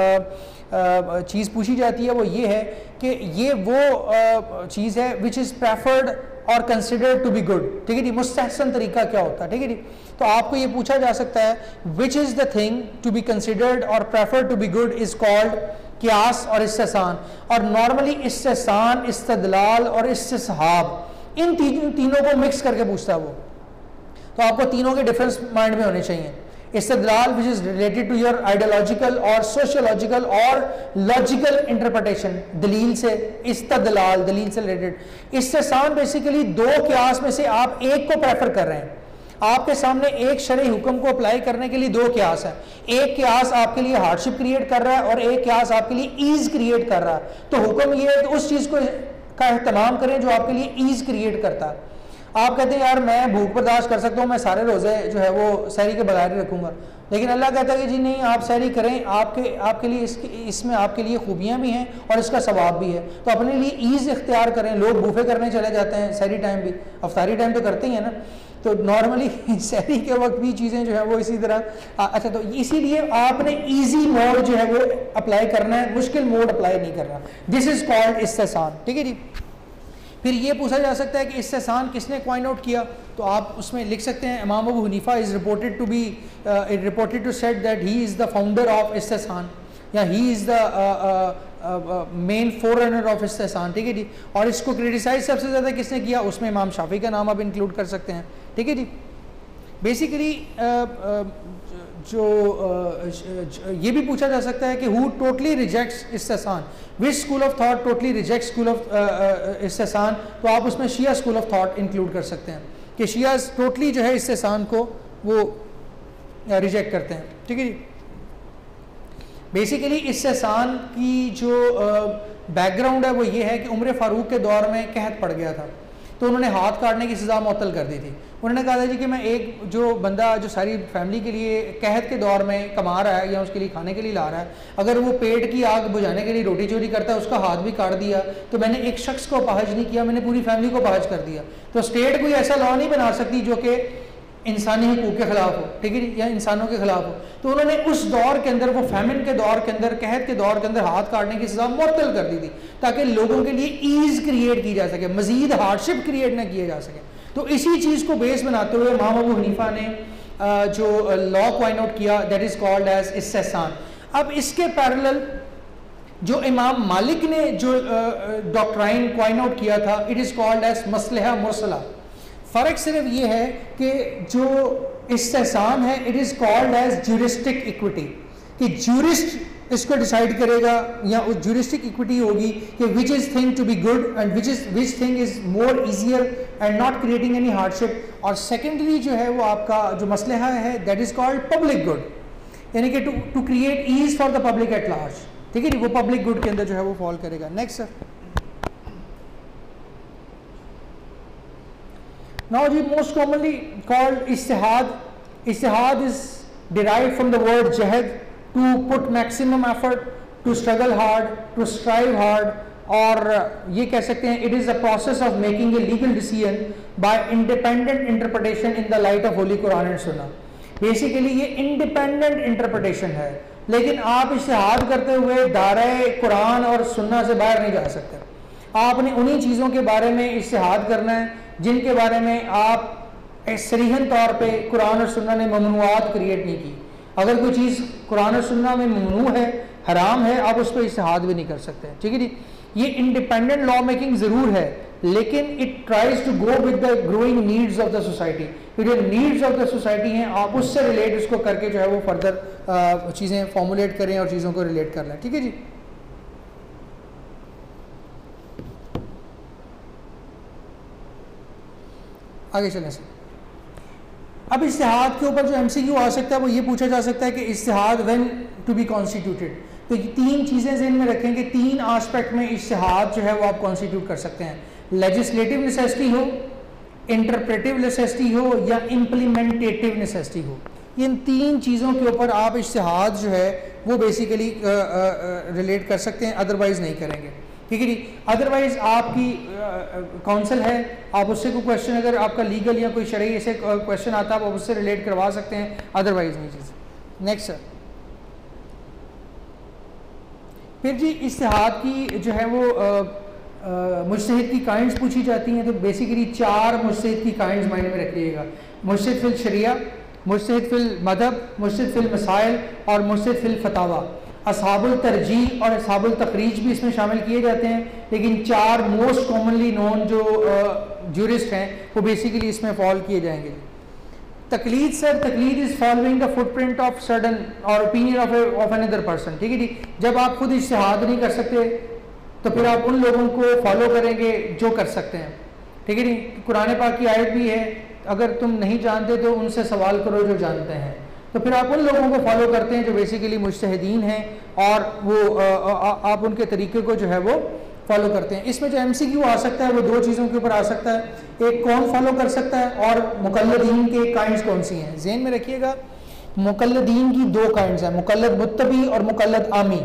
Speaker 2: वो चीज़ पूछी जाती है वो ये है कि ये वो चीज़ है विच इज़ प्रेफर्ड और कंसिडर्ड टू बी गुड, ठीक है जी। मुस्तहसन तरीका क्या होता है, ठीक है जी। तो आपको ये पूछा जा सकता है which is the thing to be considered और preferred to be good is called कियास और इस्तेसान। और नॉर्मली इस्तेसान, इस्तदलाल और इस्तिसहाब इन तीनों को मिक्स करके पूछता है वो, तो आपको तीनों के डिफरेंस माइंड में होने चाहिए। इस्तदलाल which is related to your ideological और सोशियोलॉजिकल और लॉजिकल इंटरप्रिटेशन, दलील से इस्तदलाल, दलील से रिलेटेड। इस्तेसान बेसिकली दो कियास में से आप एक को प्रेफर कर रहे हैं, आपके सामने एक शरई हुक्म को अप्लाई करने के लिए दो कियास है, एक कियास आपके लिए हार्डशिप क्रिएट कर रहा है और एक कियास आपके लिए ईज क्रिएट कर रहा है। तो हुक्म ये है कि उस चीज़ को का एहतमाम करें जो आपके लिए ईज क्रिएट करता है। आप कहते हैं यार मैं भूख बर्दाश्त कर सकता हूँ, मैं सारे रोज़े जो है वो सहरी के बगैर ही रखूँगा, लेकिन अल्लाह कहता है कि जी नहीं, आप सहरी करें, आपके लिए इसमें आपके लिए खूबियाँ भी हैं और इसका सवाब भी है, तो अपने लिए ईज़ इख्तियार करें। लोग बूफे करने चले जाते हैं सहरी टाइम भी, अफ्तारी टाइम तो करते ही हैं ना, तो नॉर्मली सहरी के वक्त भी चीज़ें जो है वो इसी तरह अच्छा, तो इसीलिए आपने इजी मोड जो है वो अप्लाई करना है, मुश्किल मोड अप्लाई नहीं करना। दिस इज़ कॉल्ड इस्तेसान, ठीक है जी। फिर ये पूछा जा सकता है कि इस्तेसान किसने कॉइन आउट किया, तो आप उसमें लिख सकते हैं Imam Abu Hanifa is reported to said that he is the founder of इस्तेसान या he is the main forerunner of इस्तेसान, ठीक है जी। और इसको क्रिटिसाइज सबसे ज़्यादा किसने किया, उसमें इमाम शाफी का नाम आप इंक्लूड कर सकते हैं, ठीक है जी। बेसिकली ये भी पूछा जा सकता है कि हु टोटली रिजेक्ट्स इस्तेसान, which school of thought totally reject school of इस्तेसान, तो आप उसमें Shia school of thought include कर सकते हैं कि शिया टोटली जो है इस्तेसान को वो रिजेक्ट करते हैं, ठीक है जी। बेसिकली इस्तेसान की जो बैकग्राउंड है वो ये है कि उम्र फारूक के दौर में कहत पड़ गया था, तो उन्होंने हाथ काटने की सज़ा मुअत्तल कर दी थी। उन्होंने कहा था जी कि मैं एक जो बंदा जो सारी फैमिली के लिए कहत के दौर में कमा रहा है या उसके लिए खाने के लिए ला रहा है, अगर वो पेट की आग बुझाने के लिए रोटी चोरी करता है, उसका हाथ भी काट दिया, तो मैंने एक शख्स को पहज नहीं किया, मैंने पूरी फैमिली को पहज कर दिया। तो स्टेट कोई ऐसा लॉ नहीं बना सकती जो कि इंसानी हुकूक के खिलाफ हो, ठीक है, या इंसानों के खिलाफ हो। तो उन्होंने उस दौर के अंदर, वो फैमिन के दौर के अंदर, कहत के दौर के अंदर हाथ काटने की सज़ा मुअत्तल कर दी थी ताकि लोगों के लिए ईज़ क्रिएट की जा सके, मजीद हार्डशिप क्रिएट ना किए जा सके। तो इसी चीज़ को बेस बनाते हुए इमाम अबू हनीफा ने जो लॉ कॉइन आउट किया, दैट इज़ कॉल्ड एज इस्तेसान। अब इसके पैरेलल जो इमाम मालिक ने जो डॉक्ट्राइन कॉइन आउट किया था, इट इज़ कॉल्ड एज मसलहा मुरसला। फ़र्क सिर्फ ये है कि जो इस्तेसान है it is called as juristic equity, कि ज्यूरिस्ट इसको डिसाइड करेगा या उस ज्यूरिस्टिक इक्विटी होगी कि which is thing to be good and which thing is more easier and not creating any hardship. और सेकेंडरी जो है वो आपका जो मसलहा है that is called public good, यानी कि to create ease for the public at large, ठीक है जी, वो पब्लिक गुड के अंदर जो है वो फॉल करेगा। Next sir, now the most commonly called ijtihad is derived from the word jahd, to put maximum effort, to struggle hard, to strive hard, और ये कह सकते हैं it is the process of making a legal decision by independent interpretation in the light of holy Quran and सुन्ना। Basically ये independent interpretation है, लेकिन आप इज्तिहाद करते हुए दायरे कुरान और सुन्ना से बाहर नहीं जा सकते। आपने उन्हीं चीज़ों के बारे में इज्तिहाद करना है जिनके बारे में आप सरीहन तौर पे कुरान और सुन्ना ने ममनुआत क्रिएट नहीं की। अगर कोई चीज़ कुरान और सुन्ना में ममनू है, हराम है, आप उस पर इज्तिहाद भी नहीं कर सकते। ठीक है जी। ये इंडिपेंडेंट लॉ मेकिंग ज़रूर है, लेकिन it tries to go with the growing needs of the society. तो जो नीड्स ऑफ द सोसाइटी हैं आप उससे रिलेट उसको करके जो है वो फर्दर चीज़ें फॉर्मुलेट करें और चीज़ों को रिलेट कर लें। ठीक है जी। आगे चलें सर। अब इज्तिहाद के ऊपर जो एमसीक्यू आ सकता है वो ये पूछा जा सकता है कि इज्तिहाद व्हेन टू बी कॉन्स्टिट्यूटेड। तो ये तीन चीज़ें ज़हन में रखें कि तीन आस्पेक्ट में इज्तिहाद जो है वो आप कॉन्स्टिट्यूट कर सकते हैं। लेजिस्लेटिव नेसेसिटी हो, इंटरप्रेटिव नेसेसिटी हो या इम्प्लीमेंटेटिव नेसेसिटी हो। इन तीन चीज़ों के ऊपर आप इज्तिहाद जो है वो बेसिकली रिलेट कर सकते हैं, अदरवाइज़ नहीं करेंगे। ठीक है जी। अदरवाइज आपकी काउंसिल है, आप उससे कोई क्वेश्चन अगर आपका लीगल या कोई शरई ऐसे क्वेश्चन आता है आप उससे रिलेट करवा सकते हैं, अदरवाइज नहीं चीज़। Next sir. फिर जी इज्तिहाद की जो है वो मुज्तहिद की काइंड्स पूछी जाती हैं। तो बेसिकली चार मुज्तहिद की काइंड्स मायने में रखिएगा। मुज्तहिद फिल शरिया, मुज्तहिद फिल मदहब, मुज्तहिद फिल मसाइल और मुज्तहिद फिल फतावा। असहाबुल तरजीह और असहाबुल तखरीज भी इसमें शामिल किए जाते हैं, लेकिन चार मोस्ट कॉमनली नोन जो ज्यूरिस्ट हैं वो बेसिकली इसमें फॉल किए जाएंगे। तकलीद सर, तकलीद is following the footprint of sudden और ओपिनियन ऑफ अनदर पर्सन। ठीक है जी। जब आप खुद इज्तिहाद नहीं कर सकते तो फिर आप उन लोगों को फॉलो करेंगे जो कर सकते हैं। ठीक है जी। कुरान पाक की आयत भी है, अगर तुम नहीं जानते तो उनसे सवाल करो जो जानते हैं। तो फिर आप उन लोगों को फॉलो करते हैं जो बेसिकली मुज्तहिदीन हैं और वो आप उनके तरीके को जो है वो फॉलो करते हैं। इसमें जो एमसीक्यू आ सकता है वो दो चीज़ों के ऊपर आ सकता है, एक कौन फॉलो कर सकता है और मुकल्लदीन के काइंड्स कौन सी हैं। ज़हन में रखिएगा मुकल्लदीन की दो काइंड्स हैं, मुकल्लद मुत्तबी और मुकल्लद आमी।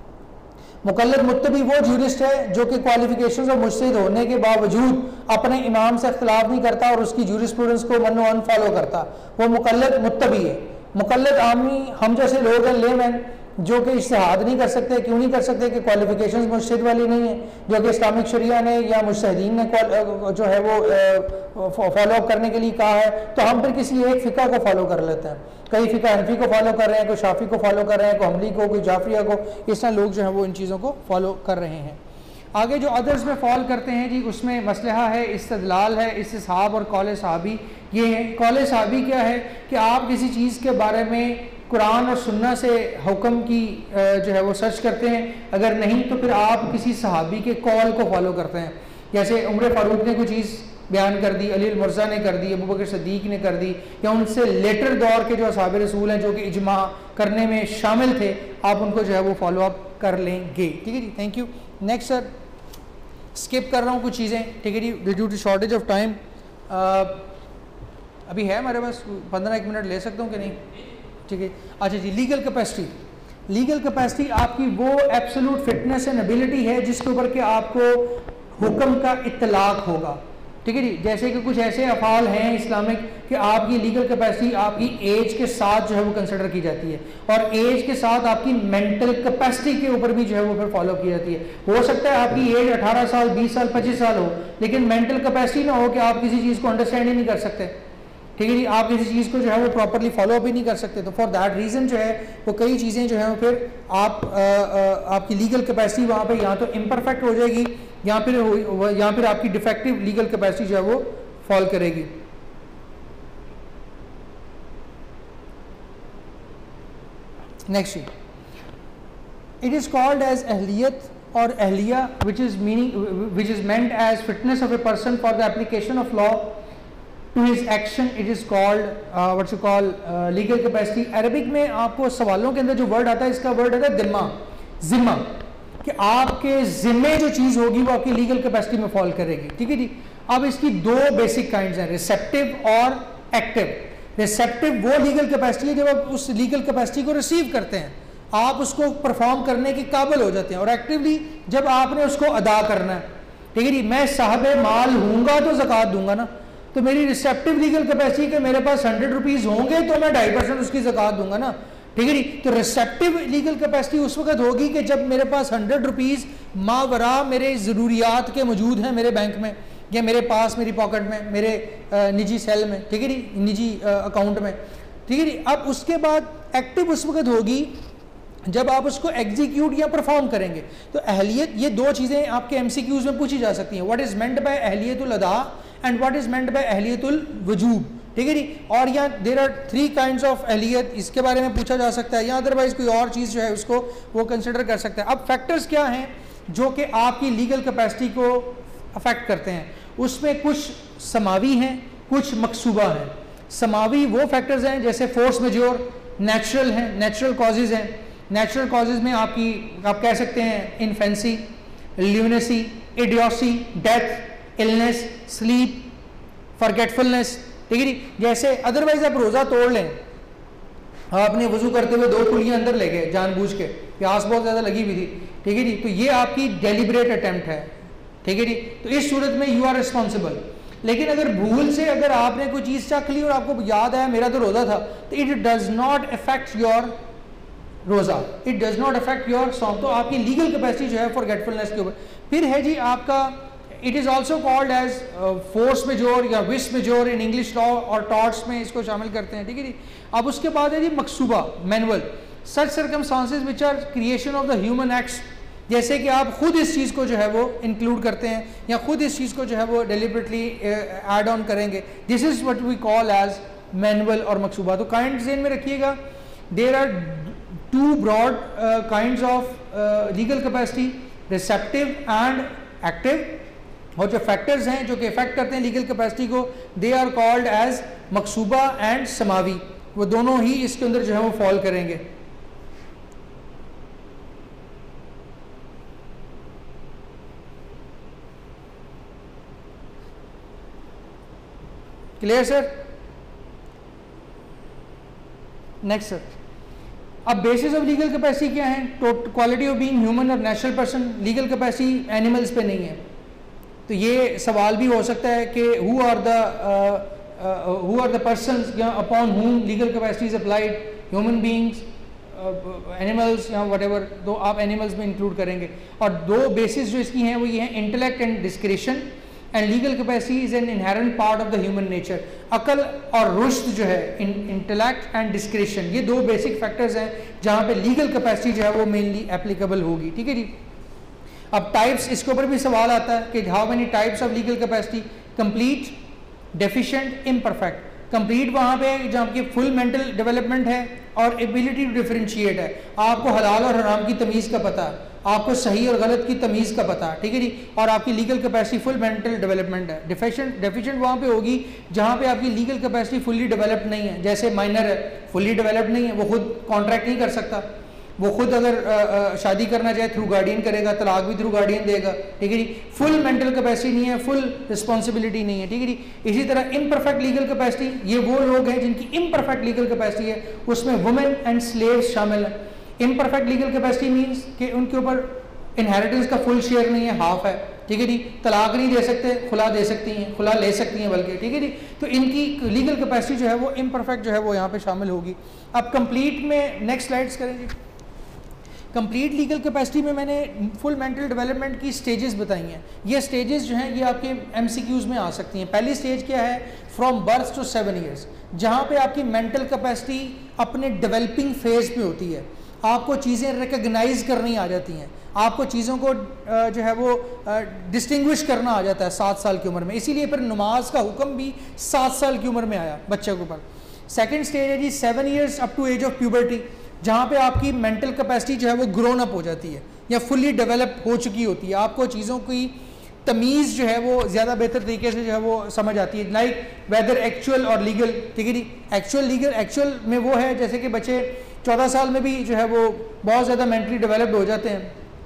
Speaker 2: मुकल्लद मुत्तबी वो ज्यूरिस्ट है जो कि क्वालिफिकेशंस और मुज्तहिद होने के बावजूद अपने इमाम से इख्तिलाफ नहीं करता और उसकी ज्यूरिस्प्रूडेंस को वन वन फॉलो करता, वो मुकल्लद मुत्तबी है। मुकल्लद आमी हम जैसे लोग हैं, लेमैन, जो कि इज्तिहाद नहीं कर सकते। क्यों नहीं कर सकते? कि क्वालिफिकेशंस मुज्तहिद वाली नहीं है, जो कि इस्लामिक शरिया ने या मुज्तहिदीन ने जो है वो फॉलो करने के लिए कहा है। तो हम फिर किसी एक फ़िक़ा को फॉलो कर लेते हैं। कई फ़िक़ा हनफी को फॉलो कर रहे हैं, कोई शाफी को फॉलो कर रहे हैं, कोई हमली को, कोई जाफरिया को। इस तरह लोग जो है वो इन चीज़ों को फॉलो कर रहे हैं। आगे जो अदर्स में फॉल करते हैं जी, उसमें मसलहा है, इस्तदलाल है, इस्तिसहाब और कौल सहाबी। ये है कौल सहाबी क्या है कि आप किसी चीज़ के बारे में कुरान और सुन्ना से हुक्म की जो है वो सर्च करते हैं, अगर नहीं तो फिर आप किसी सहाबी के कौल को फॉलो करते हैं। जैसे उमर फारूक ने कोई चीज़ बयान कर दी, अली मुर्जा ने कर दी, अबू बकर सिद्दीक ने कर दी, या उनसे लेटर दौर के जो असहाब रसूल हैं जो कि इजमा करने में शामिल थे, आप उनको जो है वो फॉलो अप कर लेंगे। ठीक है जी। Thank you. Next sir, skip कर रहा हूँ कुछ चीज़ें। ठीक है जी, due to shortage of time. अभी है हमारे पास 15-1 मिनट ले सकता हूँ कि नहीं? ठीक है। अच्छा जी, लीगल कैपेसिटी। लीगल कैपेसिटी आपकी वो एब्सोल्यूट फिटनेस एंड एबिलिटी है जिसके ऊपर के आपको हुक्म का इत्तलाक होगा। ठीक है जी। जैसे कि कुछ ऐसे अफ़ाल हैं इस्लामिक कि आपकी लीगल कैपेसिटी आपकी एज के साथ जो है वो कंसिडर की जाती है, और एज के साथ आपकी मेंटल कैपेसिटी के ऊपर भी जो है वो फिर फॉलो की जाती है। हो सकता है आपकी एज 18 साल, 20 साल, 25 साल हो, लेकिन मेंटल कैपेसिटी ना हो कि आप किसी चीज़ को अंडरस्टैंड ही नहीं कर सकते। ठीक है जी। आप किसी चीज़ को जो है वो प्रॉपरली फॉलो अप ही नहीं कर सकते। तो फॉर दैट रीज़न जो है वो कई चीज़ें जो है वो फिर आपकी लीगल कैपेसिटी वहाँ पे या तो इम्परफेक्ट हो जाएगी या फिर आपकी डिफेक्टिव लीगल कैपेसिटी जो है वो फॉल करेगी। Next, it is called as अहलियत और अहलिया which is meant as fitness of a person for the application of law to his action. It is called what you call legal capacity. Arabic में आपको सवालों के अंदर जो वर्ड आता है, इसका वर्ड आता है दिम्मा, जिम्मा, कि आपके जिम्मे जो चीज़ होगी वो आपकी लीगल कैपेसिटी में फॉल करेगी। ठीक है जी। अब इसकी दो बेसिक काइंड्स हैं, रिसेप्टिव और एक्टिव। रिसेप्टिव वो लीगल कैपेसिटी है जब आप उस लीगल कैपेसिटी को रिसीव करते हैं, आप उसको परफॉर्म करने के काबिल हो जाते हैं। और एक्टिवली जब आपने उसको अदा करना है, ठीक है जी, मैं साहब माल हूँगा तो ज़कात दूंगा ना, तो मेरी रिसेप्टिव लीगल कैपेसिटी के मेरे पास 100 रुपीज़ होंगे तो मैं 2.5% उसकी ज़कात दूंगा ना, ठीक है जी। तो रिसेप्टिव लीगल कैपेसिटी उस वक्त होगी कि जब मेरे पास 100 रुपीज़ मावरा मेरे ज़रूरियात के मौजूद हैं मेरे बैंक में या मेरे पास मेरी पॉकेट में मेरे निजी सेल में, ठीक है जी, निजी अकाउंट में, ठीक है जी। अब उसके बाद एक्टिव उस वक्त होगी जब आप उसको एग्जीक्यूट या परफॉर्म करेंगे। तो अहलियत, ये दो चीज़ें आपके एमसीक्यूज में पूछी जा सकती हैं, व्हाट इज़ मेंट बाय अहलियतुल अदा and what is meant by अहलियतुल वजूब, ठीक है जी। और यहाँ देयर आर 3 काइंड्स ऑफ अहलियत, इसके बारे में पूछा जा सकता है, या अदरवाइज कोई और चीज़ जो है उसको वो कंसिडर कर सकते हैं। अब फैक्टर्स क्या हैं जो कि आपकी लीगल कैपेसिटी को अफेक्ट करते हैं? उसमें कुछ समावी हैं, कुछ मकसूबा हैं। समावी वो फैक्टर्स हैं जैसे फोर्स मेजोर, नेचुरल हैं, नेचुरल कॉजेज़ हैं। नेचुरल कॉजेज़ में आप कह सकते हैं infancy, lunacy, idiocy, death, illness, sleep, forgetfulness, ठीक है जी। जैसे अदरवाइज आप रोज़ा तोड़ लें, आपने वजू करते हुए 2 कुलियाँ अंदर ले गए जानबूझ के, प्यास बहुत ज़्यादा लगी हुई थी, ठीक है जी, तो ये आपकी डेलिब्रेट अटेम्प्ट है, ठीक है जी। तो इस सूरत में यू आर रिस्पॉन्सिबल। लेकिन अगर भूल से अगर आपने कोई चीज़ चख ली और आपको याद आया मेरा तो रोज़ा था, तो it does not affect your रोज़ा, it does not affect your सॉम। तो आपकी लीगल कैपेसिटी जो है फॉरगेटफुलनेस के ऊपर। फिर है जी आपका, it is also called as force majeure या vis major in English law और टॉर्ट्स में इसको शामिल करते हैं, ठीक है जी। अब उसके बाद है जी मकसूबा, manual, such circumstances which are creation of the human acts, जैसे कि आप खुद इस चीज़ को जो है वो इंक्लूड करते हैं या खुद इस चीज़ को जो है वो डेलिबरेटली ऐड ऑन करेंगे, this is what we call as manual और मकसूबा। तो काइंड ज़हन में रखिएगा, there are 2 broad kinds of legal capacity, receptive and active. और जो फैक्टर्स हैं जो कि इफेक्ट करते हैं लीगल कैपेसिटी को, दे आर कॉल्ड एज मकसूबा एंड समावी। वो दोनों ही इसके अंदर जो है वो फॉल करेंगे। Clear sir? नेक्स्ट सर, अब बेसिस ऑफ लीगल कैपेसिटी क्या है? क्वालिटी ऑफ बीइंग ह्यूमन और natural person. Legal capacity animals पे नहीं है, तो ये सवाल भी हो सकता है कि who are the persons upon whom legal capacity is applied, human beings, animals या व्हाटएवर, तो आप एनिमल्स में इंक्लूड करेंगे। और 2 बेसिस जो इसकी हैं वो ये हैं, intellect and discretion, and legal capacity is an inherent part of the human nature. अकल और रुश्द जो है, इंटेलेक्ट एंड डिस्क्रिशन, ये 2 बेसिक फैक्टर्स हैं जहाँ पे लीगल कैपेसिटी जो है वो मेनली एप्लीकेबल होगी, ठीक है जी। अब टाइप्स, इसके ऊपर भी सवाल आता है कि how many types of legal capacity? Complete, deficient, imperfect. Complete वहाँ पे जहाँ की फुल मेंटल डेवलपमेंट है और एबिलिटी टू डिफरेंशिएट है, आपको हलाल और हराम की तमीज़ का पता है, आपको सही और गलत की तमीज़ का पता है, ठीक है जी। और आपकी legal capacity full mental development है। डेफिशिएंट वहाँ पे होगी जहाँ पे आपकी लीगल कैपेसिटी फुल्ली डेवलप्ड नहीं है, जैसे माइनर है, फुल्ली डेवलप्ड नहीं है, वो खुद कॉन्ट्रैक्ट नहीं कर सकता, वो खुद अगर शादी करना चाहे थ्रू गार्डियन करेगा, तलाक भी थ्रू गार्डियन देगा, ठीक है जी। फुल मेंटल कैपेसिटी नहीं है, फुल रिस्पॉन्सिबिलिटी नहीं है, ठीक है जी। इसी तरह इम्परफेक्ट लीगल कैपेसिटी, ये वो लोग हैं जिनकी इम्परफेक्ट लीगल कैपेसिटी है, उसमें वुमेन एंड स्लेव्स शामिल हैं। इम्परफेक्ट लीगल कैपेसिटी मीन्स कि उनके ऊपर इनहेरिटेंस का फुल शेयर नहीं है, हाफ है, ठीक है जी। तलाक नहीं दे सकते, खुला दे सकती हैं, खुला ले सकती हैं बल्कि, ठीक है जी। तो इनकी लीगल कैपेसिटी जो है वो इम्परफेक्ट जो है वो यहाँ पे शामिल होगी। अब कंप्लीट में नेक्स्ट स्लाइड्स करें जी। कंप्लीट लीगल कैपेसिटी में मैंने फुल मेंटल डेवलपमेंट की स्टेजेस बताई हैं। ये स्टेजेस जो हैं ये आपके एमसीक्यूज में आ सकती हैं। पहली स्टेज क्या है? फ्रॉम बर्थ टू 7 ईयर्स, जहाँ पे आपकी मेंटल कैपेसिटी अपने डेवलपिंग फेज पे होती है, आपको चीज़ें रिकग्नाइज करनी आ जाती हैं, आपको चीज़ों को जो है वो डिस्टिंग्विश करना आ जाता है 7 साल की उम्र में। इसीलिए फिर नमाज का हुक्म भी 7 साल की उम्र में आया बच्चे के ऊपर। सेकेंड स्टेज है जी 7 years up to age of puberty, जहाँ पे आपकी मेंटल कैपेसिटी जो है वो ग्रोन अप हो जाती है या फुल्ली डेवलप हो चुकी होती है, आपको चीज़ों की तमीज़ जो है वो ज़्यादा बेहतर तरीके से जो है वो समझ आती है, लाइक वेदर एक्चुअल और लीगल, ठीक है जी। एक्चुअल लीगल, एक्चुअल में वो है जैसे कि बच्चे 14 साल में भी जो है वो बहुत ज़्यादा मेंटली डेवलप्ड हो जाते हैं,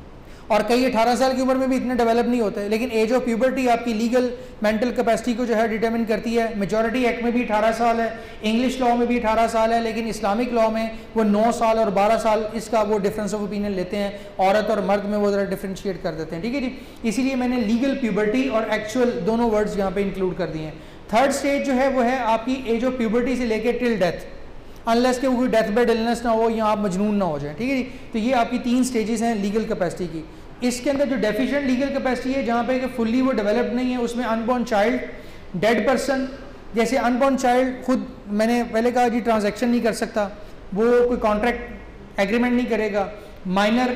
Speaker 2: और कई 18 साल की उम्र में भी इतने डेवलप नहीं होते। लेकिन एज ऑफ प्यूबर्टी आपकी लीगल मेंटल कैपेसिटी को जो है डिटरमिन करती है। मेजॉरिटी एक्ट में भी 18 साल है, इंग्लिश लॉ में भी 18 साल है, लेकिन इस्लामिक लॉ में वो 9 साल और 12 साल इसका वो डिफरेंस ऑफ ओपिनियन लेते हैं। औरत और मर्द में वो ज़रा डिफ्रेंशिएट कर देते हैं, ठीक है जी। इसीलिए मैंने लीगल प्यूबर्टी और एक्चुअल दोनों वर्ड्स यहाँ पे इंक्लूड कर दिए हैं। थर्ड स्टेज जो है वो है आपकी एज ऑफ प्यूबर्टी से लेकर टिल डेथ, अनलेस के वो कोई डेथ बेड इलनेस ना हो या आप मजनून ना हो जाए, ठीक है जी। तो ये आपकी 3 स्टेजेस हैं लीगल कैपेसिटी की। इसके अंदर जो डेफिशिएंट लीगल कैपेसिटी है, जहाँ पे कि फुल्ली वो डेवलप नहीं है, उसमें अनबॉर्न चाइल्ड, डेड पर्सन, जैसे अनबॉर्न चाइल्ड खुद मैंने पहले कहा जी ट्रांजैक्शन नहीं कर सकता, वो कोई कॉन्ट्रैक्ट एग्रीमेंट नहीं करेगा। माइनर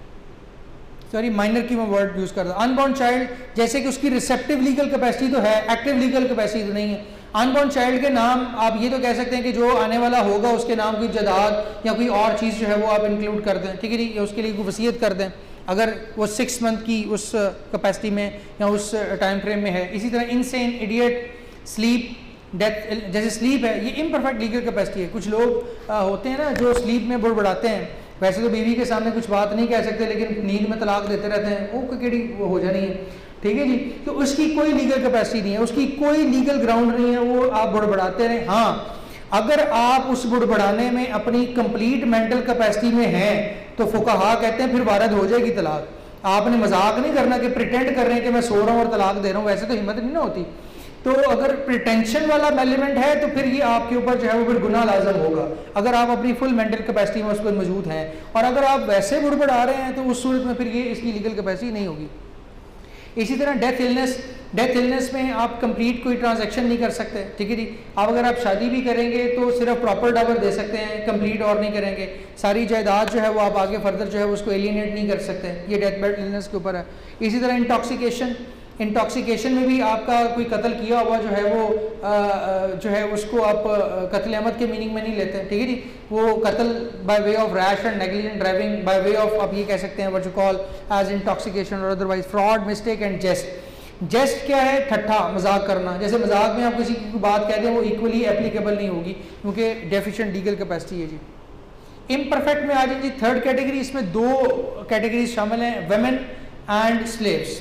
Speaker 2: की मैं वर्ड यूज़ करता हूँ। अनबॉर्न चाइल्ड जैसे कि उसकी रिसेप्टिव लीगल कैपेसिटी तो है, एक्टिव लीगल कैपेसिटी तो नहीं है। अनबॉर्न चाइल्ड के नाम आप ये तो कह सकते हैं कि जो आने वाला होगा उसके नाम की जायदाद या कोई और चीज़ जो है वो आप इंक्लूड कर दें, ठीक है जी, या उसके लिए कोई वसीयत कर दें अगर वो 6 मंथ की उस कैपेसिटी में या उस टाइम फ्रेम में है। इसी तरह इनसेन, इडियट, स्लीप, डेथ, जैसे स्लीप है ये इम्परफेक्ट लीगल कैपेसिटी है। कुछ लोग होते हैं ना जो स्लीप में बुड़बुड़ाते हैं, वैसे तो बीवी के सामने कुछ बात नहीं कह सकते लेकिन नींद में तलाक देते रहते हैं, वो केड़ी वो हो जानी है, ठीक है जी। तो उसकी कोई लीगल कैपेसिटी नहीं है, उसकी कोई लीगल ग्राउंड नहीं है, वो आप बुड़बुड़ाते रहे। हाँ, अगर आप उस बुड़बुड़ाने में अपनी कंप्लीट मेंटल कैपेसिटी में हैं तो फुकाहा कहते हैं फिर वारद हो जाएगी तलाक। आपने मजाक नहीं करना कि प्रिटेंड कर रहे हैं कि मैं सो रहा हूँ और तलाक दे रहा हूँ, वैसे तो हिम्मत नहीं ना होती। तो अगर प्रिटेंशन वाला एलिमेंट है तो फिर ये आपके ऊपर जो है वो फिर गुनाह लाजम होगा, अगर आप अपनी फुल मेंटल कैपेसिटी में उसको मौजूद हैं। और अगर आप वैसे बुड़बुड़ा रहे हैं तो उस सूरत में फिर ये इसकी लीगल कैपेसिटी नहीं होगी। इसी तरह डेथ इलनेस में आप कंप्लीट कोई ट्रांजैक्शन नहीं कर सकते, ठीक है जी। आप अगर आप शादी भी करेंगे तो सिर्फ प्रॉपर डावर दे सकते हैं, कंप्लीट और नहीं करेंगे। सारी जायदाद जो है वो आप आगे फर्दर जो है उसको एलियनेट नहीं कर सकते, ये डेथ बेड इलनेस के ऊपर है। इसी तरह इंटॉक्सिकेशन में भी आपका कोई कत्ल किया हुआ जो है वो जो है उसको आप कत्ल अमद के मीनिंग में नहीं लेते हैं, ठीक है जी। वो कत्ल by way of rash and negligent driving, by way of आप ये कह सकते हैं what you call as intoxication और otherwise fraud, mistake and jest क्या है? ठट्ठा, मजाक करना। जैसे मजाक में आप किसी की बात कहते हैं वो इक्वली एप्लीकेबल नहीं होगी क्योंकि डेफिशिएंट लीगल कैपेसिटी है जी। इम्परफेक्ट में आ जाए जी थर्ड कैटेगरी, इसमें 2 कैटेगरीज शामिल हैं, women and slaves.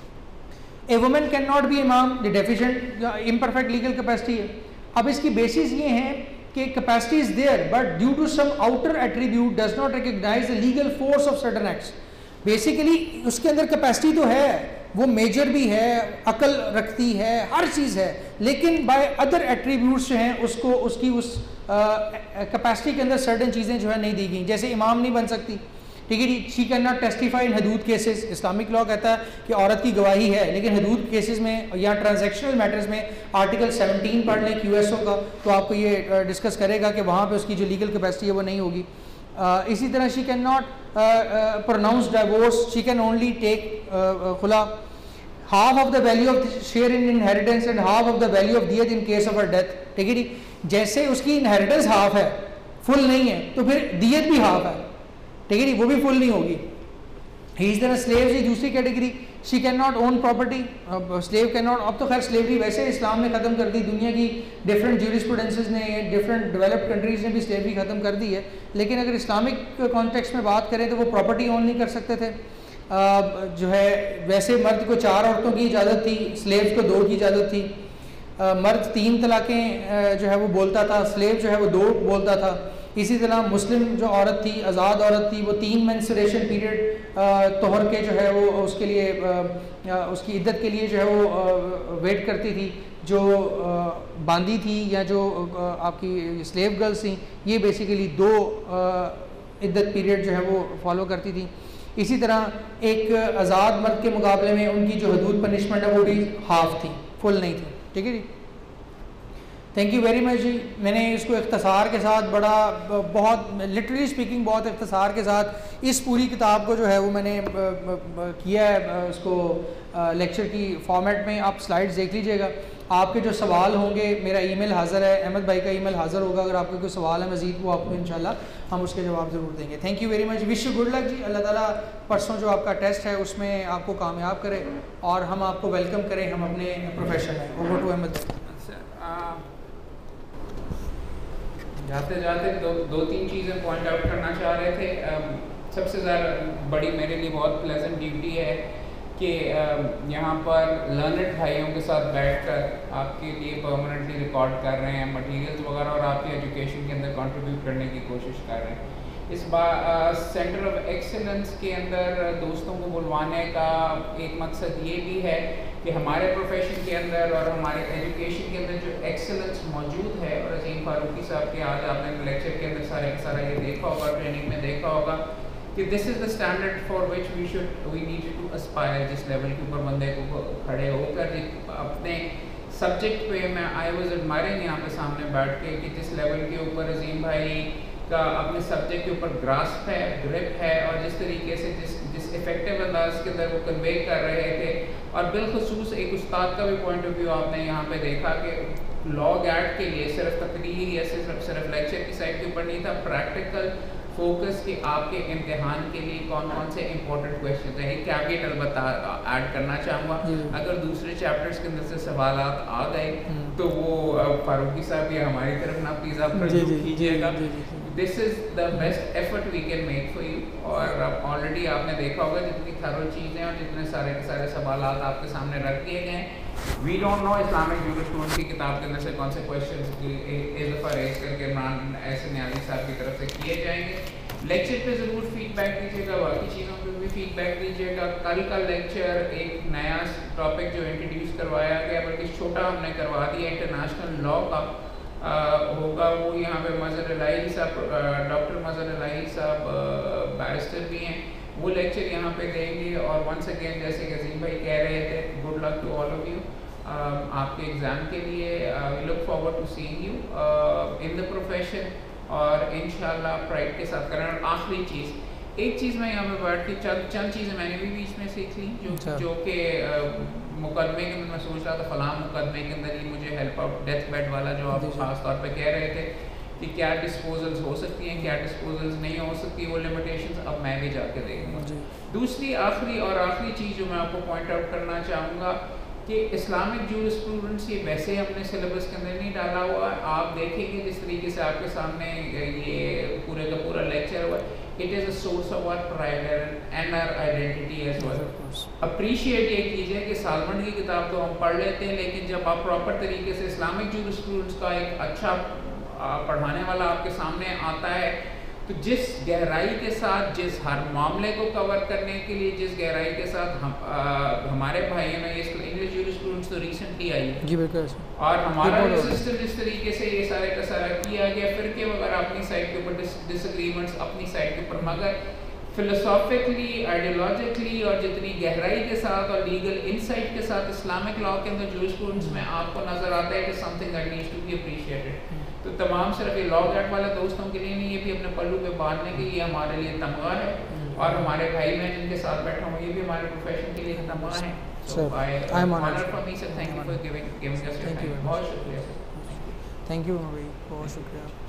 Speaker 2: A women can not be इमाम, the deficient imperfect legal capacity है। अब इसकी बेसिस ये है कि capacity is there but due to some outer attribute does not recognize the legal force of certain acts. Basically उसके अंदर capacity तो है, वो मेजर भी है, अकल रखती है, हर चीज़ है, लेकिन बाय अदर एट्रीब्यूट्स जो हैं उसको उसकी उस कैपेसिटी के अंदर सर्टेन चीज़ें जो है नहीं दी गई। जैसे इमाम नहीं बन सकती, ठीक है जी। She can not testify in हदूद केसेस। इस्लामिक लॉ कहता है कि औरत की गवाही है, लेकिन हदूद केसेस में या ट्रांजैक्शनल मैटर्स में आर्टिकल 17 पढ़ लें QSO का तो आपको ये डिस्कस करेगा कि वहाँ पे उसकी जो लीगल कैपेसिटी है वो नहीं होगी। इसी तरह she can not pronounce divorce, she can only take खुला, half of the value of share in inheritance and half of the value of दियत in case of a death, ठीक है जी। जैसे उसकी इनहेरिटेंस हाफ है, फुल नहीं है, तो फिर दियत भी हाफ है, ठीक है जी, वो भी फुल नहीं होगी। इस तरह स्लेव की दूसरी category, she can not own property, slave can not. अब तो खैर स्लेवरी वैसे इस्लाम ने ख़त्म कर दी, दुनिया की डिफरेंट ज्यूरिस्प्रूडेंसेस ने, डिफरेंट डेवलप्ड कंट्रीज़ ने भी स्लेवरी ख़त्म कर दी है। लेकिन अगर इस्लामिक कॉन्टेक्स्ट में बात करें तो वो प्रॉपर्टी ओन नहीं कर सकते थे। जो है वैसे मर्द को 4 औरतों की इजाज़त थी, स्लेव्स को 2 की इजाज़त थी। मर्द 3 तलाक़ें जो है वो बोलता था, स्लेव जो है वो 2 बोलता था। इसी तरह मुस्लिम जो औरत थी, आज़ाद औरत थी, वो 3 मेंस्ट्रुएशन पीरियड तोहर के जो है वो उसके लिए उसकी इद्दत के लिए जो है वो वेट करती थी। जो बांदी थी या जो आपकी स्लेव गर्ल्स थी, ये बेसिकली 2 इद्दत पीरियड जो है वो फॉलो करती थी। इसी तरह एक आज़ाद मर्द के मुकाबले में उनकी जो हदूद पनिशमेंट है वो भी हाफ थी, फुल नहीं थी, ठीक है जी। थैंक यू वेरी मच जी। मैंने इसको इख्तसार के साथ बहुत लिटरली स्पीकिंग बहुत इख्तसार के साथ इस पूरी किताब को जो है वो मैंने किया है उसको लेक्चर की फॉर्मेट में। आप स्लाइड्स देख लीजिएगा। आपके जो सवाल होंगे, मेरा ईमेल हाज़िर है, अहमद भाई का ईमेल हाज़िर होगा। अगर आपके कोई सवाल है मज़ीद वो आपको इंशाल्लाह हम उसके जवाब ज़रूर देंगे। Thank you very much, wish you good luck जी। अल्लाह ताला परसों जो आपका टेस्ट है उसमें आपको कामयाब करे और हम आपको वेलकम करें हम अपने प्रोफेशन में। Over to Ahmed.
Speaker 1: जाते जाते दो तीन चीज़ें पॉइंट आउट करना चाह रहे थे। सबसे ज़्यादा बड़ी मेरे लिए बहुत प्लेजेंट ड्यूटी है कि यहाँ पर लर्नड भाइयों के साथ बैठकर आपके लिए परमानेंटली रिकॉर्ड कर रहे हैं मटेरियल्स वगैरह और आपकी एजुकेशन के अंदर कंट्रीब्यूट करने की कोशिश कर रहे हैं। इस बार सेंटर ऑफ एक्सीलेंस के अंदर दोस्तों को बुलवाने का एक मकसद ये भी है कि हमारे प्रोफेशन के अंदर और हमारे एजुकेशन के अंदर जो एक्सीलेंस मौजूद है, और अजीम फारूकी साहब के आज आपने लेक्चर के अंदर सारे का सारा ये देखा होगा, ट्रेनिंग में देखा होगा कि this is the standard for which we need to aspire. जिस लेवल के ऊपर बंदे को खड़े होकर अपने सब्जेक्ट पे मैं आई वॉज एडमायरिंग यहाँ पे सामने बैठ के कि जिस लेवल के ऊपर अजीम भाई का अपने सब्जेक्ट के ऊपर ग्रास्प है, ग्रिप है, और जिस तरीके से जिस इफेक्टिव अंदाज के अंदर वो कन्वे कर रहे थे, और बिलखसूस एक उस्ताद का भी पॉइंट ऑफ व्यू आपने यहाँ पे देखा कि लॉग ऐड के लिए सिर्फ तकरीर या सिर्फ लेक्चर की साइड के ऊपर नहीं था, प्रैक्टिकल फोकस कि आपके इम्तिहान के लिए कौन कौन से इंपॉर्टेंट क्वेश्चन है। एक कैविएट अलबत्ता ऐड करना चाहूँगा, अगर दूसरे चैप्टर्स के अंदर से सवाल आ गए तो वो फारूकी साहब या हमारी तरफ ना प्लीज़ आप कीजिएगा। This is the best effort we can make for you, और ऑलरेडी आपने देखा होगा जितनी थरो चीज़ें और जितने सारे के सारे सवाल आपके सामने रख दिए गए हैं। We don't know Islamic jurisprudence की किताब के अंदर से कौन से क्वेश्चन इस दफ़ा रेज करके इमरान ऐसे न्याजी साहब की तरफ से किए जाएंगे। लेक्चर पे ज़रूर फीडबैक दीजिएगा, बाकी चीज़ों पे भी फीडबैक दीजिएगा। कल का लेक्चर एक नया टॉपिक जो इंट्रोड्यूस करवाया गया, बल्कि छोटा हमने करवा दिया, इंटरनेशनल लॉ का होगा। वो यहाँ पे मज़हर इलाही साहब, डॉक्टर मज़हर इलाही साहब बैरिस्टर भी हैं, वो लेक्चर यहाँ पे देंगे। और वंस अगेन जैसे कि अजीम भाई कह रहे थे, good luck to all of you आपके एग्ज़ाम के लिए। We look forward to seeing you in the profession, और इंशाल्लाह प्राइड के साथ करें। और आखिरी चीज़, एक चीज़ मैं यहाँ पे बैठ के चंद चीज़ें मैंने भी बीच में सीख ली, जो कि मुकदमे के अंदर मैं सोच रहा था, फलां मुकदमे के अंदर ही मुझे हेल्प आउट डेथ बेड वाला जो आप ख़ास तौर पे कह रहे थे कि क्या डिस्पोजल्स हो सकती हैं, क्या डिस्पोजल्स नहीं हो सकती, वो लिमिटेशंस अब मैं भी जाके देखूँगा। दूसरी आखिरी चीज़ जो मैं आपको पॉइंट आउट करना चाहूँगा कि इस्लामिक जूरिस्प्रूडेंस ये वैसे हमने सिलेबस के अंदर नहीं डाला हुआ है। आप देखेंगे जिस तरीके से आपके सामने ये पूरे का पूरा लेक्चर हुआ, it is a source of our pride and our identity as well. Appreciate ये कीजिए कि सालमंड की किताब तो हम पढ़ लेते हैं, लेकिन जब आप प्रॉपर तरीके से इस्लामिक जूरिस्प्रूडेंस का एक अच्छा पढ़ाने वाला आपके सामने आता है, तो जिस गहराई के साथ, जिस हर मामले को कवर करने के लिए जिस गहराई के साथ हमारे भाइयों ने, ये इंग्लिश जूरिस्प्रूडेंस तो रिसेंटली आई है
Speaker 2: जी बिल्कुल,
Speaker 1: और हमारा सिस्टम जिस तरीके से ये सारे का सारा किया गया, फिर के वगैरह अपनी साइड के ऊपर डिसएग्रीमेंट्स अपनी साइड के ऊपर, मगर फिलोसॉफिकली, आइडियोलॉजिकली और जितनी गहराई के साथ और लीगल इनसाइट के साथ इस्लामिक लॉ के अंदर जूरिस्प्रूडेंस में आपको नजर आता है कि something that needs to be appreciated. तो तमाम सिर्फ ये लॉ गैट वाले दोस्तों के लिए नहीं, ये भी अपने पल्लू पे बांधने के लिए हमारे लिए तमगा है, और हमारे भाई मैं जिनके साथ बैठा हूँ ये भी हमारे प्रोफेशन के लिए तमगा है। So I am honored for me, sir. Thank you for giving us your time. बहुत शुक्रिया।
Speaker 2: थैंक यू भाई, बहुत शुक्रिया।